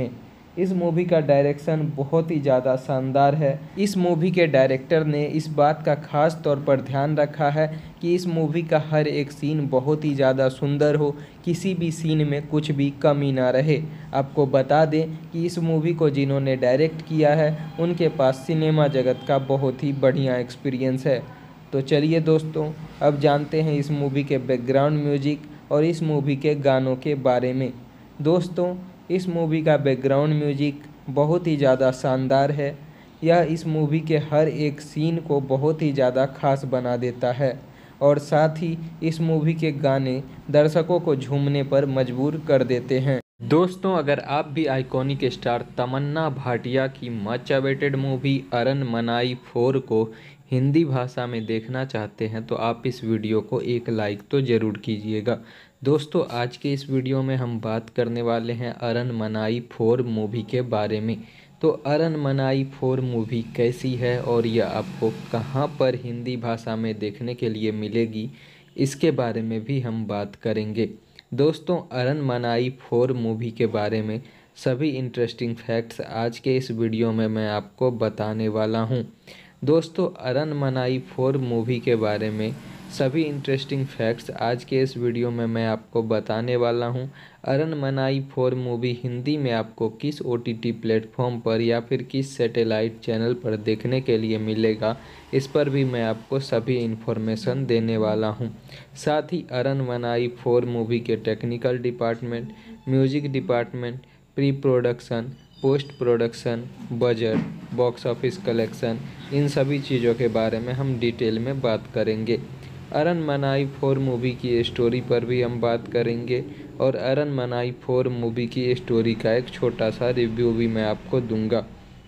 इस मूवी का डायरेक्शन बहुत ही ज़्यादा शानदार है। इस मूवी के डायरेक्टर ने इस बात का खास तौर पर ध्यान रखा है कि इस मूवी का हर एक सीन बहुत ही ज़्यादा सुंदर हो, किसी भी सीन में कुछ भी कमी ना रहे। आपको बता दें कि इस मूवी को जिन्होंने डायरेक्ट किया है उनके पास सिनेमा जगत का बहुत ही बढ़िया एक्सपीरियंस है। तो चलिए दोस्तों, अब जानते हैं इस मूवी के बैकग्राउंड म्यूजिक और इस मूवी के गानों के बारे में। दोस्तों, इस मूवी का बैकग्राउंड म्यूजिक बहुत ही ज़्यादा शानदार है। यह इस मूवी के हर एक सीन को बहुत ही ज़्यादा खास बना देता है और साथ ही इस मूवी के गाने दर्शकों को झूमने पर मजबूर कर देते हैं। दोस्तों, अगर आप भी आइकॉनिक स्टार तमन्ना भाटिया की मच अवेटेड मूवी अरन मनाई 4 को हिंदी भाषा में देखना चाहते हैं तो आप इस वीडियो को एक लाइक तो ज़रूर कीजिएगा। दोस्तों, आज के इस वीडियो में हम बात करने वाले हैं अरन मनाई 4 मूवी के बारे में। तो अरन मनाई 4 मूवी कैसी है और यह आपको कहां पर हिंदी भाषा में देखने के लिए मिलेगी, इसके बारे में भी हम बात करेंगे। दोस्तों, अरन मनाई 4 मूवी के बारे में सभी इंटरेस्टिंग फैक्ट्स आज के इस वीडियो में मैं आपको बताने वाला हूं। दोस्तों, अरन मनाई 4 मूवी के बारे में सभी इंटरेस्टिंग फैक्ट्स आज के इस वीडियो में मैं आपको बताने वाला हूं। अरन मनाई 4 मूवी हिंदी में आपको किस OTT प्लेटफॉर्म पर या फिर किस सैटेलाइट चैनल पर देखने के लिए मिलेगा, इस पर भी मैं आपको सभी इन्फॉर्मेशन देने वाला हूं। साथ ही अरन मनाई 4 मूवी के technical department, music department, pre production, post production, budget, box office collection, इन सभी चीज़ों के बारे में हम डिटेल में बात करेंगे। अरन मनाई 4 मूवी की स्टोरी पर भी हम बात करेंगे और अरन मनाई 4 मूवी की स्टोरी का एक छोटा सा रिव्यू भी मैं आपको दूंगा।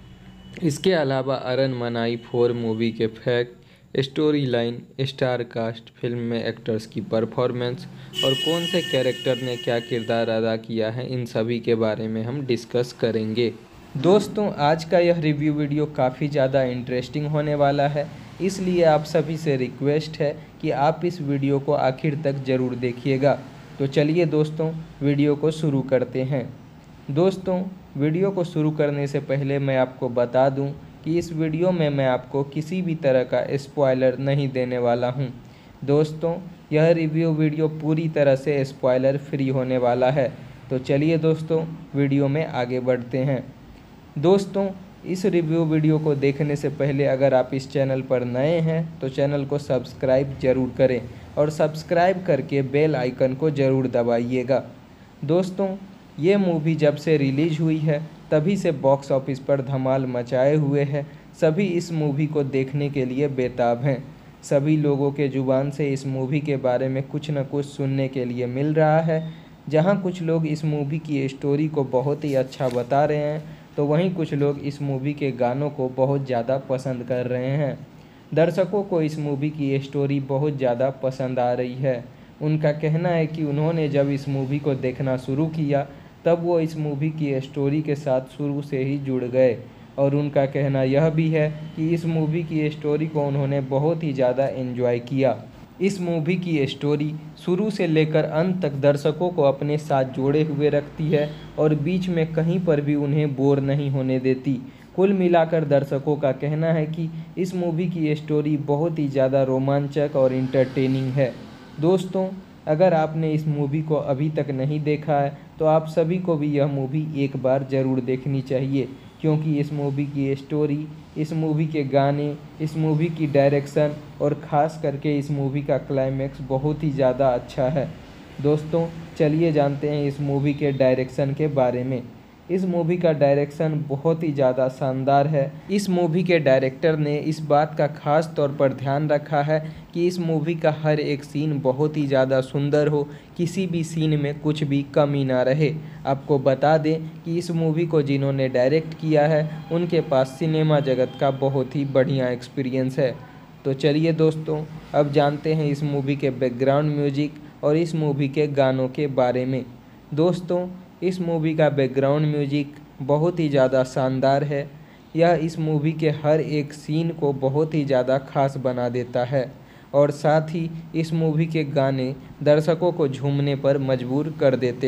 इसके अलावा अरन मनाई 4 मूवी के fact, story line, star cast, film में एक्टर्स की परफॉर्मेंस और कौन से कैरेक्टर ने क्या किरदार अदा किया है, इन सभी के बारे में हम डिस्कस करेंगे। दोस्तों, आज का यह रिव्यू वीडियो काफ़ी ज़्यादा इंटरेस्टिंग होने वाला है, इसलिए आप सभी से रिक्वेस्ट है कि आप इस वीडियो को आखिर तक ज़रूर देखिएगा। तो चलिए दोस्तों, वीडियो को शुरू करते हैं। दोस्तों, वीडियो को शुरू करने से पहले मैं आपको बता दूं कि इस वीडियो में मैं आपको किसी भी तरह का स्पॉइलर नहीं देने वाला हूं। दोस्तों, यह रिव्यू वीडियो पूरी तरह से स्पॉइलर फ्री होने वाला है। तो चलिए दोस्तों, वीडियो में आगे बढ़ते हैं। दोस्तों, इस रिव्यू वीडियो को देखने से पहले अगर आप इस चैनल पर नए हैं तो चैनल को सब्सक्राइब जरूर करें और सब्सक्राइब करके बेल आइकन को ज़रूर दबाइएगा। दोस्तों, ये मूवी जब से रिलीज हुई है तभी से बॉक्स ऑफिस पर धमाल मचाए हुए है। सभी इस मूवी को देखने के लिए बेताब हैं। सभी लोगों के ज़ुबान से इस मूवी के बारे में कुछ न कुछ सुनने के लिए मिल रहा है। जहां कुछ लोग इस मूवी की स्टोरी को बहुत ही अच्छा बता रहे हैं तो वहीं कुछ लोग इस मूवी के गानों को बहुत ज़्यादा पसंद कर रहे हैं। दर्शकों को इस मूवी की स्टोरी बहुत ज़्यादा पसंद आ रही है। उनका कहना है कि उन्होंने जब इस मूवी को देखना शुरू किया तब वो इस मूवी की स्टोरी के साथ शुरू से ही जुड़ गए और उनका कहना यह भी है कि इस मूवी की स्टोरी को उन्होंने बहुत ही ज़्यादा एंजॉय किया। इस मूवी की स्टोरी शुरू से लेकर अंत तक दर्शकों को अपने साथ जोड़े हुए रखती है और बीच में कहीं पर भी उन्हें बोर नहीं होने देती। कुल मिलाकर दर्शकों का कहना है कि इस मूवी की स्टोरी बहुत ही ज़्यादा रोमांचक और इंटरटेनिंग है। दोस्तों, अगर आपने इस मूवी को अभी तक नहीं देखा है तो आप सभी को भी यह मूवी एक बार ज़रूर देखनी चाहिए, क्योंकि इस मूवी की स्टोरी, इस मूवी के गाने, इस मूवी की डायरेक्शन और ख़ास करके इस मूवी का क्लाइमैक्स बहुत ही ज़्यादा अच्छा है। दोस्तों, चलिए जानते हैं इस मूवी के डायरेक्शन के बारे में। इस मूवी का डायरेक्शन बहुत ही ज़्यादा शानदार है। इस मूवी के डायरेक्टर ने इस बात का खास तौर पर ध्यान रखा है कि इस मूवी का हर एक सीन बहुत ही ज़्यादा सुंदर हो, किसी भी सीन में कुछ भी कमी ना रहे। आपको बता दें कि इस मूवी को जिन्होंने डायरेक्ट किया है उनके पास सिनेमा जगत का बहुत ही बढ़िया एक्सपीरियंस है। तो चलिए दोस्तों, अब जानते हैं इस मूवी के बैकग्राउंड म्यूजिक और इस मूवी के गानों के बारे में। दोस्तों, इस मूवी का बैकग्राउंड म्यूजिक बहुत ही ज़्यादा शानदार है। यह इस मूवी के हर एक सीन को बहुत ही ज़्यादा खास बना देता है और साथ ही इस मूवी के गाने दर्शकों को झूमने पर मजबूर कर देते हैं।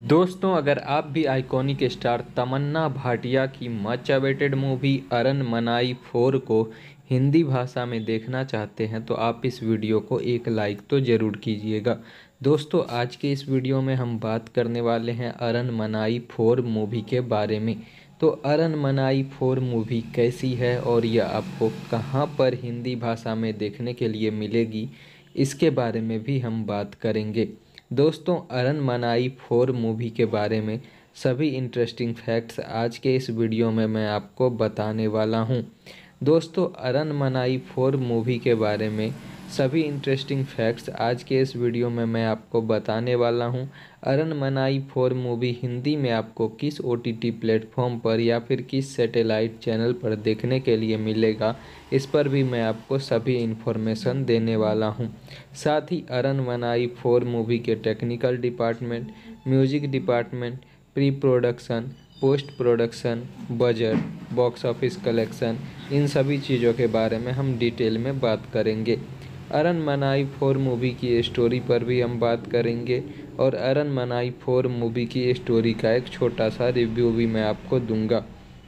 दोस्तों, अगर आप भी आइकॉनिक स्टार तमन्ना भाटिया की मच अवेटेड मूवी अरनमनाई 4 को हिंदी भाषा में देखना चाहते हैं तो आप इस वीडियो को एक लाइक तो ज़रूर कीजिएगा। दोस्तों, आज के इस वीडियो में हम बात करने वाले हैं अरनमनाई 4 मूवी के बारे में। तो अरनमनाई 4 मूवी कैसी है और यह आपको कहां पर हिंदी भाषा में देखने के लिए मिलेगी, इसके बारे में भी हम बात करेंगे। दोस्तों, अरनमनाई 4 मूवी के बारे में सभी इंटरेस्टिंग फैक्ट्स आज के इस वीडियो में मैं आपको बताने वाला हूं। दोस्तों, अरनमनाई 4 मूवी के बारे में सभी इंटरेस्टिंग फैक्ट्स आज के इस वीडियो में मैं आपको बताने वाला हूं। अरनमनाई 4 मूवी हिंदी में आपको किस OTT प्लेटफॉर्म पर या फिर किस सैटेलाइट चैनल पर देखने के लिए मिलेगा, इस पर भी मैं आपको सभी इन्फॉर्मेशन देने वाला हूं। साथ ही अरनमनाई 4 मूवी के technical department, music department, pre production, post production, budget, box office collection, इन सभी चीज़ों के बारे में हम डिटेल में बात करेंगे। अरनमनाई 4 मूवी की स्टोरी पर भी हम बात करेंगे और अरनमनाई 4 मूवी की स्टोरी का एक छोटा सा रिव्यू भी मैं आपको दूंगा।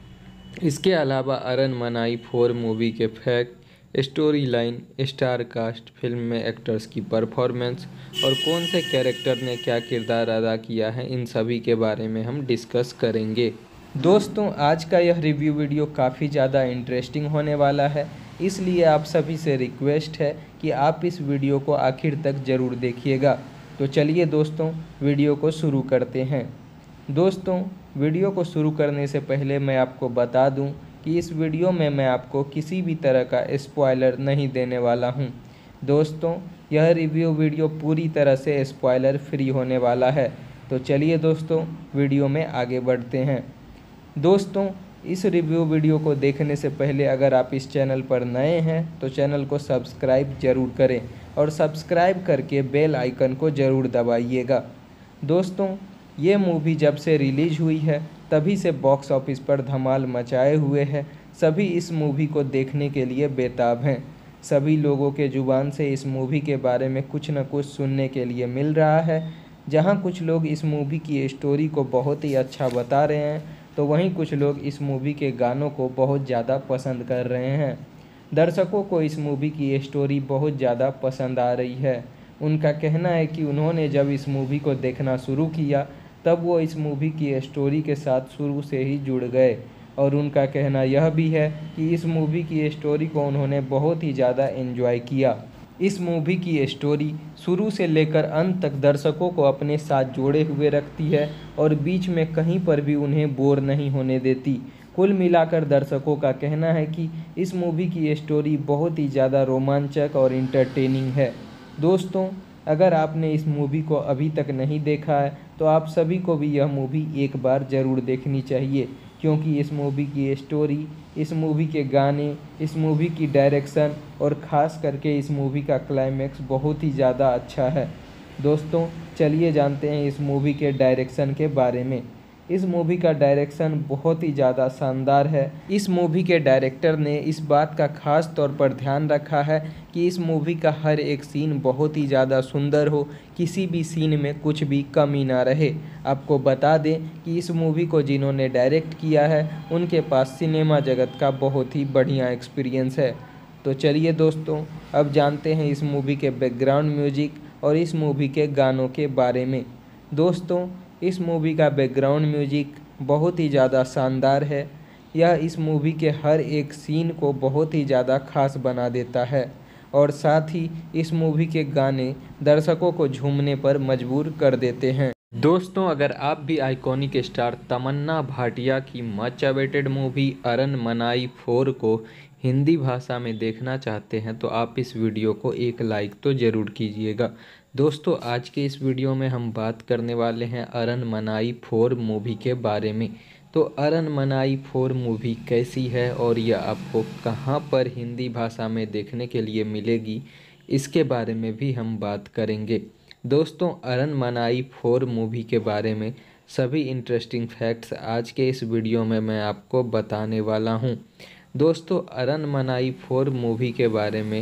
इसके अलावा अरनमनाई 4 मूवी के fact, story line, star cast, film में एक्टर्स की परफॉर्मेंस और कौन से कैरेक्टर ने क्या किरदार अदा किया है, इन सभी के बारे में हम डिस्कस करेंगे। दोस्तों, आज का यह रिव्यू वीडियो काफ़ी ज़्यादा इंटरेस्टिंग होने वाला है, इसलिए आप सभी से रिक्वेस्ट है कि आप इस वीडियो को आखिर तक ज़रूर देखिएगा। तो चलिए दोस्तों, वीडियो को शुरू करते हैं। दोस्तों, वीडियो को शुरू करने से पहले मैं आपको बता दूं कि इस वीडियो में मैं आपको किसी भी तरह का स्पॉइलर नहीं देने वाला हूं। दोस्तों, यह रिव्यू वीडियो पूरी तरह से स्पॉइलर फ्री होने वाला है। तो चलिए दोस्तों, वीडियो में आगे बढ़ते हैं। दोस्तों, इस रिव्यू वीडियो को देखने से पहले अगर आप इस चैनल पर नए हैं तो चैनल को सब्सक्राइब जरूर करें और सब्सक्राइब करके बेल आइकन को ज़रूर दबाइएगा। दोस्तों, ये मूवी जब से रिलीज हुई है तभी से बॉक्स ऑफिस पर धमाल मचाए हुए है। सभी इस मूवी को देखने के लिए बेताब हैं। सभी लोगों के ज़ुबान से इस मूवी के बारे में कुछ न कुछ सुनने के लिए मिल रहा है। जहां कुछ लोग इस मूवी की स्टोरी को बहुत ही अच्छा बता रहे हैं तो वहीं कुछ लोग इस मूवी के गानों को बहुत ज़्यादा पसंद कर रहे हैं। दर्शकों को इस मूवी की स्टोरी बहुत ज़्यादा पसंद आ रही है। उनका कहना है कि उन्होंने जब इस मूवी को देखना शुरू किया तब वो इस मूवी की स्टोरी के साथ शुरू से ही जुड़ गए और उनका कहना यह भी है कि इस मूवी की स्टोरी को उन्होंने बहुत ही ज़्यादा एंजॉय किया। इस मूवी की स्टोरी शुरू से लेकर अंत तक दर्शकों को अपने साथ जोड़े हुए रखती है और बीच में कहीं पर भी उन्हें बोर नहीं होने देती। कुल मिलाकर दर्शकों का कहना है कि इस मूवी की स्टोरी बहुत ही ज़्यादा रोमांचक और इंटरटेनिंग है। दोस्तों, अगर आपने इस मूवी को अभी तक नहीं देखा है तो आप सभी को भी यह मूवी एक बार ज़रूर देखनी चाहिए, क्योंकि इस मूवी की स्टोरी, इस मूवी के गाने, इस मूवी की डायरेक्शन और ख़ास करके इस मूवी का क्लाइमैक्स बहुत ही ज़्यादा अच्छा है। दोस्तों, चलिए जानते हैं इस मूवी के डायरेक्शन के बारे में। इस मूवी का डायरेक्शन बहुत ही ज़्यादा शानदार है। इस मूवी के डायरेक्टर ने इस बात का ख़ास तौर पर ध्यान रखा है कि इस मूवी का हर एक सीन बहुत ही ज़्यादा सुंदर हो, किसी भी सीन में कुछ भी कमी ना रहे। आपको बता दें कि इस मूवी को जिन्होंने डायरेक्ट किया है उनके पास सिनेमा जगत का बहुत ही बढ़िया एक्सपीरियंस है। तो चलिए दोस्तों, अब जानते हैं इस मूवी के बैकग्राउंड म्यूजिक और इस मूवी के गानों के बारे में। दोस्तों, इस मूवी का बैकग्राउंड म्यूजिक बहुत ही ज़्यादा शानदार है। यह इस मूवी के हर एक सीन को बहुत ही ज़्यादा खास बना देता है और साथ ही इस मूवी के गाने दर्शकों को झूमने पर मजबूर कर देते हैं। दोस्तों, अगर आप भी आइकॉनिक स्टार तमन्ना भाटिया की मच अवेटेड मूवी अरनमनाई 4 को हिंदी भाषा में देखना चाहते हैं तो आप इस वीडियो को एक लाइक तो ज़रूर कीजिएगा। दोस्तों, आज के इस वीडियो में हम बात करने वाले हैं अरनमनाई 4 मूवी के बारे में। तो अरनमनाई 4 मूवी कैसी है और यह आपको कहां पर हिंदी भाषा में देखने के लिए मिलेगी, इसके बारे में भी हम बात करेंगे। दोस्तों, अरनमनाई 4 मूवी के बारे में सभी इंटरेस्टिंग फैक्ट्स आज के इस वीडियो में मैं आपको बताने वाला हूं। दोस्तों, अरनमनाई 4 मूवी के बारे में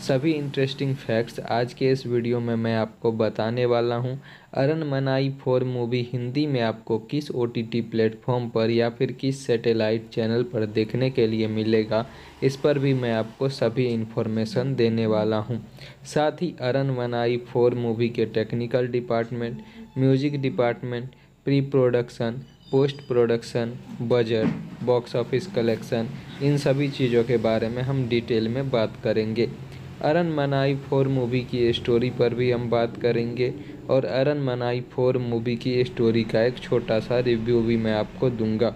सभी इंटरेस्टिंग फैक्ट्स आज के इस वीडियो में मैं आपको बताने वाला हूं। अरनमनाई 4 मूवी हिंदी में आपको किस OTT प्लेटफॉर्म पर या फिर किस सैटेलाइट चैनल पर देखने के लिए मिलेगा, इस पर भी मैं आपको सभी इन्फॉर्मेशन देने वाला हूं। साथ ही अरनमनाई 4 मूवी के technical department, music department, pre production, post production, budget, box office collection, इन सभी चीज़ों के बारे में हम डिटेल में बात करेंगे। अरनमनाई 4 मूवी की स्टोरी पर भी हम बात करेंगे और अरनमनाई 4 मूवी की स्टोरी का एक छोटा सा रिव्यू भी मैं आपको दूंगा।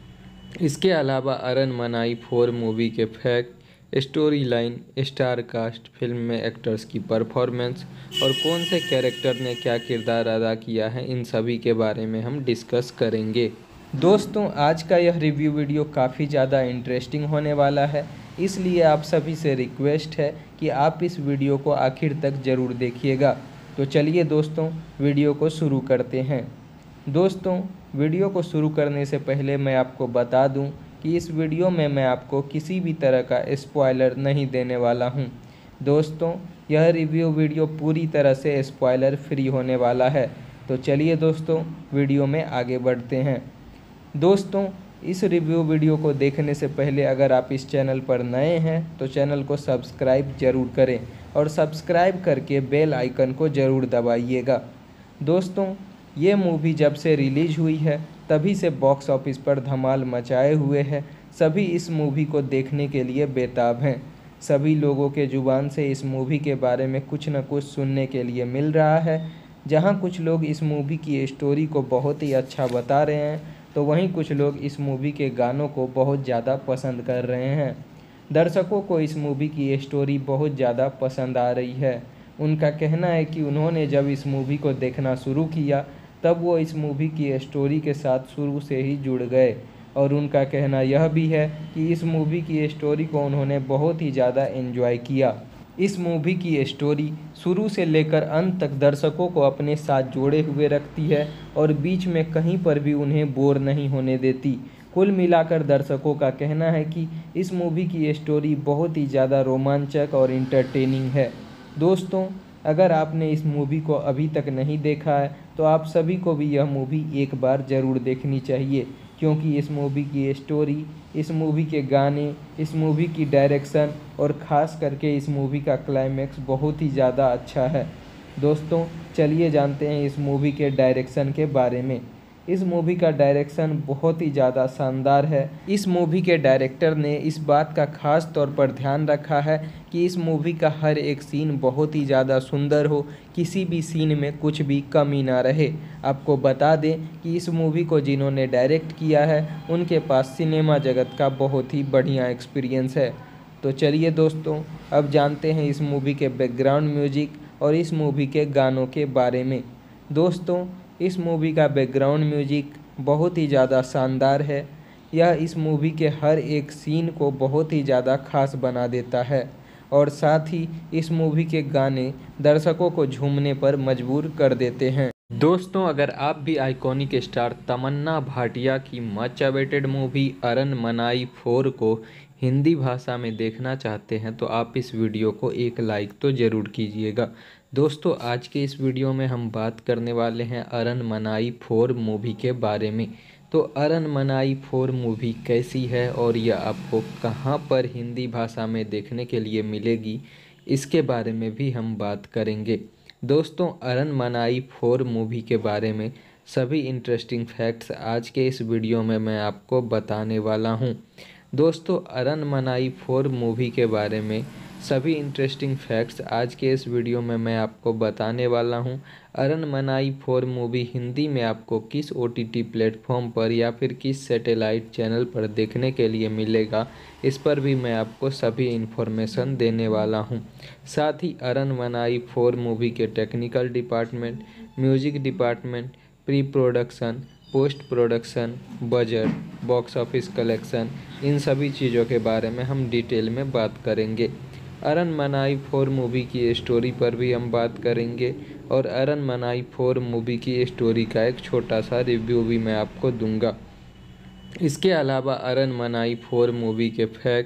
इसके अलावा अरनमनाई 4 मूवी के fact, story line, star cast, film में एक्टर्स की परफॉर्मेंस और कौन से कैरेक्टर ने क्या किरदार अदा किया है, इन सभी के बारे में हम डिस्कस करेंगे। दोस्तों, आज का यह रिव्यू वीडियो काफ़ी ज़्यादा इंटरेस्टिंग होने वाला है, इसलिए आप सभी से रिक्वेस्ट है कि आप इस वीडियो को आखिर तक ज़रूर देखिएगा। तो चलिए दोस्तों, वीडियो को शुरू करते हैं। दोस्तों, वीडियो को शुरू करने से पहले मैं आपको बता दूं कि इस वीडियो में मैं आपको किसी भी तरह का स्पॉइलर नहीं देने वाला हूं। दोस्तों, यह रिव्यू वीडियो पूरी तरह से स्पॉइलर फ्री होने वाला है। तो चलिए दोस्तों, वीडियो में आगे बढ़ते हैं। दोस्तों, इस रिव्यू वीडियो को देखने से पहले अगर आप इस चैनल पर नए हैं तो चैनल को सब्सक्राइब जरूर करें और सब्सक्राइब करके बेल आइकन को ज़रूर दबाइएगा। दोस्तों, ये मूवी जब से रिलीज हुई है तभी से बॉक्स ऑफिस पर धमाल मचाए हुए है। सभी इस मूवी को देखने के लिए बेताब हैं। सभी लोगों के ज़ुबान से इस मूवी के बारे में कुछ न कुछ सुनने के लिए मिल रहा है। जहां कुछ लोग इस मूवी की स्टोरी को बहुत ही अच्छा बता रहे हैं तो वहीं कुछ लोग इस मूवी के गानों को बहुत ज़्यादा पसंद कर रहे हैं। दर्शकों को इस मूवी की स्टोरी बहुत ज़्यादा पसंद आ रही है। उनका कहना है कि उन्होंने जब इस मूवी को देखना शुरू किया तब वो इस मूवी की स्टोरी के साथ शुरू से ही जुड़ गए और उनका कहना यह भी है कि इस मूवी की स्टोरी को उन्होंने बहुत ही ज़्यादा एंजॉय किया। इस मूवी की स्टोरी शुरू से लेकर अंत तक दर्शकों को अपने साथ जोड़े हुए रखती है और बीच में कहीं पर भी उन्हें बोर नहीं होने देती। कुल मिलाकर दर्शकों का कहना है कि इस मूवी की स्टोरी बहुत ही ज़्यादा रोमांचक और इंटरटेनिंग है। दोस्तों, अगर आपने इस मूवी को अभी तक नहीं देखा है तो आप सभी को भी यह मूवी एक बार ज़रूर देखनी चाहिए, क्योंकि इस मूवी की स्टोरी, इस मूवी के गाने, इस मूवी की डायरेक्शन और ख़ास करके इस मूवी का क्लाइमैक्स बहुत ही ज़्यादा अच्छा है। दोस्तों, चलिए जानते हैं इस मूवी के डायरेक्शन के बारे में। इस मूवी का डायरेक्शन बहुत ही ज़्यादा शानदार है। इस मूवी के डायरेक्टर ने इस बात का ख़ास तौर पर ध्यान रखा है कि इस मूवी का हर एक सीन बहुत ही ज़्यादा सुंदर हो, किसी भी सीन में कुछ भी कमी ना रहे। आपको बता दें कि इस मूवी को जिन्होंने डायरेक्ट किया है उनके पास सिनेमा जगत का बहुत ही बढ़िया एक्सपीरियंस है। तो चलिए दोस्तों, अब जानते हैं इस मूवी के बैकग्राउंड म्यूजिक और इस मूवी के गानों के बारे में। दोस्तों, इस मूवी का बैकग्राउंड म्यूजिक बहुत ही ज़्यादा शानदार है। यह इस मूवी के हर एक सीन को बहुत ही ज़्यादा खास बना देता है और साथ ही इस मूवी के गाने दर्शकों को झूमने पर मजबूर कर देते हैं। दोस्तों, अगर आप भी आइकॉनिक स्टार तमन्ना भाटिया की मच अवेटेड मूवी अरनमनाई 4 को हिंदी भाषा में देखना चाहते हैं तो आप इस वीडियो को एक लाइक तो ज़रूर कीजिएगा। दोस्तों, आज के इस वीडियो में हम बात करने वाले हैं अरनमनाई 4 मूवी के बारे में। तो अरनमनाई 4 मूवी कैसी है और यह आपको कहां पर हिंदी भाषा में देखने के लिए मिलेगी, इसके बारे में भी हम बात करेंगे। दोस्तों, अरनमनाई 4 मूवी के बारे में सभी इंटरेस्टिंग फैक्ट्स आज के इस वीडियो में मैं आपको बताने वाला हूं। दोस्तों, अरनमनाई 4 मूवी के बारे में सभी इंटरेस्टिंग फैक्ट्स आज के इस वीडियो में मैं आपको बताने वाला हूं। अरनमनाई 4 मूवी हिंदी में आपको किस OTT प्लेटफॉर्म पर या फिर किस सैटेलाइट चैनल पर देखने के लिए मिलेगा, इस पर भी मैं आपको सभी इन्फॉर्मेशन देने वाला हूं। साथ ही अरनमनाई 4 मूवी के technical department, music department, pre production, post production, budget, box office collection, इन सभी चीज़ों के बारे में हम डिटेल में बात करेंगे। अरनमनाई 4 मूवी की स्टोरी पर भी हम बात करेंगे और अरनमनाई 4 मूवी की स्टोरी का एक छोटा सा रिव्यू भी मैं आपको दूंगा। इसके अलावा अरनमनाई 4 मूवी के fact,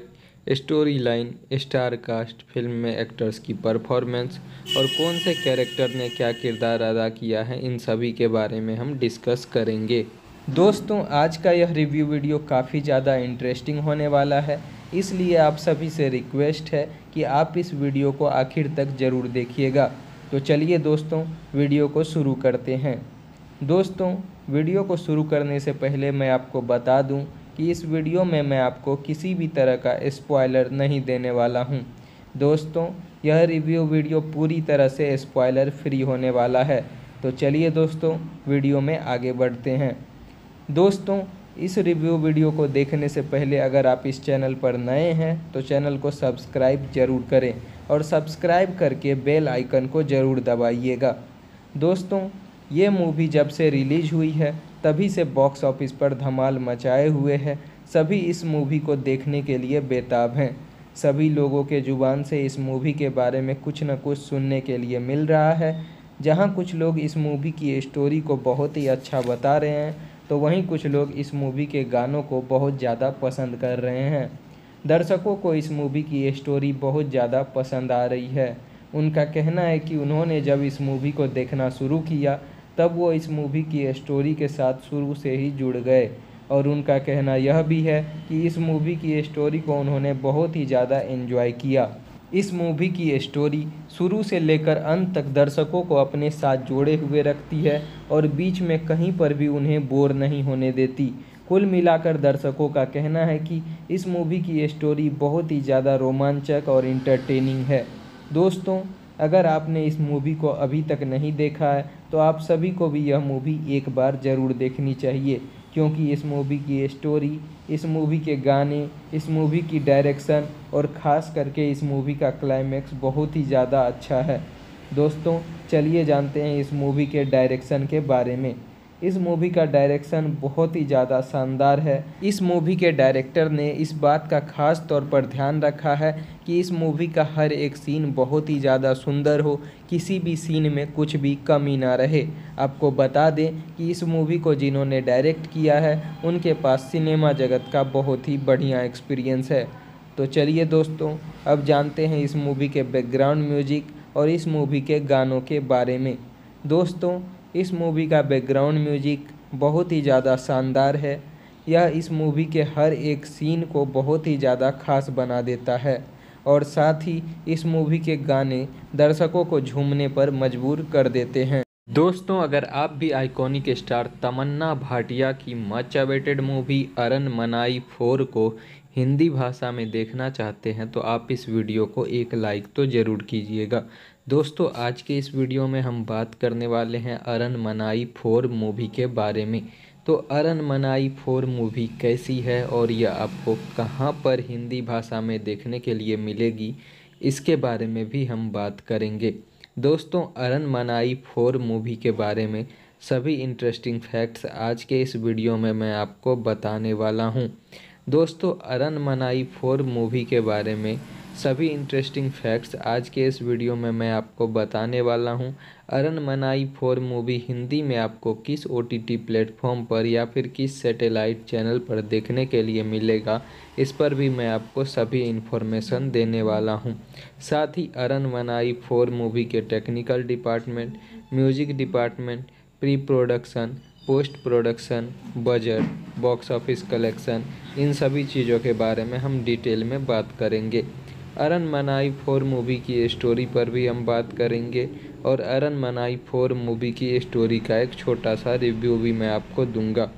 story line, star cast, film में एक्टर्स की परफॉर्मेंस और कौन से कैरेक्टर ने क्या किरदार अदा किया है, इन सभी के बारे में हम डिस्कस करेंगे। दोस्तों, आज का यह रिव्यू वीडियो काफ़ी ज़्यादा इंटरेस्टिंग होने वाला है, इसलिए आप सभी से रिक्वेस्ट है कि आप इस वीडियो को आखिर तक ज़रूर देखिएगा। तो चलिए दोस्तों, वीडियो को शुरू करते हैं। दोस्तों, वीडियो को शुरू करने से पहले मैं आपको बता दूं कि इस वीडियो में मैं आपको किसी भी तरह का स्पॉइलर नहीं देने वाला हूं। दोस्तों, यह रिव्यू वीडियो पूरी तरह से स्पॉइलर फ्री होने वाला है। तो चलिए दोस्तों, वीडियो में आगे बढ़ते हैं। दोस्तों, इस रिव्यू वीडियो को देखने से पहले अगर आप इस चैनल पर नए हैं तो चैनल को सब्सक्राइब ज़रूर करें और सब्सक्राइब करके बेल आइकन को ज़रूर दबाइएगा। दोस्तों, ये मूवी जब से रिलीज़ हुई है तभी से बॉक्स ऑफिस पर धमाल मचाए हुए है। सभी इस मूवी को देखने के लिए बेताब हैं। सभी लोगों के ज़ुबान से इस मूवी के बारे में कुछ न कुछ सुनने के लिए मिल रहा है। जहां कुछ लोग इस मूवी की स्टोरी को बहुत ही अच्छा बता रहे हैं तो वहीं कुछ लोग इस मूवी के गानों को बहुत ज़्यादा पसंद कर रहे हैं। दर्शकों को इस मूवी की स्टोरी बहुत ज़्यादा पसंद आ रही है। उनका कहना है कि उन्होंने जब इस मूवी को देखना शुरू किया तब वो इस मूवी की स्टोरी के साथ शुरू से ही जुड़ गए और उनका कहना यह भी है कि इस मूवी की स्टोरी को उन्होंने बहुत ही ज़्यादा एंजॉय किया। इस मूवी की स्टोरी शुरू से लेकर अंत तक दर्शकों को अपने साथ जोड़े हुए रखती है और बीच में कहीं पर भी उन्हें बोर नहीं होने देती। कुल मिलाकर दर्शकों का कहना है कि इस मूवी की स्टोरी बहुत ही ज़्यादा रोमांचक और इंटरटेनिंग है। दोस्तों, अगर आपने इस मूवी को अभी तक नहीं देखा है तो आप सभी को भी यह मूवी एक बार ज़रूर देखनी चाहिए, क्योंकि इस मूवी की स्टोरी, इस मूवी के गाने, इस मूवी की डायरेक्शन और ख़ास करके इस मूवी का क्लाइमैक्स बहुत ही ज़्यादा अच्छा है। दोस्तों, चलिए जानते हैं इस मूवी के डायरेक्शन के बारे में। इस मूवी का डायरेक्शन बहुत ही ज़्यादा शानदार है। इस मूवी के डायरेक्टर ने इस बात का ख़ास तौर पर ध्यान रखा है कि इस मूवी का हर एक सीन बहुत ही ज़्यादा सुंदर हो, किसी भी सीन में कुछ भी कमी ना रहे। आपको बता दें कि इस मूवी को जिन्होंने डायरेक्ट किया है उनके पास सिनेमा जगत का बहुत ही बढ़िया एक्सपीरियंस है। तो चलिए दोस्तों, अब जानते हैं इस मूवी के बैकग्राउंड म्यूजिक और इस मूवी के गानों के बारे में। दोस्तों, इस मूवी का बैकग्राउंड म्यूजिक बहुत ही ज़्यादा शानदार है। यह इस मूवी के हर एक सीन को बहुत ही ज़्यादा खास बना देता है और साथ ही इस मूवी के गाने दर्शकों को झूमने पर मजबूर कर देते हैं। दोस्तों, अगर आप भी आइकॉनिक स्टार तमन्ना भाटिया की मच अवेटेड मूवी अरनमनाई 4 को हिंदी भाषा में देखना चाहते हैं तो आप इस वीडियो को एक लाइक तो ज़रूर कीजिएगा। दोस्तों, आज के इस वीडियो में हम बात करने वाले हैं अरनमनाई 4 मूवी के बारे में। तो अरनमनाई 4 मूवी कैसी है और यह आपको कहां पर हिंदी भाषा में देखने के लिए मिलेगी, इसके बारे में भी हम बात करेंगे। दोस्तों, अरनमनाई 4 मूवी के बारे में सभी इंटरेस्टिंग फैक्ट्स आज के इस वीडियो में मैं आपको बताने वाला हूं। दोस्तों, अरनमनाई 4 मूवी के बारे में सभी इंटरेस्टिंग फैक्ट्स आज के इस वीडियो में मैं आपको बताने वाला हूं। अरनमनाई 4 मूवी हिंदी में आपको किस OTT प्लेटफॉर्म पर या फिर किस सैटेलाइट चैनल पर देखने के लिए मिलेगा, इस पर भी मैं आपको सभी इन्फॉर्मेशन देने वाला हूं। साथ ही अरनमनाई 4 मूवी के technical department, music department, pre production, post production, budget, box office collection, इन सभी चीज़ों के बारे में हम डिटेल में बात करेंगे। अरनमनाई 4 मूवी की स्टोरी पर भी हम बात करेंगे और अरनमनाई 4 मूवी की स्टोरी का एक छोटा सा रिव्यू भी मैं आपको दूंगा।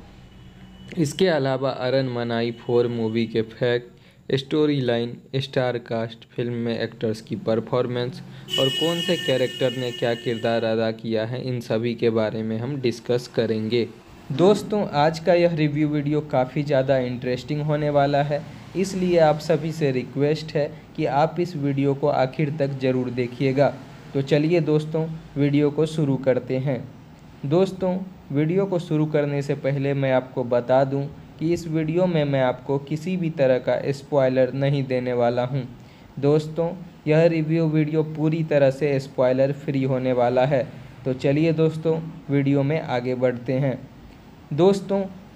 इसके अलावा अरनमनाई 4 मूवी के fact, story line, star cast, film में एक्टर्स की परफॉर्मेंस और कौन से कैरेक्टर ने क्या किरदार अदा किया है, इन सभी के बारे में हम डिस्कस करेंगे। दोस्तों, आज का यह रिव्यू वीडियो काफ़ी ज़्यादा इंटरेस्टिंग होने वाला है, इसलिए आप सभी से रिक्वेस्ट है कि आप इस वीडियो को आखिर तक ज़रूर देखिएगा। तो चलिए दोस्तों, वीडियो को शुरू करते हैं। दोस्तों, वीडियो को शुरू करने से पहले मैं आपको बता दूं कि इस वीडियो में मैं आपको किसी भी तरह का स्पॉइलर नहीं देने वाला हूं। दोस्तों, यह रिव्यू वीडियो पूरी तरह से स्पॉइलर फ्री होने वाला है। तो चलिए दोस्तों, वीडियो में आगे बढ़ते हैं। दोस्तों,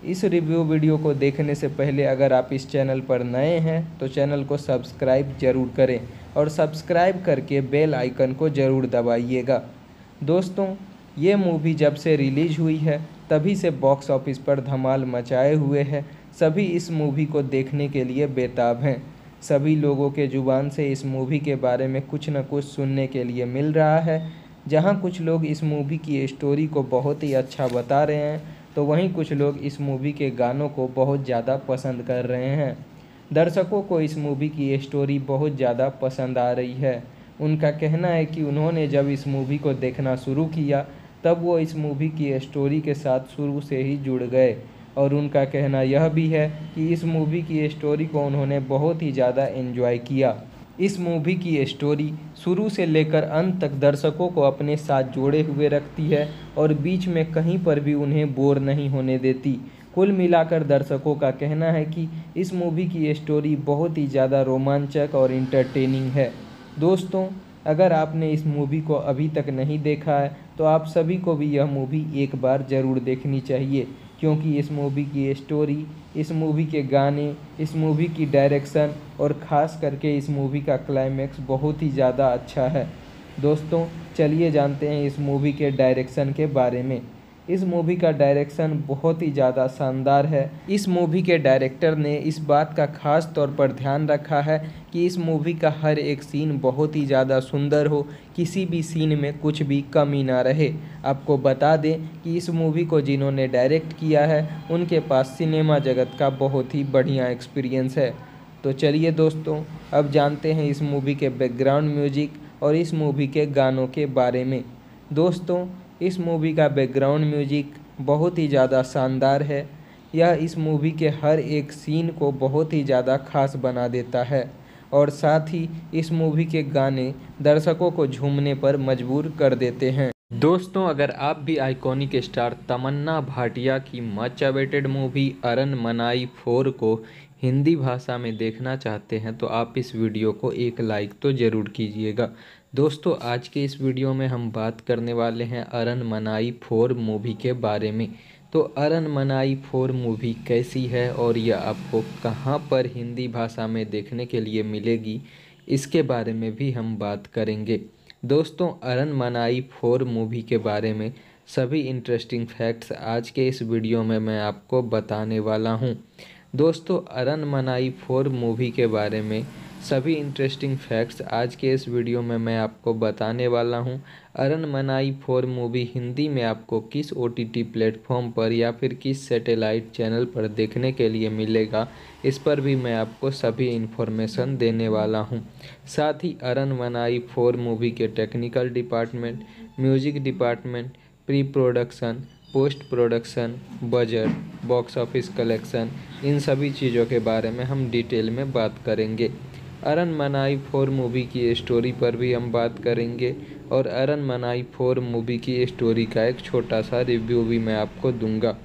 इस रिव्यू वीडियो को देखने से पहले अगर आप इस चैनल पर नए हैं तो चैनल को सब्सक्राइब जरूर करें और सब्सक्राइब करके बेल आइकन को ज़रूर दबाइएगा। दोस्तों, ये मूवी जब से रिलीज़ हुई है तभी से बॉक्स ऑफिस पर धमाल मचाए हुए है। सभी इस मूवी को देखने के लिए बेताब हैं। सभी लोगों के ज़ुबान से इस मूवी के बारे में कुछ न कुछ सुनने के लिए मिल रहा है। जहां कुछ लोग इस मूवी की स्टोरी को बहुत ही अच्छा बता रहे हैं तो वहीं कुछ लोग इस मूवी के गानों को बहुत ज़्यादा पसंद कर रहे हैं। दर्शकों को इस मूवी की स्टोरी बहुत ज़्यादा पसंद आ रही है। उनका कहना है कि उन्होंने जब इस मूवी को देखना शुरू किया तब वो इस मूवी की स्टोरी के साथ शुरू से ही जुड़ गए और उनका कहना यह भी है कि इस मूवी की स्टोरी को उन्होंने बहुत ही ज़्यादा एंजॉय किया। इस मूवी की स्टोरी शुरू से लेकर अंत तक दर्शकों को अपने साथ जोड़े हुए रखती है और बीच में कहीं पर भी उन्हें बोर नहीं होने देती। कुल मिलाकर दर्शकों का कहना है कि इस मूवी की स्टोरी बहुत ही ज़्यादा रोमांचक और इंटरटेनिंग है। दोस्तों, अगर आपने इस मूवी को अभी तक नहीं देखा है तो आप सभी को भी यह मूवी एक बार ज़रूर देखनी चाहिए, क्योंकि इस मूवी की स्टोरी, इस मूवी के गाने, इस मूवी की डायरेक्शन और ख़ास करके इस मूवी का क्लाइमैक्स बहुत ही ज़्यादा अच्छा है। दोस्तों, चलिए जानते हैं इस मूवी के डायरेक्शन के बारे में। इस मूवी का डायरेक्शन बहुत ही ज़्यादा शानदार है। इस मूवी के डायरेक्टर ने इस बात का ख़ास तौर पर ध्यान रखा है कि इस मूवी का हर एक सीन बहुत ही ज़्यादा सुंदर हो, किसी भी सीन में कुछ भी कमी ना रहे। आपको बता दें कि इस मूवी को जिन्होंने डायरेक्ट किया है उनके पास सिनेमा जगत का बहुत ही बढ़िया एक्सपीरियंस है। तो चलिए दोस्तों, अब जानते हैं इस मूवी के बैकग्राउंड म्यूजिक और इस मूवी के गानों के बारे में। दोस्तों, इस मूवी का बैकग्राउंड म्यूजिक बहुत ही ज़्यादा शानदार है। यह इस मूवी के हर एक सीन को बहुत ही ज़्यादा खास बना देता है और साथ ही इस मूवी के गाने दर्शकों को झूमने पर मजबूर कर देते हैं। दोस्तों, अगर आप भी आइकॉनिक स्टार तमन्ना भाटिया की मच अवेटेड मूवी अरनमनाई 4 को हिंदी भाषा में देखना चाहते हैं तो आप इस वीडियो को एक लाइक तो ज़रूर कीजिएगा। दोस्तों, आज के इस वीडियो में हम बात करने वाले हैं अरनमनाई 4 मूवी के बारे में। तो अरनमनाई 4 मूवी कैसी है और यह आपको कहां पर हिंदी भाषा में देखने के लिए मिलेगी, इसके बारे में भी हम बात करेंगे। दोस्तों, अरनमनाई 4 मूवी के बारे में सभी इंटरेस्टिंग फैक्ट्स आज के इस वीडियो में मैं आपको बताने वाला हूं। दोस्तों, अरनमनाई 4 मूवी के बारे में सभी इंटरेस्टिंग फैक्ट्स आज के इस वीडियो में मैं आपको बताने वाला हूं। अरनमनाई 4 मूवी हिंदी में आपको किस OTT प्लेटफॉर्म पर या फिर किस सैटेलाइट चैनल पर देखने के लिए मिलेगा, इस पर भी मैं आपको सभी इन्फॉर्मेशन देने वाला हूं। साथ ही अरनमनाई 4 मूवी के technical department, music department, pre production, post production, budget, box office collection, इन सभी चीज़ों के बारे में हम डिटेल में बात करेंगे। अरनमनाई 4 मूवी की स्टोरी पर भी हम बात करेंगे और अरनमनाई 4 मूवी की स्टोरी का एक छोटा सा रिव्यू भी मैं आपको दूंगा।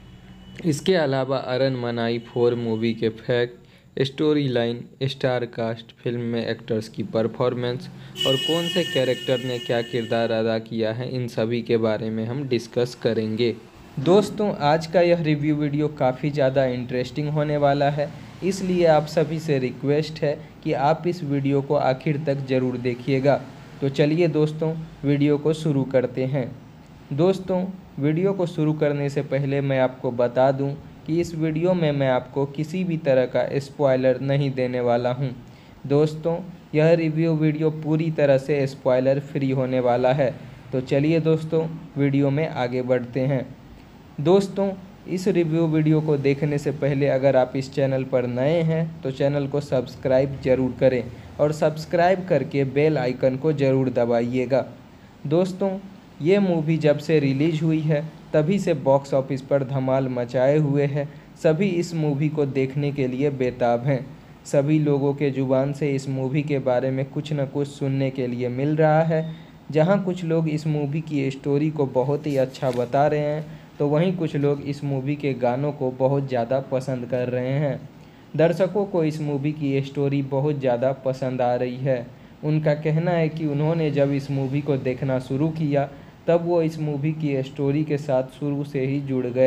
इसके अलावा अरनमनाई 4 मूवी के fact, story line, star cast, film में एक्टर्स की परफॉर्मेंस और कौन से कैरेक्टर ने क्या किरदार अदा किया है, इन सभी के बारे में हम डिस्कस करेंगे। दोस्तों, आज का यह रिव्यू वीडियो काफ़ी ज़्यादा इंटरेस्टिंग होने वाला है, इसलिए आप सभी से रिक्वेस्ट है कि आप इस वीडियो को आखिर तक ज़रूर देखिएगा। तो चलिए दोस्तों, वीडियो को शुरू करते हैं। दोस्तों, वीडियो को शुरू करने से पहले मैं आपको बता दूं कि इस वीडियो में मैं आपको किसी भी तरह का स्पॉइलर नहीं देने वाला हूं। दोस्तों, यह रिव्यू वीडियो पूरी तरह से स्पॉइलर फ्री होने वाला है। तो चलिए दोस्तों, वीडियो में आगे बढ़ते हैं। दोस्तों, इस रिव्यू वीडियो को देखने से पहले अगर आप इस चैनल पर नए हैं तो चैनल को सब्सक्राइब जरूर करें और सब्सक्राइब करके बेल आइकन को ज़रूर दबाइएगा। दोस्तों, ये मूवी जब से रिलीज़ हुई है तभी से बॉक्स ऑफिस पर धमाल मचाए हुए है। सभी इस मूवी को देखने के लिए बेताब हैं। सभी लोगों के ज़ुबान से इस मूवी के बारे में कुछ न कुछ सुनने के लिए मिल रहा है। जहां कुछ लोग इस मूवी की स्टोरी को बहुत ही अच्छा बता रहे हैं तो वहीं कुछ लोग इस मूवी के गानों को बहुत ज़्यादा पसंद कर रहे हैं। दर्शकों को इस मूवी की स्टोरी बहुत ज़्यादा पसंद आ रही है। उनका कहना है कि उन्होंने जब इस मूवी को देखना शुरू किया तब वो इस मूवी की स्टोरी के साथ शुरू से ही जुड़ गए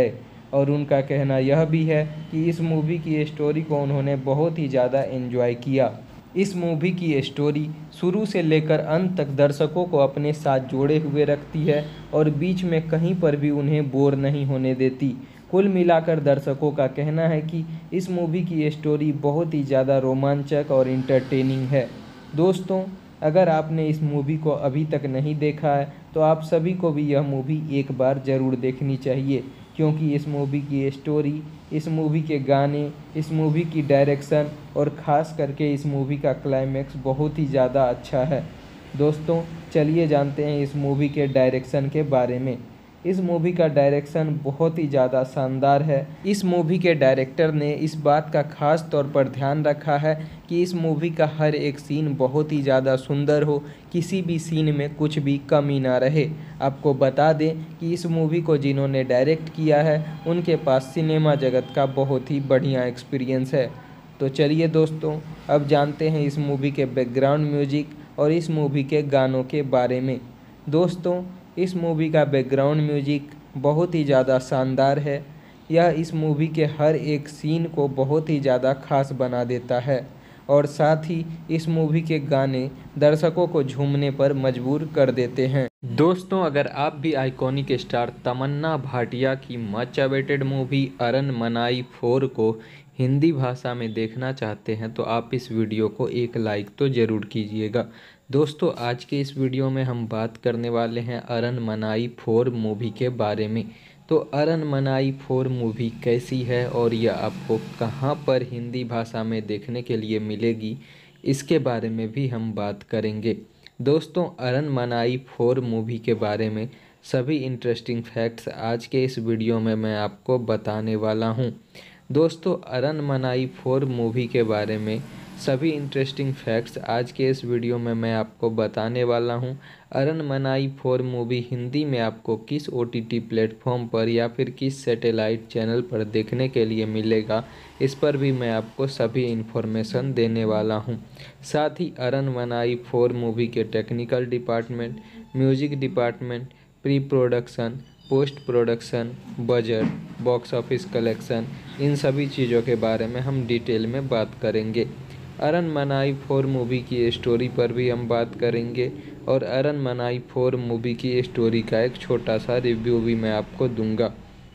और उनका कहना यह भी है कि इस मूवी की स्टोरी को उन्होंने बहुत ही ज़्यादा एंजॉय किया। इस मूवी की स्टोरी शुरू से लेकर अंत तक दर्शकों को अपने साथ जोड़े हुए रखती है और बीच में कहीं पर भी उन्हें बोर नहीं होने देती। कुल मिलाकर दर्शकों का कहना है कि इस मूवी की स्टोरी बहुत ही ज़्यादा रोमांचक और इंटरटेनिंग है। दोस्तों, अगर आपने इस मूवी को अभी तक नहीं देखा है तो आप सभी को भी यह मूवी एक बार ज़रूर देखनी चाहिए, क्योंकि इस मूवी की स्टोरी, इस मूवी के गाने, इस मूवी की डायरेक्शन और ख़ास करके इस मूवी का क्लाइमैक्स बहुत ही ज़्यादा अच्छा है। दोस्तों, चलिए जानते हैं इस मूवी के डायरेक्शन के बारे में। इस मूवी का डायरेक्शन बहुत ही ज़्यादा शानदार है। इस मूवी के डायरेक्टर ने इस बात का ख़ास तौर पर ध्यान रखा है कि इस मूवी का हर एक सीन बहुत ही ज़्यादा सुंदर हो, किसी भी सीन में कुछ भी कमी ना रहे। आपको बता दें कि इस मूवी को जिन्होंने डायरेक्ट किया है उनके पास सिनेमा जगत का बहुत ही बढ़िया एक्सपीरियंस है। तो चलिए दोस्तों, अब जानते हैं इस मूवी के बैकग्राउंड म्यूजिक और इस मूवी के गानों के बारे में। दोस्तों, इस मूवी का बैकग्राउंड म्यूजिक बहुत ही ज़्यादा शानदार है। यह इस मूवी के हर एक सीन को बहुत ही ज़्यादा खास बना देता है और साथ ही इस मूवी के गाने दर्शकों को झूमने पर मजबूर कर देते हैं। दोस्तों, अगर आप भी आइकॉनिक स्टार तमन्ना भाटिया की मच अवेटेड मूवी अरन मनाई 4 को हिंदी भाषा में देखना चाहते हैं तो आप इस वीडियो को एक लाइक तो ज़रूर कीजिएगा। दोस्तों, आज के इस वीडियो में हम बात करने वाले हैं अरन मनाई 4 मूवी के बारे में। तो अरन मनाई 4 मूवी कैसी है और यह आपको कहां पर हिंदी भाषा में देखने के लिए मिलेगी, इसके बारे में भी हम बात करेंगे। दोस्तों, अरन मनाई 4 मूवी के बारे में सभी इंटरेस्टिंग फैक्ट्स आज के इस वीडियो में मैं आपको बताने वाला हूं। दोस्तों, अरन मनाई 4 मूवी के बारे में सभी इंटरेस्टिंग फैक्ट्स आज के इस वीडियो में मैं आपको बताने वाला हूं। अरन मनाई 4 मूवी हिंदी में आपको किस OTT प्लेटफॉर्म पर या फिर किस सैटेलाइट चैनल पर देखने के लिए मिलेगा, इस पर भी मैं आपको सभी इन्फॉर्मेशन देने वाला हूं। साथ ही अरन मनाई 4 मूवी के technical department, music department, pre production, post production, budget, box office collection, इन सभी चीज़ों के बारे में हम डिटेल में बात करेंगे। अरन मनाई 4 मूवी की स्टोरी पर भी हम बात करेंगे और अरन मनाई 4 मूवी की स्टोरी का एक छोटा सा रिव्यू भी मैं आपको दूंगा।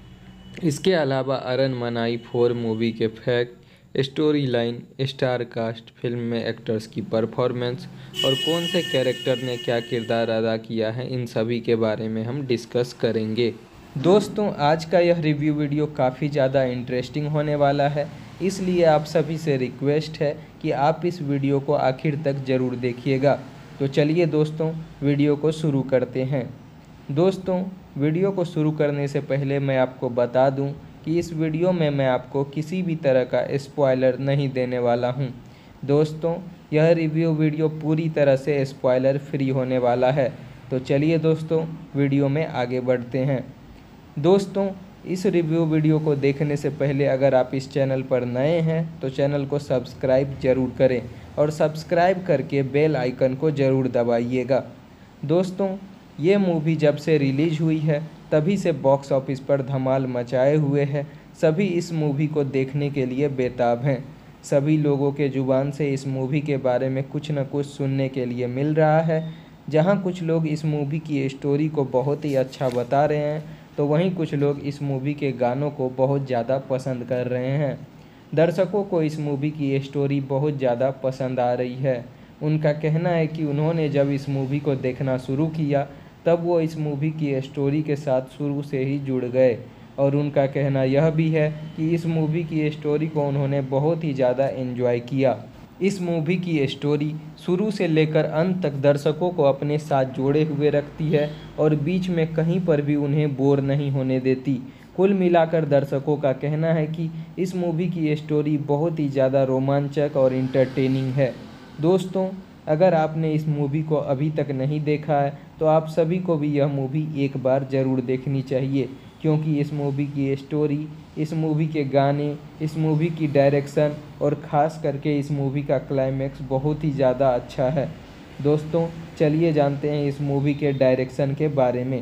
इसके अलावा अरन मनाई 4 मूवी के fact, story line, star cast, film में एक्टर्स की परफॉर्मेंस और कौन से कैरेक्टर ने क्या किरदार अदा किया है, इन सभी के बारे में हम डिस्कस करेंगे। दोस्तों, आज का यह रिव्यू वीडियो काफ़ी ज़्यादा इंटरेस्टिंग होने वाला है, इसलिए आप सभी से रिक्वेस्ट है कि आप इस वीडियो को आखिर तक ज़रूर देखिएगा। तो चलिए दोस्तों, वीडियो को शुरू करते हैं। दोस्तों, वीडियो को शुरू करने से पहले मैं आपको बता दूं कि इस वीडियो में मैं आपको किसी भी तरह का स्पॉइलर नहीं देने वाला हूं। दोस्तों, यह रिव्यू वीडियो पूरी तरह से स्पॉइलर फ्री होने वाला है। तो चलिए दोस्तों, वीडियो में आगे बढ़ते हैं। दोस्तों, इस रिव्यू वीडियो को देखने से पहले अगर आप इस चैनल पर नए हैं तो चैनल को सब्सक्राइब जरूर करें और सब्सक्राइब करके बेल आइकन को ज़रूर दबाइएगा। दोस्तों, ये मूवी जब से रिलीज़ हुई है तभी से बॉक्स ऑफिस पर धमाल मचाए हुए है। सभी इस मूवी को देखने के लिए बेताब हैं। सभी लोगों के ज़ुबान से इस मूवी के बारे में कुछ न कुछ सुनने के लिए मिल रहा है। जहां कुछ लोग इस मूवी की स्टोरी को बहुत ही अच्छा बता रहे हैं तो वहीं कुछ लोग इस मूवी के गानों को बहुत ज़्यादा पसंद कर रहे हैं। दर्शकों को इस मूवी की स्टोरी बहुत ज़्यादा पसंद आ रही है। उनका कहना है कि उन्होंने जब इस मूवी को देखना शुरू किया तब वो इस मूवी की स्टोरी के साथ शुरू से ही जुड़ गए और उनका कहना यह भी है कि इस मूवी की स्टोरी को उन्होंने बहुत ही ज़्यादा एंजॉय किया। इस मूवी की स्टोरी शुरू से लेकर अंत तक दर्शकों को अपने साथ जोड़े हुए रखती है और बीच में कहीं पर भी उन्हें बोर नहीं होने देती। कुल मिलाकर दर्शकों का कहना है कि इस मूवी की स्टोरी बहुत ही ज़्यादा रोमांचक और इंटरटेनिंग है। दोस्तों, अगर आपने इस मूवी को अभी तक नहीं देखा है तो आप सभी को भी यह मूवी एक बार ज़रूर देखनी चाहिए, क्योंकि इस मूवी की स्टोरी, इस मूवी के गाने, इस मूवी की डायरेक्शन और ख़ास करके इस मूवी का क्लाइमैक्स बहुत ही ज़्यादा अच्छा है। दोस्तों, चलिए जानते हैं इस मूवी के डायरेक्शन के बारे में।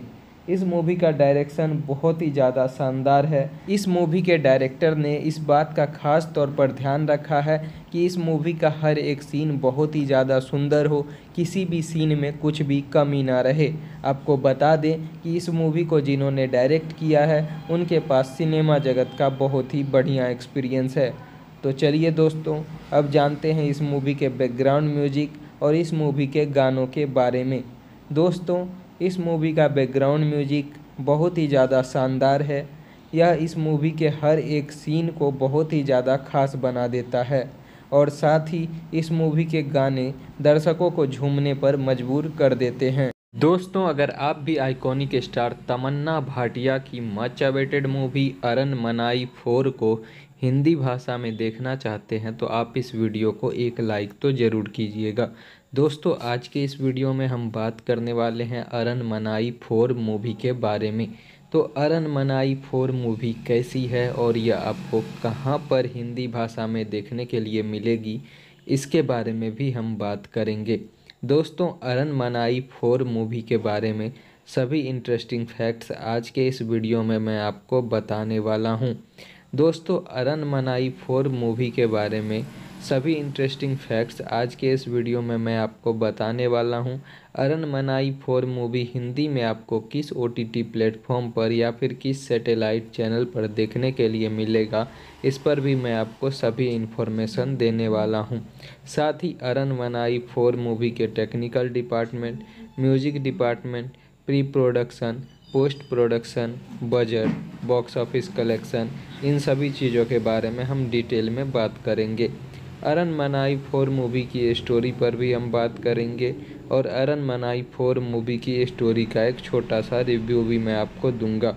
इस मूवी का डायरेक्शन बहुत ही ज़्यादा शानदार है। इस मूवी के डायरेक्टर ने इस बात का खास तौर पर ध्यान रखा है कि इस मूवी का हर एक सीन बहुत ही ज़्यादा सुंदर हो, किसी भी सीन में कुछ भी कमी ना रहे। आपको बता दें कि इस मूवी को जिन्होंने डायरेक्ट किया है उनके पास सिनेमा जगत का बहुत ही बढ़िया एक्सपीरियंस है। तो चलिए दोस्तों, अब जानते हैं इस मूवी के बैकग्राउंड म्यूजिक और इस मूवी के गानों के बारे में। दोस्तों, इस मूवी का बैकग्राउंड म्यूजिक बहुत ही ज़्यादा शानदार है। यह इस मूवी के हर एक सीन को बहुत ही ज़्यादा खास बना देता है और साथ ही इस मूवी के गाने दर्शकों को झूमने पर मजबूर कर देते हैं। दोस्तों, अगर आप भी आइकॉनिक स्टार तमन्ना भाटिया की मच अवेटेड मूवी अरन मनाई 4 को हिंदी भाषा में देखना चाहते हैं तो आप इस वीडियो को एक लाइक तो ज़रूर कीजिएगा। दोस्तों, आज के इस वीडियो में हम बात करने वाले हैं अरन मनाई 4 मूवी के बारे में। तो अरन मनाई 4 मूवी कैसी है और यह आपको कहां पर हिंदी भाषा में देखने के लिए मिलेगी, इसके बारे में भी हम बात करेंगे। दोस्तों, अरन मनाई 4 मूवी के बारे में सभी इंटरेस्टिंग फैक्ट्स आज के इस वीडियो में मैं आपको बताने वाला हूं। दोस्तों, अरन मनाई 4 मूवी के बारे में सभी इंटरेस्टिंग फैक्ट्स आज के इस वीडियो में मैं आपको बताने वाला हूं। अरन मनाई 4 मूवी हिंदी में आपको किस OTT प्लेटफॉर्म पर या फिर किस सैटेलाइट चैनल पर देखने के लिए मिलेगा, इस पर भी मैं आपको सभी इन्फॉर्मेशन देने वाला हूं। साथ ही अरन मनाई 4 मूवी के technical department, music department, pre production, post production, budget, box office collection, इन सभी चीज़ों के बारे में हम डिटेल में बात करेंगे। अरन मनाई 4 मूवी की स्टोरी पर भी हम बात करेंगे और अरन मनाई 4 मूवी की स्टोरी का एक छोटा सा रिव्यू भी मैं आपको दूंगा।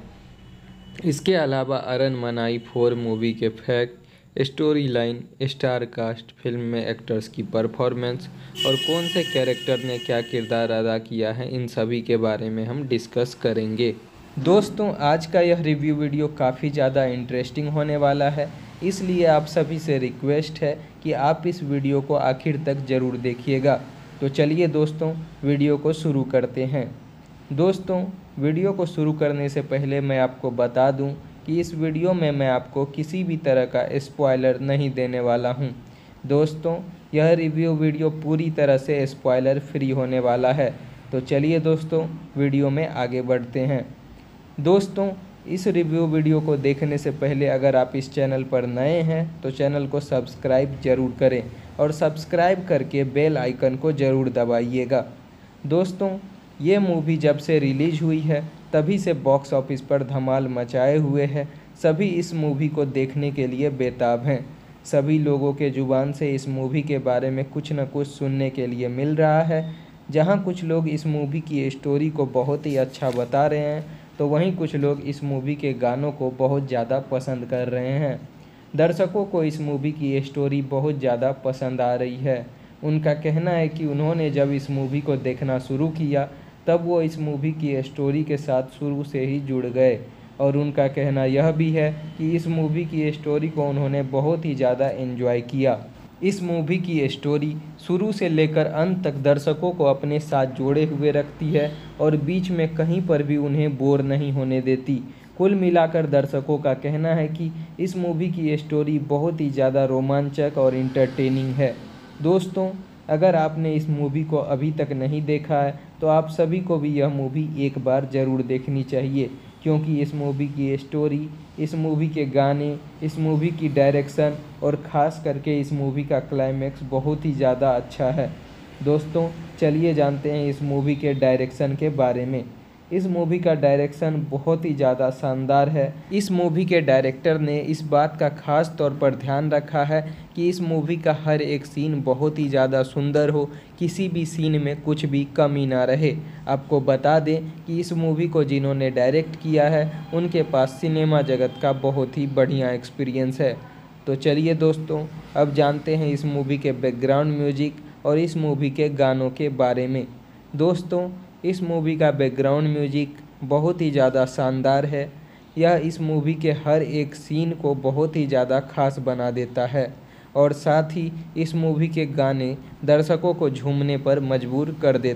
इसके अलावा अरन मनाई 4 मूवी के fact, story line, star cast, film में एक्टर्स की परफॉर्मेंस और कौन से कैरेक्टर ने क्या किरदार अदा किया है, इन सभी के बारे में हम डिस्कस करेंगे। दोस्तों, आज का यह रिव्यू वीडियो काफ़ी ज़्यादा इंटरेस्टिंग होने वाला है, इसलिए आप सभी से रिक्वेस्ट है कि आप इस वीडियो को आखिर तक ज़रूर देखिएगा। तो चलिए दोस्तों, वीडियो को शुरू करते हैं। दोस्तों, वीडियो को शुरू करने से पहले मैं आपको बता दूं कि इस वीडियो में मैं आपको किसी भी तरह का स्पॉइलर नहीं देने वाला हूं। दोस्तों, यह रिव्यू वीडियो पूरी तरह से स्पॉइलर फ्री होने वाला है। तो चलिए दोस्तों, वीडियो में आगे बढ़ते हैं। दोस्तों, इस रिव्यू वीडियो को देखने से पहले अगर आप इस चैनल पर नए हैं तो चैनल को सब्सक्राइब जरूर करें और सब्सक्राइब करके बेल आइकन को ज़रूर दबाइएगा। दोस्तों, ये मूवी जब से रिलीज़ हुई है तभी से बॉक्स ऑफिस पर धमाल मचाए हुए है। सभी इस मूवी को देखने के लिए बेताब हैं। सभी लोगों के ज़ुबान से इस मूवी के बारे में कुछ न कुछ सुनने के लिए मिल रहा है। जहाँ कुछ लोग इस मूवी की स्टोरी को बहुत ही अच्छा बता रहे हैं तो वहीं कुछ लोग इस मूवी के गानों को बहुत ज़्यादा पसंद कर रहे हैं। दर्शकों को इस मूवी की स्टोरी बहुत ज़्यादा पसंद आ रही है। उनका कहना है कि उन्होंने जब इस मूवी को देखना शुरू किया तब वो इस मूवी की स्टोरी के साथ शुरू से ही जुड़ गए और उनका कहना यह भी है कि इस मूवी की स्टोरी को उन्होंने बहुत ही ज़्यादा एंजॉय किया। इस मूवी की स्टोरी शुरू से लेकर अंत तक दर्शकों को अपने साथ जोड़े हुए रखती है और बीच में कहीं पर भी उन्हें बोर नहीं होने देती। कुल मिलाकर दर्शकों का कहना है कि इस मूवी की स्टोरी बहुत ही ज़्यादा रोमांचक और इंटरटेनिंग है। दोस्तों, अगर आपने इस मूवी को अभी तक नहीं देखा है तो आप सभी को भी यह मूवी एक बार ज़रूर देखनी चाहिए, क्योंकि इस मूवी की स्टोरी, इस मूवी के गाने, इस मूवी की डायरेक्शन और ख़ास करके इस मूवी का क्लाइमैक्स बहुत ही ज़्यादा अच्छा है। दोस्तों, चलिए जानते हैं इस मूवी के डायरेक्शन के बारे में। इस मूवी का डायरेक्शन बहुत ही ज़्यादा शानदार है। इस मूवी के डायरेक्टर ने इस बात का खास तौर पर ध्यान रखा है कि इस मूवी का हर एक सीन बहुत ही ज़्यादा सुंदर हो, किसी भी सीन में कुछ भी कमी ना रहे। आपको बता दें कि इस मूवी को जिन्होंने डायरेक्ट किया है उनके पास सिनेमा जगत का बहुत ही बढ़िया एक्सपीरियंस है। तो चलिए दोस्तों, अब जानते हैं इस मूवी के बैकग्राउंड म्यूजिक और इस मूवी के गानों के बारे में। दोस्तों, इस मूवी का बैकग्राउंड म्यूजिक बहुत ही ज़्यादा शानदार है। यह इस मूवी के हर एक सीन को बहुत ही ज़्यादा खास बना देता है और साथ ही इस मूवी के गाने दर्शकों को झूमने पर मजबूर कर देते हैं।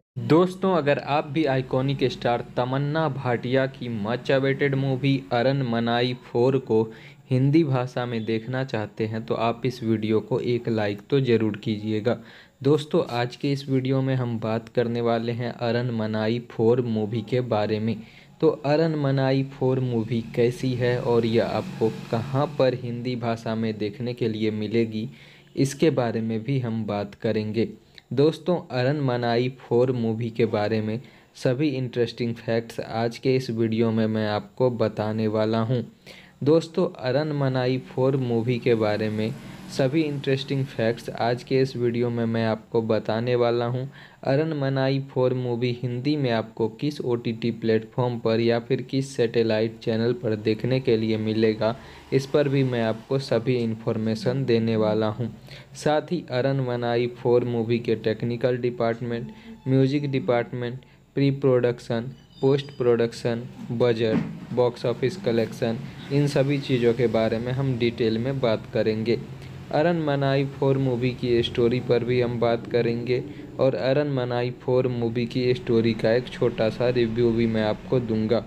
दोस्तों, अगर आप भी आइकॉनिक स्टार तमन्ना भाटिया की मच अवेटेड मूवी अरन मनाई 4 को हिंदी भाषा में देखना चाहते हैं तो आप इस वीडियो को एक लाइक तो ज़रूर कीजिएगा। दोस्तों, आज के इस वीडियो में हम बात करने वाले हैं अरन मनाई 4 मूवी के बारे में। तो अरन मनाई 4 मूवी कैसी है और यह आपको कहां पर हिंदी भाषा में देखने के लिए मिलेगी, इसके बारे में भी हम बात करेंगे। दोस्तों, अरन मनाई 4 मूवी के बारे में सभी इंटरेस्टिंग फैक्ट्स आज के इस वीडियो में मैं आपको बताने वाला हूं। दोस्तों, अरन मनाई 4 मूवी के बारे में सभी इंटरेस्टिंग फैक्ट्स आज के इस वीडियो में मैं आपको बताने वाला हूं। अरन मनाई 4 मूवी हिंदी में आपको किस OTT प्लेटफॉर्म पर या फिर किस सैटेलाइट चैनल पर देखने के लिए मिलेगा, इस पर भी मैं आपको सभी इन्फॉर्मेशन देने वाला हूं। साथ ही अरन मनाई 4 मूवी के technical department, music department, pre production, post production, budget, box office collection, इन सभी चीज़ों के बारे में हम डिटेल में बात करेंगे। अरन मनाई 4 मूवी की स्टोरी पर भी हम बात करेंगे और अरन मनाई 4 मूवी की स्टोरी का एक छोटा सा रिव्यू भी मैं आपको दूंगा।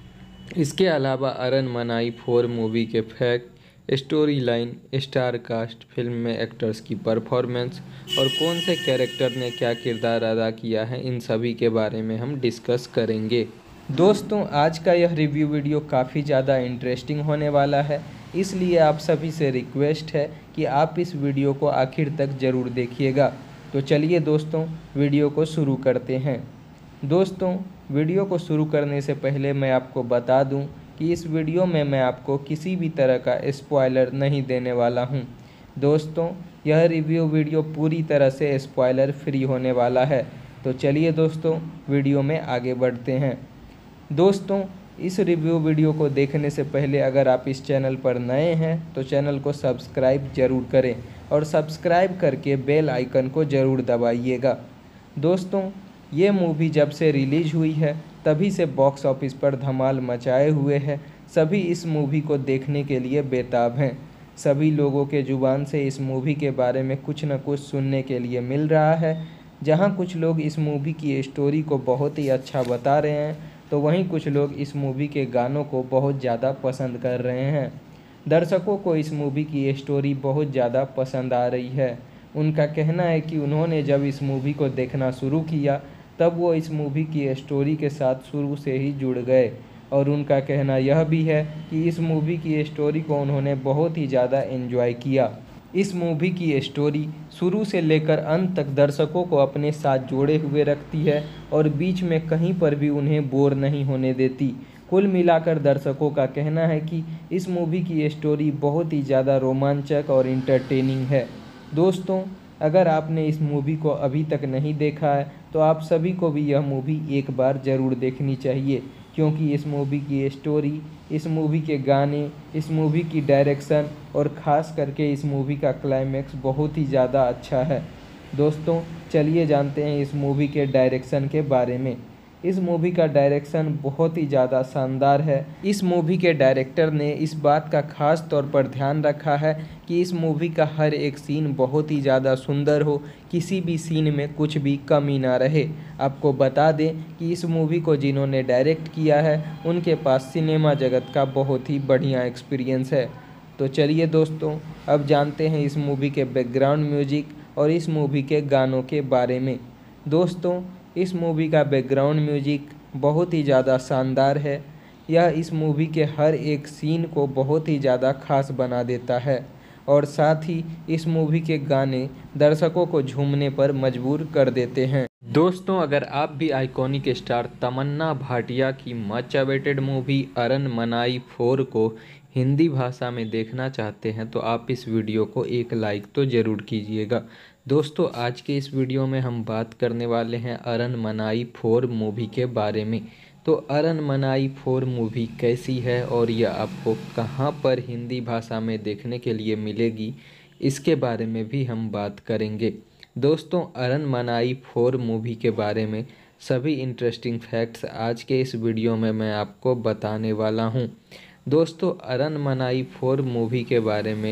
इसके अलावा अरन मनाई 4 मूवी के fact, story line, star cast, film में एक्टर्स की परफॉर्मेंस और कौन से कैरेक्टर ने क्या किरदार अदा किया है, इन सभी के बारे में हम डिस्कस करेंगे। दोस्तों, आज का यह रिव्यू वीडियो काफ़ी ज़्यादा इंटरेस्टिंग होने वाला है, इसलिए आप सभी से रिक्वेस्ट है कि आप इस वीडियो को आखिर तक ज़रूर देखिएगा। तो चलिए दोस्तों, वीडियो को शुरू करते हैं। दोस्तों, वीडियो को शुरू करने से पहले मैं आपको बता दूं कि इस वीडियो में मैं आपको किसी भी तरह का स्पॉइलर नहीं देने वाला हूं। दोस्तों, यह रिव्यू वीडियो पूरी तरह से स्पॉइलर फ्री होने वाला है। तो चलिए दोस्तों, वीडियो में आगे बढ़ते हैं। दोस्तों, इस रिव्यू वीडियो को देखने से पहले अगर आप इस चैनल पर नए हैं तो चैनल को सब्सक्राइब जरूर करें और सब्सक्राइब करके बेल आइकन को ज़रूर दबाइएगा। दोस्तों, ये मूवी जब से रिलीज हुई है तभी से बॉक्स ऑफिस पर धमाल मचाए हुए है। सभी इस मूवी को देखने के लिए बेताब हैं। सभी लोगों के ज़ुबान से इस मूवी के बारे में कुछ न कुछ सुनने के लिए मिल रहा है। जहां कुछ लोग इस मूवी की स्टोरी को बहुत ही अच्छा बता रहे हैं तो वहीं कुछ लोग इस मूवी के गानों को बहुत ज़्यादा पसंद कर रहे हैं। दर्शकों को इस मूवी की स्टोरी बहुत ज़्यादा पसंद आ रही है। उनका कहना है कि उन्होंने जब इस मूवी को देखना शुरू किया तब वो इस मूवी की स्टोरी के साथ शुरू से ही जुड़ गए और उनका कहना यह भी है कि इस मूवी की स्टोरी को उन्होंने बहुत ही ज़्यादा एंजॉय किया। इस मूवी की स्टोरी शुरू से लेकर अंत तक दर्शकों को अपने साथ जोड़े हुए रखती है और बीच में कहीं पर भी उन्हें बोर नहीं होने देती। कुल मिलाकर दर्शकों का कहना है कि इस मूवी की स्टोरी बहुत ही ज़्यादा रोमांचक और इंटरटेनिंग है। दोस्तों, अगर आपने इस मूवी को अभी तक नहीं देखा है तो आप सभी को भी यह मूवी एक बार ज़रूर देखनी चाहिए, क्योंकि इस मूवी की स्टोरी, इस मूवी के गाने, इस मूवी की डायरेक्शन और ख़ास करके इस मूवी का क्लाइमैक्स बहुत ही ज़्यादा अच्छा है। दोस्तों, चलिए जानते हैं इस मूवी के डायरेक्शन के बारे में। इस मूवी का डायरेक्शन बहुत ही ज़्यादा शानदार है। इस मूवी के डायरेक्टर ने इस बात का ख़ास तौर पर ध्यान रखा है कि इस मूवी का हर एक सीन बहुत ही ज़्यादा सुंदर हो, किसी भी सीन में कुछ भी कमी ना रहे। आपको बता दें कि इस मूवी को जिन्होंने डायरेक्ट किया है उनके पास सिनेमा जगत का बहुत ही बढ़िया एक्सपीरियंस है। तो चलिए दोस्तों, अब जानते हैं इस मूवी के बैकग्राउंड म्यूजिक और इस मूवी के गानों के बारे में। दोस्तों, इस मूवी का बैकग्राउंड म्यूजिक बहुत ही ज़्यादा शानदार है। यह इस मूवी के हर एक सीन को बहुत ही ज़्यादा खास बना देता है और साथ ही इस मूवी के गाने दर्शकों को झूमने पर मजबूर कर देते हैं। दोस्तों, अगर आप भी आइकॉनिक स्टार तमन्ना भाटिया की मच अवेटेड मूवी अरन मनाई 4 को हिंदी भाषा में देखना चाहते हैं तो आप इस वीडियो को एक लाइक तो ज़रूर कीजिएगा। दोस्तों, आज के इस वीडियो में हम बात करने वाले हैं अरन मनाई 4 मूवी के बारे में। तो अरन मनाई 4 मूवी कैसी है और यह आपको कहां पर हिंदी भाषा में देखने के लिए मिलेगी, इसके बारे में भी हम बात करेंगे। दोस्तों, अरन मनाई 4 मूवी के बारे में सभी इंटरेस्टिंग फैक्ट्स आज के इस वीडियो में मैं आपको बताने वाला हूं। दोस्तों, अरन मनाई 4 मूवी के बारे में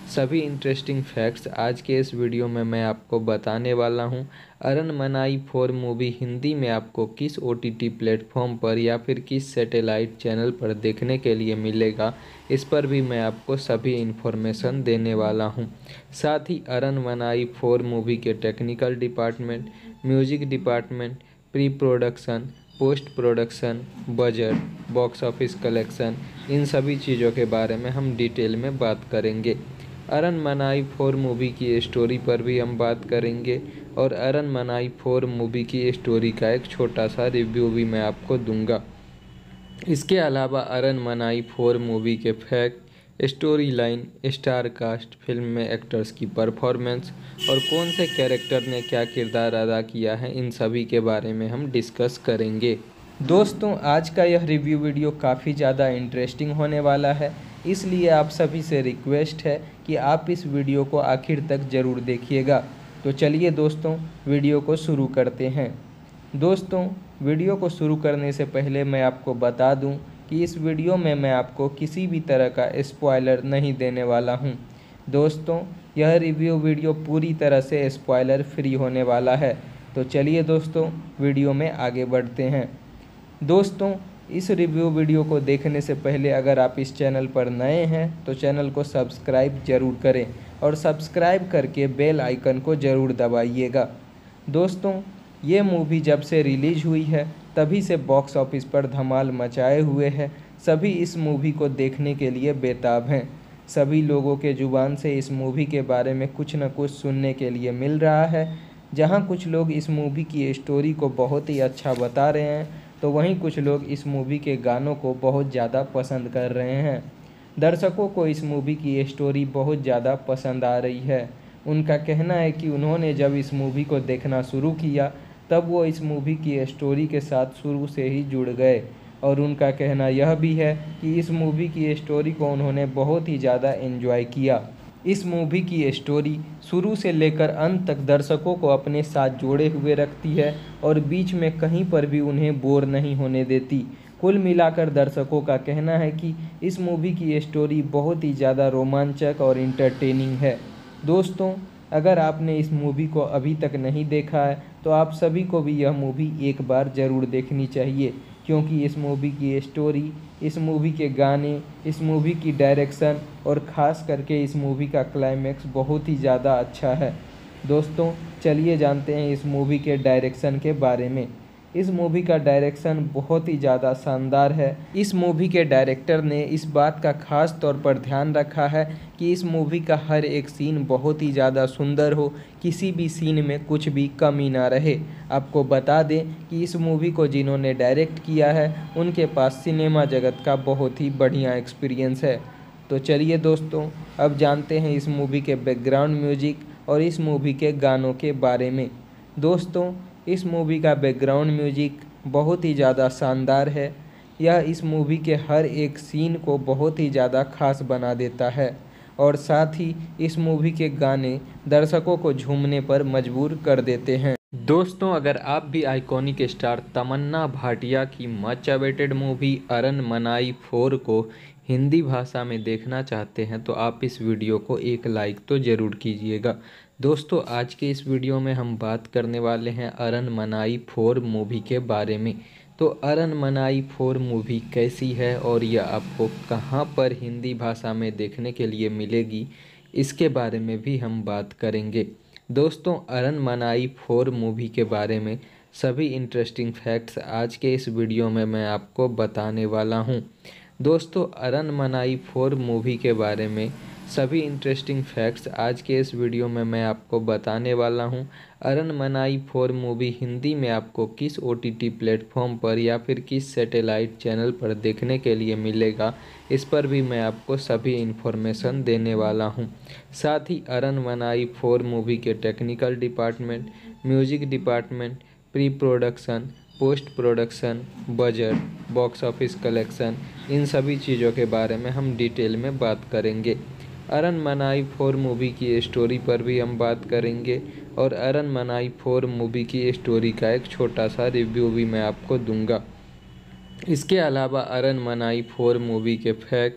सभी इंटरेस्टिंग फैक्ट्स आज के इस वीडियो में मैं आपको बताने वाला हूं। अरनमनाई 4 मूवी हिंदी में आपको किस OTT प्लेटफॉर्म पर या फिर किस सैटेलाइट चैनल पर देखने के लिए मिलेगा, इस पर भी मैं आपको सभी इन्फॉर्मेशन देने वाला हूं। साथ ही अरनमनाई 4 मूवी के technical department, music department, pre production, post production, budget, box office collection, इन सभी चीज़ों के बारे में हम डिटेल में बात करेंगे। अरनमनाई 4 मूवी की स्टोरी पर भी हम बात करेंगे और अरनमनाई 4 मूवी की स्टोरी का एक छोटा सा रिव्यू भी मैं आपको दूंगा। इसके अलावा अरनमनाई 4 मूवी के fact, story line, star cast, film में एक्टर्स की परफॉर्मेंस और कौन से कैरेक्टर ने क्या किरदार अदा किया है, इन सभी के बारे में हम डिस्कस करेंगे। दोस्तों, आज का यह रिव्यू वीडियो काफ़ी ज़्यादा इंटरेस्टिंग होने वाला है, इसलिए आप सभी से रिक्वेस्ट है कि आप इस वीडियो को आखिर तक ज़रूर देखिएगा। तो चलिए दोस्तों, वीडियो को शुरू करते हैं। दोस्तों, वीडियो को शुरू करने से पहले मैं आपको बता दूं कि इस वीडियो में मैं आपको किसी भी तरह का स्पॉइलर नहीं देने वाला हूं। दोस्तों, यह रिव्यू वीडियो पूरी तरह से स्पॉइलर फ्री होने वाला है। तो चलिए दोस्तों, वीडियो में आगे बढ़ते हैं। दोस्तों, इस रिव्यू वीडियो को देखने से पहले अगर आप इस चैनल पर नए हैं तो चैनल को सब्सक्राइब जरूर करें और सब्सक्राइब करके बेल आइकन को ज़रूर दबाइएगा। दोस्तों, ये मूवी जब से रिलीज हुई है तभी से बॉक्स ऑफिस पर धमाल मचाए हुए है। सभी इस मूवी को देखने के लिए बेताब हैं। सभी लोगों के ज़ुबान से इस मूवी के बारे में कुछ न कुछ सुनने के लिए मिल रहा है। जहां कुछ लोग इस मूवी की स्टोरी को बहुत ही अच्छा बता रहे हैं तो वहीं कुछ लोग इस मूवी के गानों को बहुत ज़्यादा पसंद कर रहे हैं। दर्शकों को इस मूवी की स्टोरी बहुत ज़्यादा पसंद आ रही है। उनका कहना है कि उन्होंने जब इस मूवी को देखना शुरू किया तब वो इस मूवी की स्टोरी के साथ शुरू से ही जुड़ गए और उनका कहना यह भी है कि इस मूवी की स्टोरी को उन्होंने बहुत ही ज़्यादा एंजॉय किया। इस मूवी की स्टोरी शुरू से लेकर अंत तक दर्शकों को अपने साथ जोड़े हुए रखती है और बीच में कहीं पर भी उन्हें बोर नहीं होने देती। कुल मिलाकर दर्शकों का कहना है कि इस मूवी की स्टोरी बहुत ही ज़्यादा रोमांचक और इंटरटेनिंग है। दोस्तों, अगर आपने इस मूवी को अभी तक नहीं देखा है तो आप सभी को भी यह मूवी एक बार ज़रूर देखनी चाहिए, क्योंकि इस मूवी की स्टोरी, इस मूवी के गाने, इस मूवी की डायरेक्शन और ख़ास करके इस मूवी का क्लाइमैक्स बहुत ही ज़्यादा अच्छा है। दोस्तों, चलिए जानते हैं इस मूवी के डायरेक्शन के बारे में। इस मूवी का डायरेक्शन बहुत ही ज़्यादा शानदार है। इस मूवी के डायरेक्टर ने इस बात का ख़ास तौर पर ध्यान रखा है कि इस मूवी का हर एक सीन बहुत ही ज़्यादा सुंदर हो, किसी भी सीन में कुछ भी कमी ना रहे। आपको बता दें कि इस मूवी को जिन्होंने डायरेक्ट किया है उनके पास सिनेमा जगत का बहुत ही बढ़िया एक्सपीरियंस है। तो चलिए दोस्तों, अब जानते हैं इस मूवी के बैकग्राउंड म्यूजिक और इस मूवी के गानों के बारे में। दोस्तों, इस मूवी का बैकग्राउंड म्यूजिक बहुत ही ज़्यादा शानदार है। यह इस मूवी के हर एक सीन को बहुत ही ज़्यादा खास बना देता है और साथ ही इस मूवी के गाने दर्शकों को झूमने पर मजबूर कर देते हैं। दोस्तों, अगर आप भी आइकॉनिक स्टार तमन्ना भाटिया की मच अवेटेड मूवी अरनमनाई 4 को हिंदी भाषा में देखना चाहते हैं तो आप इस वीडियो को एक लाइक तो ज़रूर कीजिएगा। दोस्तों, आज के इस वीडियो में हम बात करने वाले हैं अरनमनाई 4 मूवी के बारे में। तो अरनमनाई 4 मूवी कैसी है और यह आपको कहां पर हिंदी भाषा में देखने के लिए मिलेगी, इसके बारे में भी हम बात करेंगे। दोस्तों, अरनमनाई 4 मूवी के बारे में सभी इंटरेस्टिंग फैक्ट्स आज के इस वीडियो में मैं आपको बताने वाला हूं। दोस्तों, अरनमनाई 4 मूवी के बारे में सभी इंटरेस्टिंग फैक्ट्स आज के इस वीडियो में मैं आपको बताने वाला हूं। अरनमनाई 4 मूवी हिंदी में आपको किस OTT प्लेटफॉर्म पर या फिर किस सैटेलाइट चैनल पर देखने के लिए मिलेगा, इस पर भी मैं आपको सभी इन्फॉर्मेशन देने वाला हूं। साथ ही अरनमनाई 4 मूवी के technical department, music department, pre production, post production, budget, box office collection, इन सभी चीज़ों के बारे में हम डिटेल में बात करेंगे। अरनमनाई 4 मूवी की स्टोरी पर भी हम बात करेंगे और अरनमनाई 4 मूवी की स्टोरी का एक छोटा सा रिव्यू भी मैं आपको दूंगा। इसके अलावा अरनमनाई 4 मूवी के fact,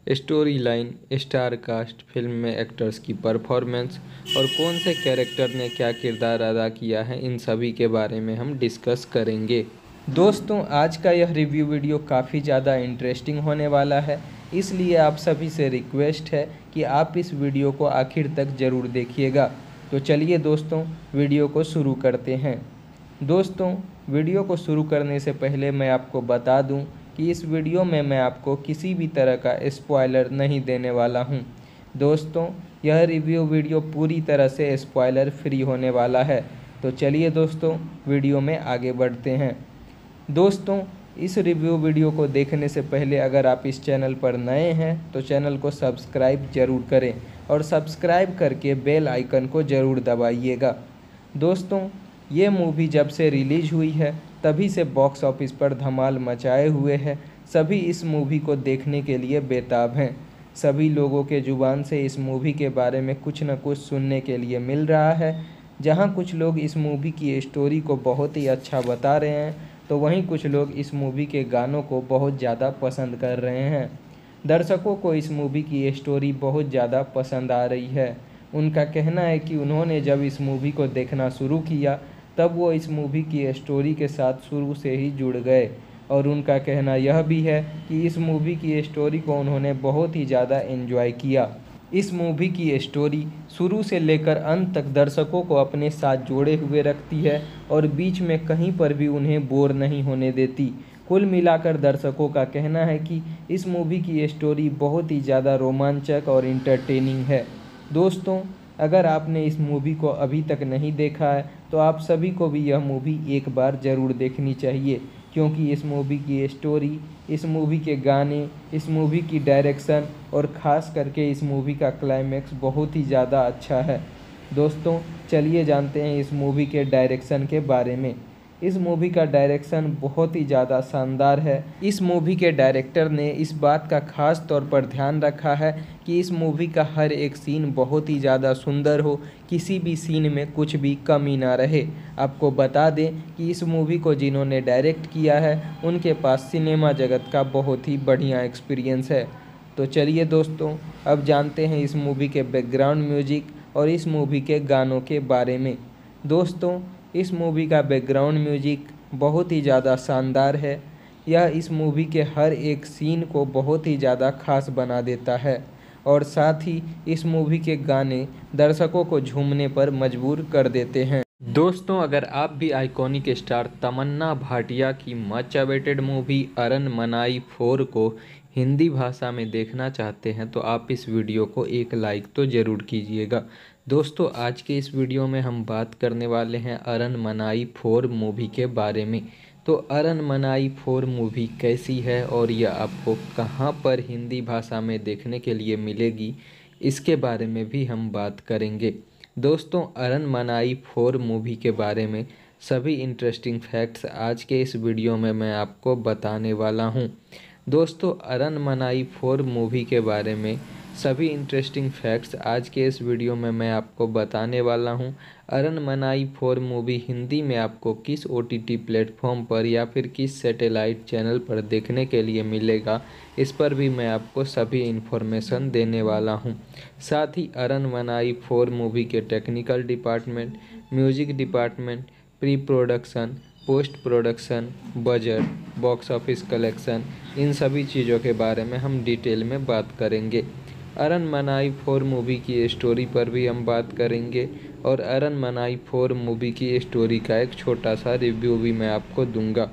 story line, star cast, film में एक्टर्स की परफॉर्मेंस और कौन से कैरेक्टर ने क्या किरदार अदा किया है, इन सभी के बारे में हम डिस्कस करेंगे। दोस्तों, आज का यह रिव्यू वीडियो काफ़ी ज़्यादा इंटरेस्टिंग होने वाला है, इसलिए आप सभी से रिक्वेस्ट है कि आप इस वीडियो को आखिर तक ज़रूर देखिएगा। तो चलिए दोस्तों, वीडियो को शुरू करते हैं। दोस्तों, वीडियो को शुरू करने से पहले मैं आपको बता दूं कि इस वीडियो में मैं आपको किसी भी तरह का स्पॉइलर नहीं देने वाला हूं। दोस्तों, यह रिव्यू वीडियो पूरी तरह से स्पॉइलर फ्री होने वाला है। तो चलिए दोस्तों, वीडियो में आगे बढ़ते हैं। दोस्तों, इस रिव्यू वीडियो को देखने से पहले अगर आप इस चैनल पर नए हैं तो चैनल को सब्सक्राइब ज़रूर करें और सब्सक्राइब करके बेल आइकन को ज़रूर दबाइएगा। दोस्तों, ये मूवी जब से रिलीज़ हुई है तभी से बॉक्स ऑफिस पर धमाल मचाए हुए है। सभी इस मूवी को देखने के लिए बेताब हैं। सभी लोगों के ज़ुबान से इस मूवी के बारे में कुछ न कुछ सुनने के लिए मिल रहा है। जहां कुछ लोग इस मूवी की स्टोरी को बहुत ही अच्छा बता रहे हैं तो वहीं कुछ लोग इस मूवी के गानों को बहुत ज़्यादा पसंद कर रहे हैं। दर्शकों को इस मूवी की स्टोरी बहुत ज़्यादा पसंद आ रही है। उनका कहना है कि उन्होंने जब इस मूवी को देखना शुरू किया तब वो इस मूवी की स्टोरी के साथ शुरू से ही जुड़ गए और उनका कहना यह भी है कि इस मूवी की स्टोरी को उन्होंने बहुत ही ज़्यादा एंजॉय किया। इस मूवी की स्टोरी शुरू से लेकर अंत तक दर्शकों को अपने साथ जोड़े हुए रखती है और बीच में कहीं पर भी उन्हें बोर नहीं होने देती। कुल मिलाकर दर्शकों का कहना है कि इस मूवी की स्टोरी बहुत ही ज़्यादा रोमांचक और इंटरटेनिंग है। दोस्तों, अगर आपने इस मूवी को अभी तक नहीं देखा है तो आप सभी को भी यह मूवी एक बार ज़रूर देखनी चाहिए, क्योंकि इस मूवी की स्टोरी, इस मूवी के गाने, इस मूवी की डायरेक्शन और ख़ास करके इस मूवी का क्लाइमैक्स बहुत ही ज़्यादा अच्छा है। दोस्तों, चलिए जानते हैं इस मूवी के डायरेक्शन के बारे में। इस मूवी का डायरेक्शन बहुत ही ज़्यादा शानदार है। इस मूवी के डायरेक्टर ने इस बात का ख़ास तौर पर ध्यान रखा है कि इस मूवी का हर एक सीन बहुत ही ज़्यादा सुंदर हो, किसी भी सीन में कुछ भी कमी ना रहे। आपको बता दें कि इस मूवी को जिन्होंने डायरेक्ट किया है उनके पास सिनेमा जगत का बहुत ही बढ़िया एक्सपीरियंस है। तो चलिए दोस्तों, अब जानते हैं इस मूवी के बैकग्राउंड म्यूजिक और इस मूवी के गानों के बारे में। दोस्तों, इस मूवी का बैकग्राउंड म्यूजिक बहुत ही ज़्यादा शानदार है। यह इस मूवी के हर एक सीन को बहुत ही ज़्यादा खास बना देता है और साथ ही इस मूवी के गाने दर्शकों को झूमने पर मजबूर कर देते हैं। दोस्तों, अगर आप भी आइकॉनिक स्टार तमन्ना भाटिया की मच अवेटेड मूवी अरनमनाई 4 को हिंदी भाषा में देखना चाहते हैं तो आप इस वीडियो को एक लाइक तो ज़रूर कीजिएगा। दोस्तों, आज के इस वीडियो में हम बात करने वाले हैं अरनमनाई 4 मूवी के बारे में। तो अरनमनाई 4 मूवी कैसी है और यह आपको कहां पर हिंदी भाषा में देखने के लिए मिलेगी, इसके बारे में भी हम बात करेंगे। दोस्तों, अरनमनाई 4 मूवी के बारे में सभी इंटरेस्टिंग फैक्ट्स आज के इस वीडियो में मैं आपको बताने वाला हूं। दोस्तों, अरनमनाई 4 मूवी के बारे में सभी इंटरेस्टिंग फैक्ट्स आज के इस वीडियो में मैं आपको बताने वाला हूं। अरनमनाई 4 मूवी हिंदी में आपको किस OTT प्लेटफॉर्म पर या फिर किस सैटेलाइट चैनल पर देखने के लिए मिलेगा, इस पर भी मैं आपको सभी इन्फॉर्मेशन देने वाला हूं। साथ ही अरनमनाई 4 मूवी के technical department, music department, pre production, post production, budget, box office collection, इन सभी चीज़ों के बारे में हम डिटेल में बात करेंगे। अरनमनाई 4 मूवी की स्टोरी पर भी हम बात करेंगे और अरनमनाई 4 मूवी की स्टोरी का एक छोटा सा रिव्यू भी मैं आपको दूंगा।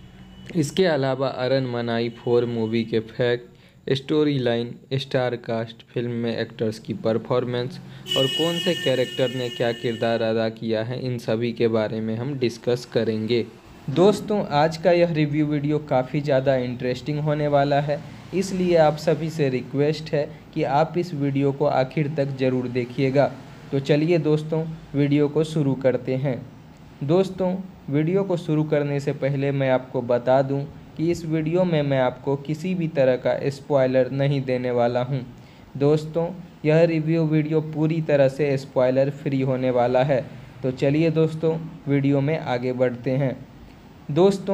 इसके अलावा अरनमनाई 4 मूवी के fact, story line, star cast, film में एक्टर्स की परफॉर्मेंस और कौन से कैरेक्टर ने क्या किरदार अदा किया है, इन सभी के बारे में हम डिस्कस करेंगे। दोस्तों, आज का यह रिव्यू वीडियो काफ़ी ज़्यादा इंटरेस्टिंग होने वाला है, इसलिए आप सभी से रिक्वेस्ट है कि आप इस वीडियो को आखिर तक ज़रूर देखिएगा। तो चलिए दोस्तों, वीडियो को शुरू करते हैं। दोस्तों, वीडियो को शुरू करने से पहले मैं आपको बता दूं कि इस वीडियो में मैं आपको किसी भी तरह का स्पॉइलर नहीं देने वाला हूं। दोस्तों, यह रिव्यू वीडियो पूरी तरह से स्पॉइलर फ्री होने वाला है। तो चलिए दोस्तों, वीडियो में आगे बढ़ते हैं। दोस्तों,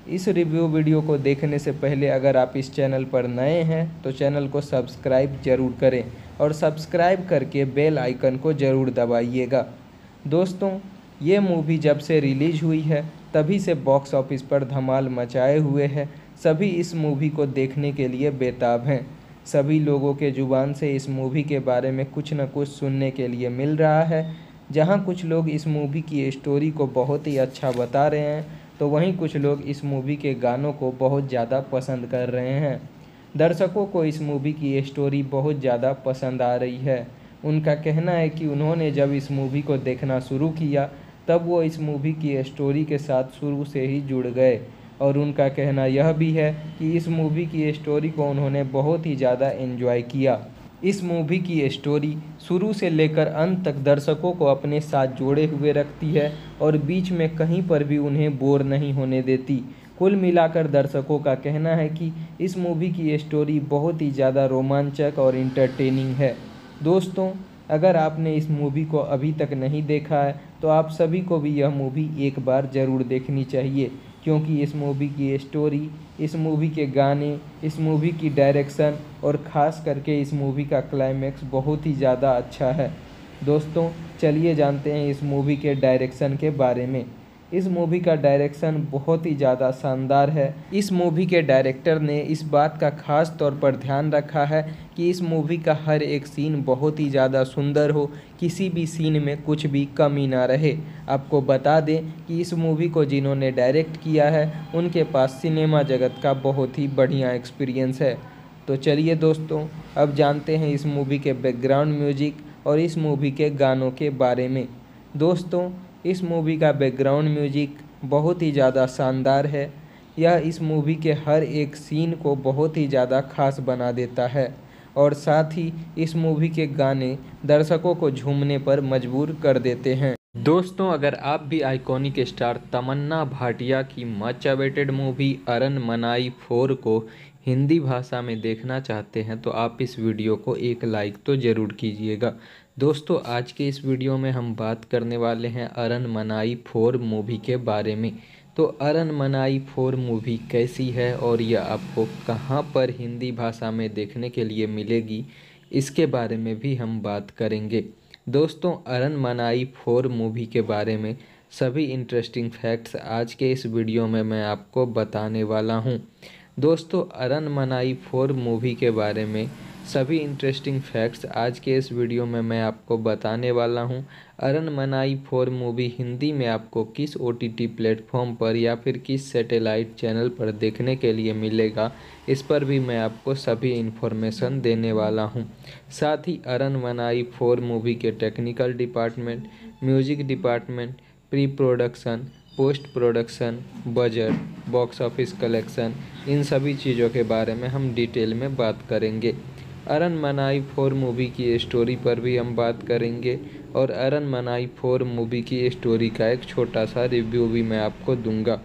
इस रिव्यू वीडियो को देखने से पहले अगर आप इस चैनल पर नए हैं तो चैनल को सब्सक्राइब जरूर करें और सब्सक्राइब करके बेल आइकन को ज़रूर दबाइएगा। दोस्तों, ये मूवी जब से रिलीज़ हुई है तभी से बॉक्स ऑफिस पर धमाल मचाए हुए है। सभी इस मूवी को देखने के लिए बेताब हैं। सभी लोगों के ज़ुबान से इस मूवी के बारे में कुछ न कुछ सुनने के लिए मिल रहा है। जहां कुछ लोग इस मूवी की स्टोरी को बहुत ही अच्छा बता रहे हैं तो वहीं कुछ लोग इस मूवी के गानों को बहुत ज़्यादा पसंद कर रहे हैं। दर्शकों को इस मूवी की स्टोरी बहुत ज़्यादा पसंद आ रही है। उनका कहना है कि उन्होंने जब इस मूवी को देखना शुरू किया तब वो इस मूवी की स्टोरी के साथ शुरू से ही जुड़ गए और उनका कहना यह भी है कि इस मूवी की स्टोरी को उन्होंने बहुत ही ज़्यादा एंजॉय किया। इस मूवी की स्टोरी शुरू से लेकर अंत तक दर्शकों को अपने साथ जोड़े हुए रखती है और बीच में कहीं पर भी उन्हें बोर नहीं होने देती। कुल मिलाकर दर्शकों का कहना है कि इस मूवी की स्टोरी बहुत ही ज़्यादा रोमांचक और इंटरटेनिंग है। दोस्तों, अगर आपने इस मूवी को अभी तक नहीं देखा है तो आप सभी को भी यह मूवी एक बार ज़रूर देखनी चाहिए, क्योंकि इस मूवी की स्टोरी, इस मूवी के गाने, इस मूवी की डायरेक्शन और ख़ास करके इस मूवी का क्लाइमैक्स बहुत ही ज़्यादा अच्छा है। दोस्तों, चलिए जानते हैं इस मूवी के डायरेक्शन के बारे में। इस मूवी का डायरेक्शन बहुत ही ज़्यादा शानदार है। इस मूवी के डायरेक्टर ने इस बात का ख़ास तौर पर ध्यान रखा है कि इस मूवी का हर एक सीन बहुत ही ज़्यादा सुंदर हो, किसी भी सीन में कुछ भी कमी ना रहे। आपको बता दें कि इस मूवी को जिन्होंने डायरेक्ट किया है उनके पास सिनेमा जगत का बहुत ही बढ़िया एक्सपीरियंस है। तो चलिए दोस्तों, अब जानते हैं इस मूवी के बैकग्राउंड म्यूजिक और इस मूवी के गानों के बारे में। दोस्तों, इस मूवी का बैकग्राउंड म्यूजिक बहुत ही ज़्यादा शानदार है। यह इस मूवी के हर एक सीन को बहुत ही ज़्यादा खास बना देता है और साथ ही इस मूवी के गाने दर्शकों को झूमने पर मजबूर कर देते हैं। दोस्तों, अगर आप भी आइकॉनिक स्टार तमन्ना भाटिया की मच अवेटेड मूवी अरनमनाई 4 को हिंदी भाषा में देखना चाहते हैं तो आप इस वीडियो को एक लाइक तो ज़रूर कीजिएगा। दोस्तों, आज के इस वीडियो में हम बात करने वाले हैं अरनमनाई 4 मूवी के बारे में। तो अरनमनाई 4 मूवी कैसी है और यह आपको कहां पर हिंदी भाषा में देखने के लिए मिलेगी, इसके बारे में भी हम बात करेंगे। दोस्तों, अरनमनाई 4 मूवी के बारे में सभी इंटरेस्टिंग फैक्ट्स आज के इस वीडियो में मैं आपको बताने वाला हूं। दोस्तों, अरनमनाई 4 मूवी के बारे में सभी इंटरेस्टिंग फैक्ट्स आज के इस वीडियो में मैं आपको बताने वाला हूं। अरनमनाई 4 मूवी हिंदी में आपको किस OTT प्लेटफॉर्म पर या फिर किस सैटेलाइट चैनल पर देखने के लिए मिलेगा, इस पर भी मैं आपको सभी इन्फॉर्मेशन देने वाला हूं। साथ ही अरनमनाई 4 मूवी के technical department, music department, pre production, post production, budget, box office collection, इन सभी चीज़ों के बारे में हम डिटेल में बात करेंगे। अरनमनाई 4 मूवी की स्टोरी पर भी हम बात करेंगे और अरनमनाई 4 मूवी की स्टोरी का एक छोटा सा रिव्यू भी मैं आपको दूंगा।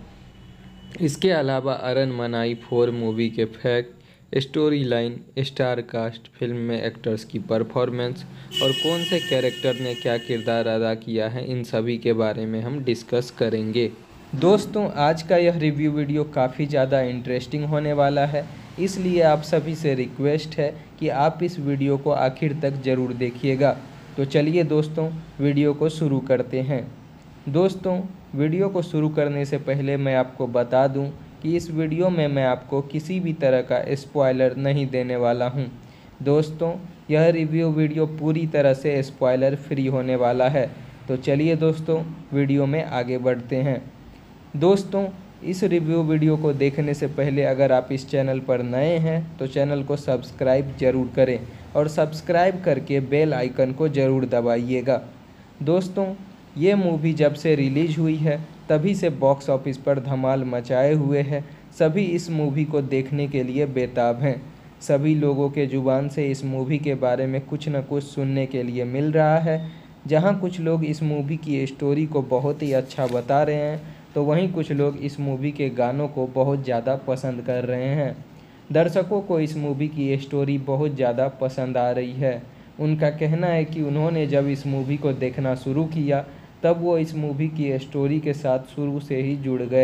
इसके अलावा अरनमनाई 4 मूवी के fact, story line, star cast, film में एक्टर्स की परफॉर्मेंस और कौन से कैरेक्टर ने क्या किरदार अदा किया है, इन सभी के बारे में हम डिस्कस करेंगे। दोस्तों, आज का यह रिव्यू वीडियो काफ़ी ज़्यादा इंटरेस्टिंग होने वाला है, इसलिए आप सभी से रिक्वेस्ट है कि आप इस वीडियो को आखिर तक ज़रूर देखिएगा। तो चलिए दोस्तों, वीडियो को शुरू करते हैं। दोस्तों, वीडियो को शुरू करने से पहले मैं आपको बता दूं कि इस वीडियो में मैं आपको किसी भी तरह का स्पॉइलर नहीं देने वाला हूं। दोस्तों, यह रिव्यू वीडियो पूरी तरह से स्पॉइलर फ्री होने वाला है। तो चलिए दोस्तों, वीडियो में आगे बढ़ते हैं। दोस्तों, इस रिव्यू वीडियो को देखने से पहले अगर आप इस चैनल पर नए हैं तो चैनल को सब्सक्राइब जरूर करें और सब्सक्राइब करके बेल आइकन को ज़रूर दबाइएगा। दोस्तों, ये मूवी जब से रिलीज़ हुई है तभी से बॉक्स ऑफिस पर धमाल मचाए हुए है। सभी इस मूवी को देखने के लिए बेताब हैं। सभी लोगों के ज़ुबान से इस मूवी के बारे में कुछ न कुछ सुनने के लिए मिल रहा है। जहां कुछ लोग इस मूवी की स्टोरी को बहुत ही अच्छा बता रहे हैं तो वहीं कुछ लोग इस मूवी के गानों को बहुत ज़्यादा पसंद कर रहे हैं। दर्शकों को इस मूवी की स्टोरी बहुत ज़्यादा पसंद आ रही है। उनका कहना है कि उन्होंने जब इस मूवी को देखना शुरू किया तब वो इस मूवी की स्टोरी के साथ शुरू से ही जुड़ गए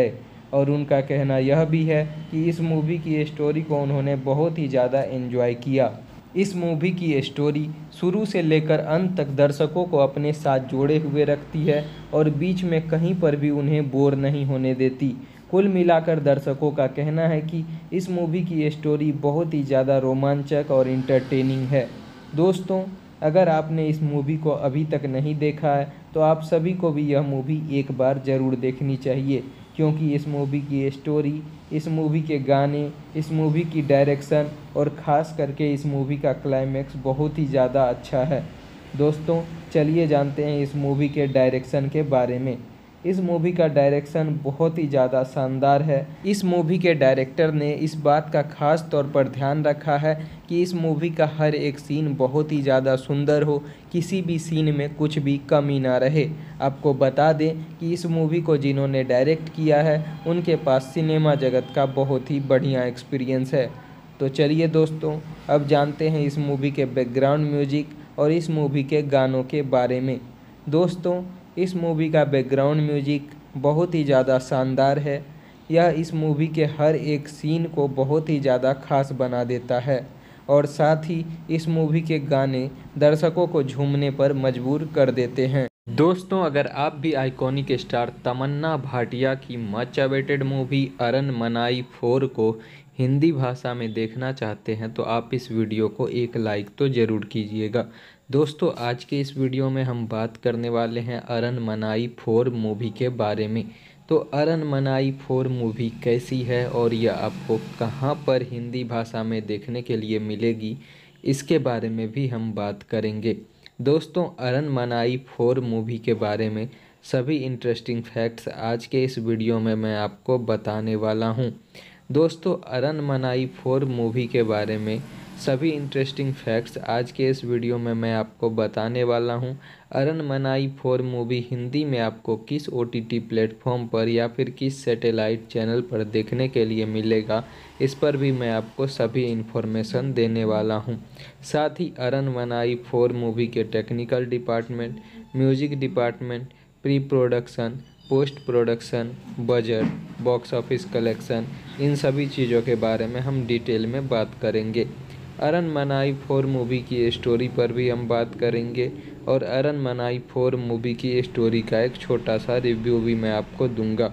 और उनका कहना यह भी है कि इस मूवी की स्टोरी को उन्होंने बहुत ही ज़्यादा एंजॉय किया। इस मूवी की स्टोरी शुरू से लेकर अंत तक दर्शकों को अपने साथ जोड़े हुए रखती है और बीच में कहीं पर भी उन्हें बोर नहीं होने देती। कुल मिलाकर दर्शकों का कहना है कि इस मूवी की स्टोरी बहुत ही ज़्यादा रोमांचक और इंटरटेनिंग है। दोस्तों, अगर आपने इस मूवी को अभी तक नहीं देखा है तो आप सभी को भी यह मूवी एक बार ज़रूर देखनी चाहिए, क्योंकि इस मूवी की स्टोरी, इस मूवी के गाने, इस मूवी की डायरेक्शन और ख़ास करके इस मूवी का क्लाइमैक्स बहुत ही ज़्यादा अच्छा है। दोस्तों, चलिए जानते हैं इस मूवी के डायरेक्शन के बारे में। इस मूवी का डायरेक्शन बहुत ही ज़्यादा शानदार है। इस मूवी के डायरेक्टर ने इस बात का ख़ास तौर पर ध्यान रखा है कि इस मूवी का हर एक सीन बहुत ही ज़्यादा सुंदर हो, किसी भी सीन में कुछ भी कमी ना रहे। आपको बता दें कि इस मूवी को जिन्होंने डायरेक्ट किया है उनके पास सिनेमा जगत का बहुत ही बढ़िया एक्सपीरियंस है। तो चलिए दोस्तों, अब जानते हैं इस मूवी के बैकग्राउंड म्यूजिक और इस मूवी के गानों के बारे में। दोस्तों, इस मूवी का बैकग्राउंड म्यूजिक बहुत ही ज़्यादा शानदार है। यह इस मूवी के हर एक सीन को बहुत ही ज़्यादा खास बना देता है और साथ ही इस मूवी के गाने दर्शकों को झूमने पर मजबूर कर देते हैं। दोस्तों, अगर आप भी आइकॉनिक स्टार तमन्ना भाटिया की मच अवेटेड मूवी अरन मनाई 4 को हिंदी भाषा में देखना चाहते हैं तो आप इस वीडियो को एक लाइक तो ज़रूर कीजिएगा। दोस्तों, आज के इस वीडियो में हम बात करने वाले हैं अरन मनाई 4 मूवी के बारे में। तो अरन मनाई 4 मूवी कैसी है और यह आपको कहां पर हिंदी भाषा में देखने के लिए मिलेगी, इसके बारे में भी हम बात करेंगे। दोस्तों, अरन मनाई 4 मूवी के बारे में सभी इंटरेस्टिंग फैक्ट्स आज के इस वीडियो में मैं आपको बताने वाला हूं। दोस्तों, अरन मनाई 4 मूवी के बारे में सभी इंटरेस्टिंग फैक्ट्स आज के इस वीडियो में मैं आपको बताने वाला हूं। अरन मनाई 4 मूवी हिंदी में आपको किस OTT प्लेटफॉर्म पर या फिर किस सैटेलाइट चैनल पर देखने के लिए मिलेगा, इस पर भी मैं आपको सभी इन्फॉर्मेशन देने वाला हूं। साथ ही अरन मनाई 4 मूवी के technical department, music department, pre production, post production, budget, box office collection, इन सभी चीज़ों के बारे में हम डिटेल में बात करेंगे। अरन मनाई 4 मूवी की स्टोरी पर भी हम बात करेंगे और अरन मनाई 4 मूवी की स्टोरी का एक छोटा सा रिव्यू भी मैं आपको दूंगा।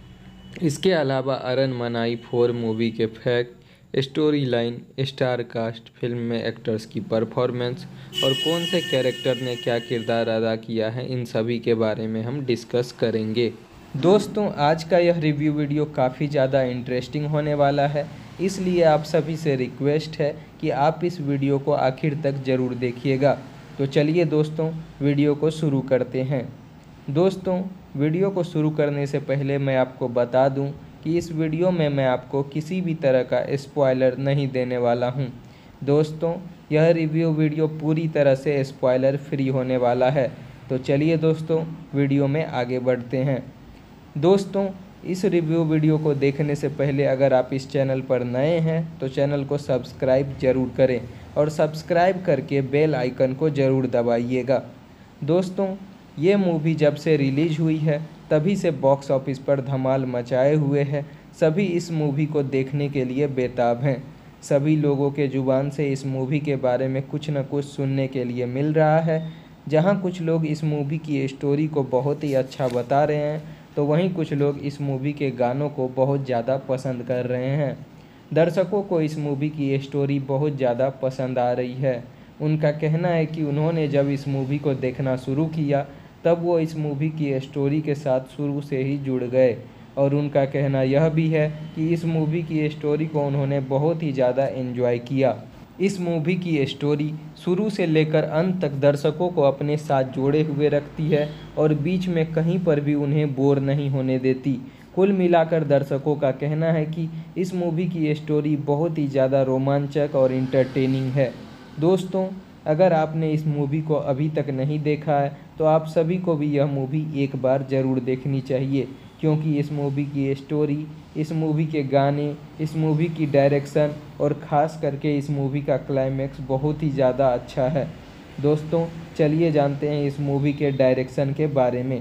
इसके अलावा अरन मनाई 4 मूवी के fact, story line, star cast, film में एक्टर्स की परफॉर्मेंस और कौन से कैरेक्टर ने क्या किरदार अदा किया है, इन सभी के बारे में हम डिस्कस करेंगे। दोस्तों, आज का यह रिव्यू वीडियो काफ़ी ज़्यादा इंटरेस्टिंग होने वाला है, इसलिए आप सभी से रिक्वेस्ट है कि आप इस वीडियो को आखिर तक ज़रूर देखिएगा। तो चलिए दोस्तों, वीडियो को शुरू करते हैं। दोस्तों, वीडियो को शुरू करने से पहले मैं आपको बता दूं कि इस वीडियो में मैं आपको किसी भी तरह का स्पॉइलर नहीं देने वाला हूं। दोस्तों, यह रिव्यू वीडियो पूरी तरह से स्पॉइलर फ्री होने वाला है। तो चलिए दोस्तों, वीडियो में आगे बढ़ते हैं। दोस्तों, इस रिव्यू वीडियो को देखने से पहले अगर आप इस चैनल पर नए हैं तो चैनल को सब्सक्राइब जरूर करें और सब्सक्राइब करके बेल आइकन को ज़रूर दबाइएगा। दोस्तों, ये मूवी जब से रिलीज हुई है तभी से बॉक्स ऑफिस पर धमाल मचाए हुए है। सभी इस मूवी को देखने के लिए बेताब हैं। सभी लोगों के ज़ुबान से इस मूवी के बारे में कुछ न कुछ सुनने के लिए मिल रहा है। जहां कुछ लोग इस मूवी की स्टोरी को बहुत ही अच्छा बता रहे हैं तो वहीं कुछ लोग इस मूवी के गानों को बहुत ज़्यादा पसंद कर रहे हैं। दर्शकों को इस मूवी की स्टोरी बहुत ज़्यादा पसंद आ रही है। उनका कहना है कि उन्होंने जब इस मूवी को देखना शुरू किया तब वो इस मूवी की स्टोरी के साथ शुरू से ही जुड़ गए और उनका कहना यह भी है कि इस मूवी की स्टोरी को उन्होंने बहुत ही ज़्यादा एंजॉय किया। इस मूवी की स्टोरी शुरू से लेकर अंत तक दर्शकों को अपने साथ जोड़े हुए रखती है और बीच में कहीं पर भी उन्हें बोर नहीं होने देती। कुल मिलाकर दर्शकों का कहना है कि इस मूवी की स्टोरी बहुत ही ज़्यादा रोमांचक और इंटरटेनिंग है। दोस्तों, अगर आपने इस मूवी को अभी तक नहीं देखा है तो आप सभी को भी यह मूवी एक बार ज़रूर देखनी चाहिए, क्योंकि इस मूवी की स्टोरी, इस मूवी के गाने, इस मूवी की डायरेक्शन और ख़ास करके इस मूवी का क्लाइमैक्स बहुत ही ज़्यादा अच्छा है। दोस्तों, चलिए जानते हैं इस मूवी के डायरेक्शन के बारे में।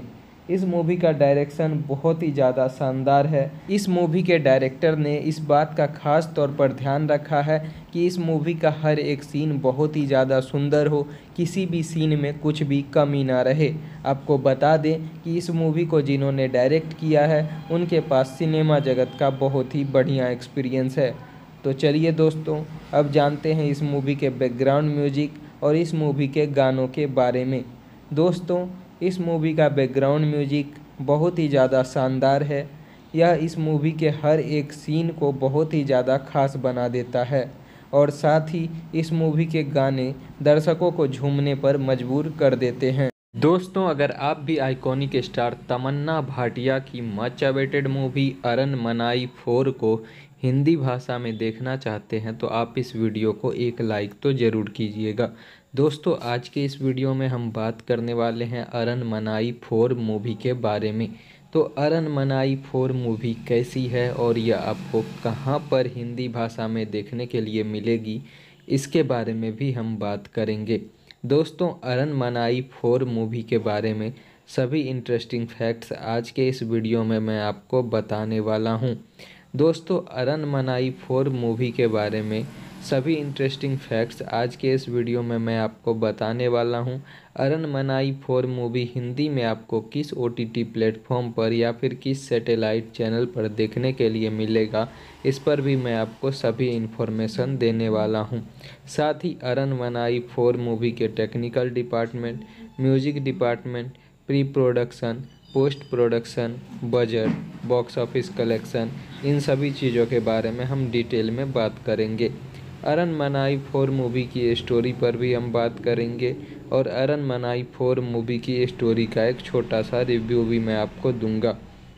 इस मूवी का डायरेक्शन बहुत ही ज़्यादा शानदार है। इस मूवी के डायरेक्टर ने इस बात का खास तौर पर ध्यान रखा है कि इस मूवी का हर एक सीन बहुत ही ज़्यादा सुंदर हो, किसी भी सीन में कुछ भी कमी ना रहे। आपको बता दें कि इस मूवी को जिन्होंने डायरेक्ट किया है उनके पास सिनेमा जगत का बहुत ही बढ़िया एक्सपीरियंस है। तो चलिए दोस्तों, अब जानते हैं इस मूवी के बैकग्राउंड म्यूजिक और इस मूवी के गानों के बारे में। दोस्तों, इस मूवी का बैकग्राउंड म्यूजिक बहुत ही ज़्यादा शानदार है। यह इस मूवी के हर एक सीन को बहुत ही ज़्यादा खास बना देता है और साथ ही इस मूवी के गाने दर्शकों को झूमने पर मजबूर कर देते हैं। दोस्तों, अगर आप भी आइकॉनिक स्टार तमन्ना भाटिया की मच अवेटेड मूवी अरन मनाई 4 को हिंदी भाषा में देखना चाहते हैं तो आप इस वीडियो को एक लाइक तो ज़रूर कीजिएगा। दोस्तों, आज के इस वीडियो में हम बात करने वाले हैं अरन मनाई 4 मूवी के बारे में। तो अरन मनाई 4 मूवी कैसी है और यह आपको कहां पर हिंदी भाषा में देखने के लिए मिलेगी, इसके बारे में भी हम बात करेंगे। दोस्तों, अरन मनाई 4 मूवी के बारे में सभी इंटरेस्टिंग फैक्ट्स आज के इस वीडियो में मैं आपको बताने वाला हूं। दोस्तों, अरन मनाई 4 मूवी के बारे में सभी इंटरेस्टिंग फैक्ट्स आज के इस वीडियो में मैं आपको बताने वाला हूं। अरन मनाई 4 मूवी हिंदी में आपको किस OTT प्लेटफॉर्म पर या फिर किस सैटेलाइट चैनल पर देखने के लिए मिलेगा, इस पर भी मैं आपको सभी इन्फॉर्मेशन देने वाला हूं। साथ ही अरन मनाई 4 मूवी के technical department, music department, pre production, post production, budget, box office collection, इन सभी चीज़ों के बारे में हम डिटेल में बात करेंगे। अरन मनाई 4 मूवी की स्टोरी पर भी हम बात करेंगे और अरन मनाई 4 मूवी की स्टोरी का एक छोटा सा रिव्यू भी मैं आपको दूंगा।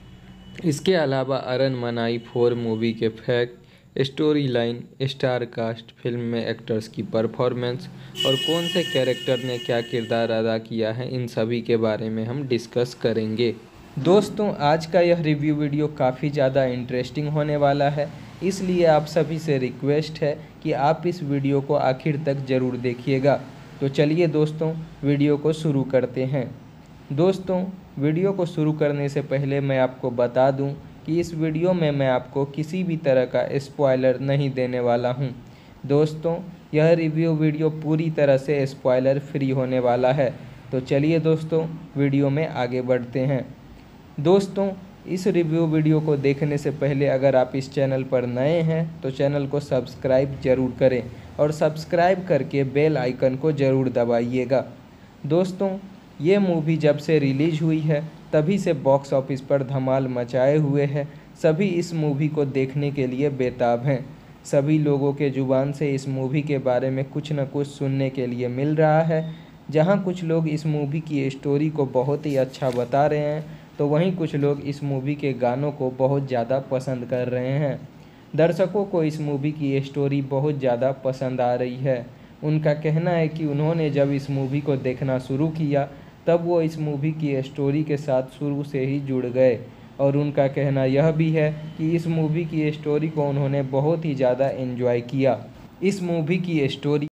इसके अलावा अरन मनाई 4 मूवी के fact, story line, star cast, film में एक्टर्स की परफॉर्मेंस और कौन से कैरेक्टर ने क्या किरदार अदा किया है, इन सभी के बारे में हम डिस्कस करेंगे। दोस्तों, आज का यह रिव्यू वीडियो काफ़ी ज़्यादा इंटरेस्टिंग होने वाला है, इसलिए आप सभी से रिक्वेस्ट है कि आप इस वीडियो को आखिर तक ज़रूर देखिएगा। तो चलिए दोस्तों, वीडियो को शुरू करते हैं। दोस्तों, वीडियो को शुरू करने से पहले मैं आपको बता दूं कि इस वीडियो में मैं आपको किसी भी तरह का स्पॉइलर नहीं देने वाला हूं। दोस्तों, यह रिव्यू वीडियो पूरी तरह से स्पॉइलर फ्री होने वाला है। तो चलिए दोस्तों, वीडियो में आगे बढ़ते हैं। दोस्तों, इस रिव्यू वीडियो को देखने से पहले अगर आप इस चैनल पर नए हैं तो चैनल को सब्सक्राइब जरूर करें और सब्सक्राइब करके बेल आइकन को ज़रूर दबाइएगा। दोस्तों, ये मूवी जब से रिलीज़ हुई है तभी से बॉक्स ऑफिस पर धमाल मचाए हुए है। सभी इस मूवी को देखने के लिए बेताब हैं। सभी लोगों के ज़ुबान से इस मूवी के बारे में कुछ न कुछ सुनने के लिए मिल रहा है। जहां कुछ लोग इस मूवी की स्टोरी को बहुत ही अच्छा बता रहे हैं तो वहीं कुछ लोग इस मूवी के गानों को बहुत ज़्यादा पसंद कर रहे हैं। दर्शकों को इस मूवी की स्टोरी बहुत ज़्यादा पसंद आ रही है। उनका कहना है कि उन्होंने जब इस मूवी को देखना शुरू किया तब वो इस मूवी की स्टोरी के साथ शुरू से ही जुड़ गए और उनका कहना यह भी है कि इस मूवी की स्टोरी को उन्होंने बहुत ही ज़्यादा एंजॉय किया। इस मूवी की स्टोरी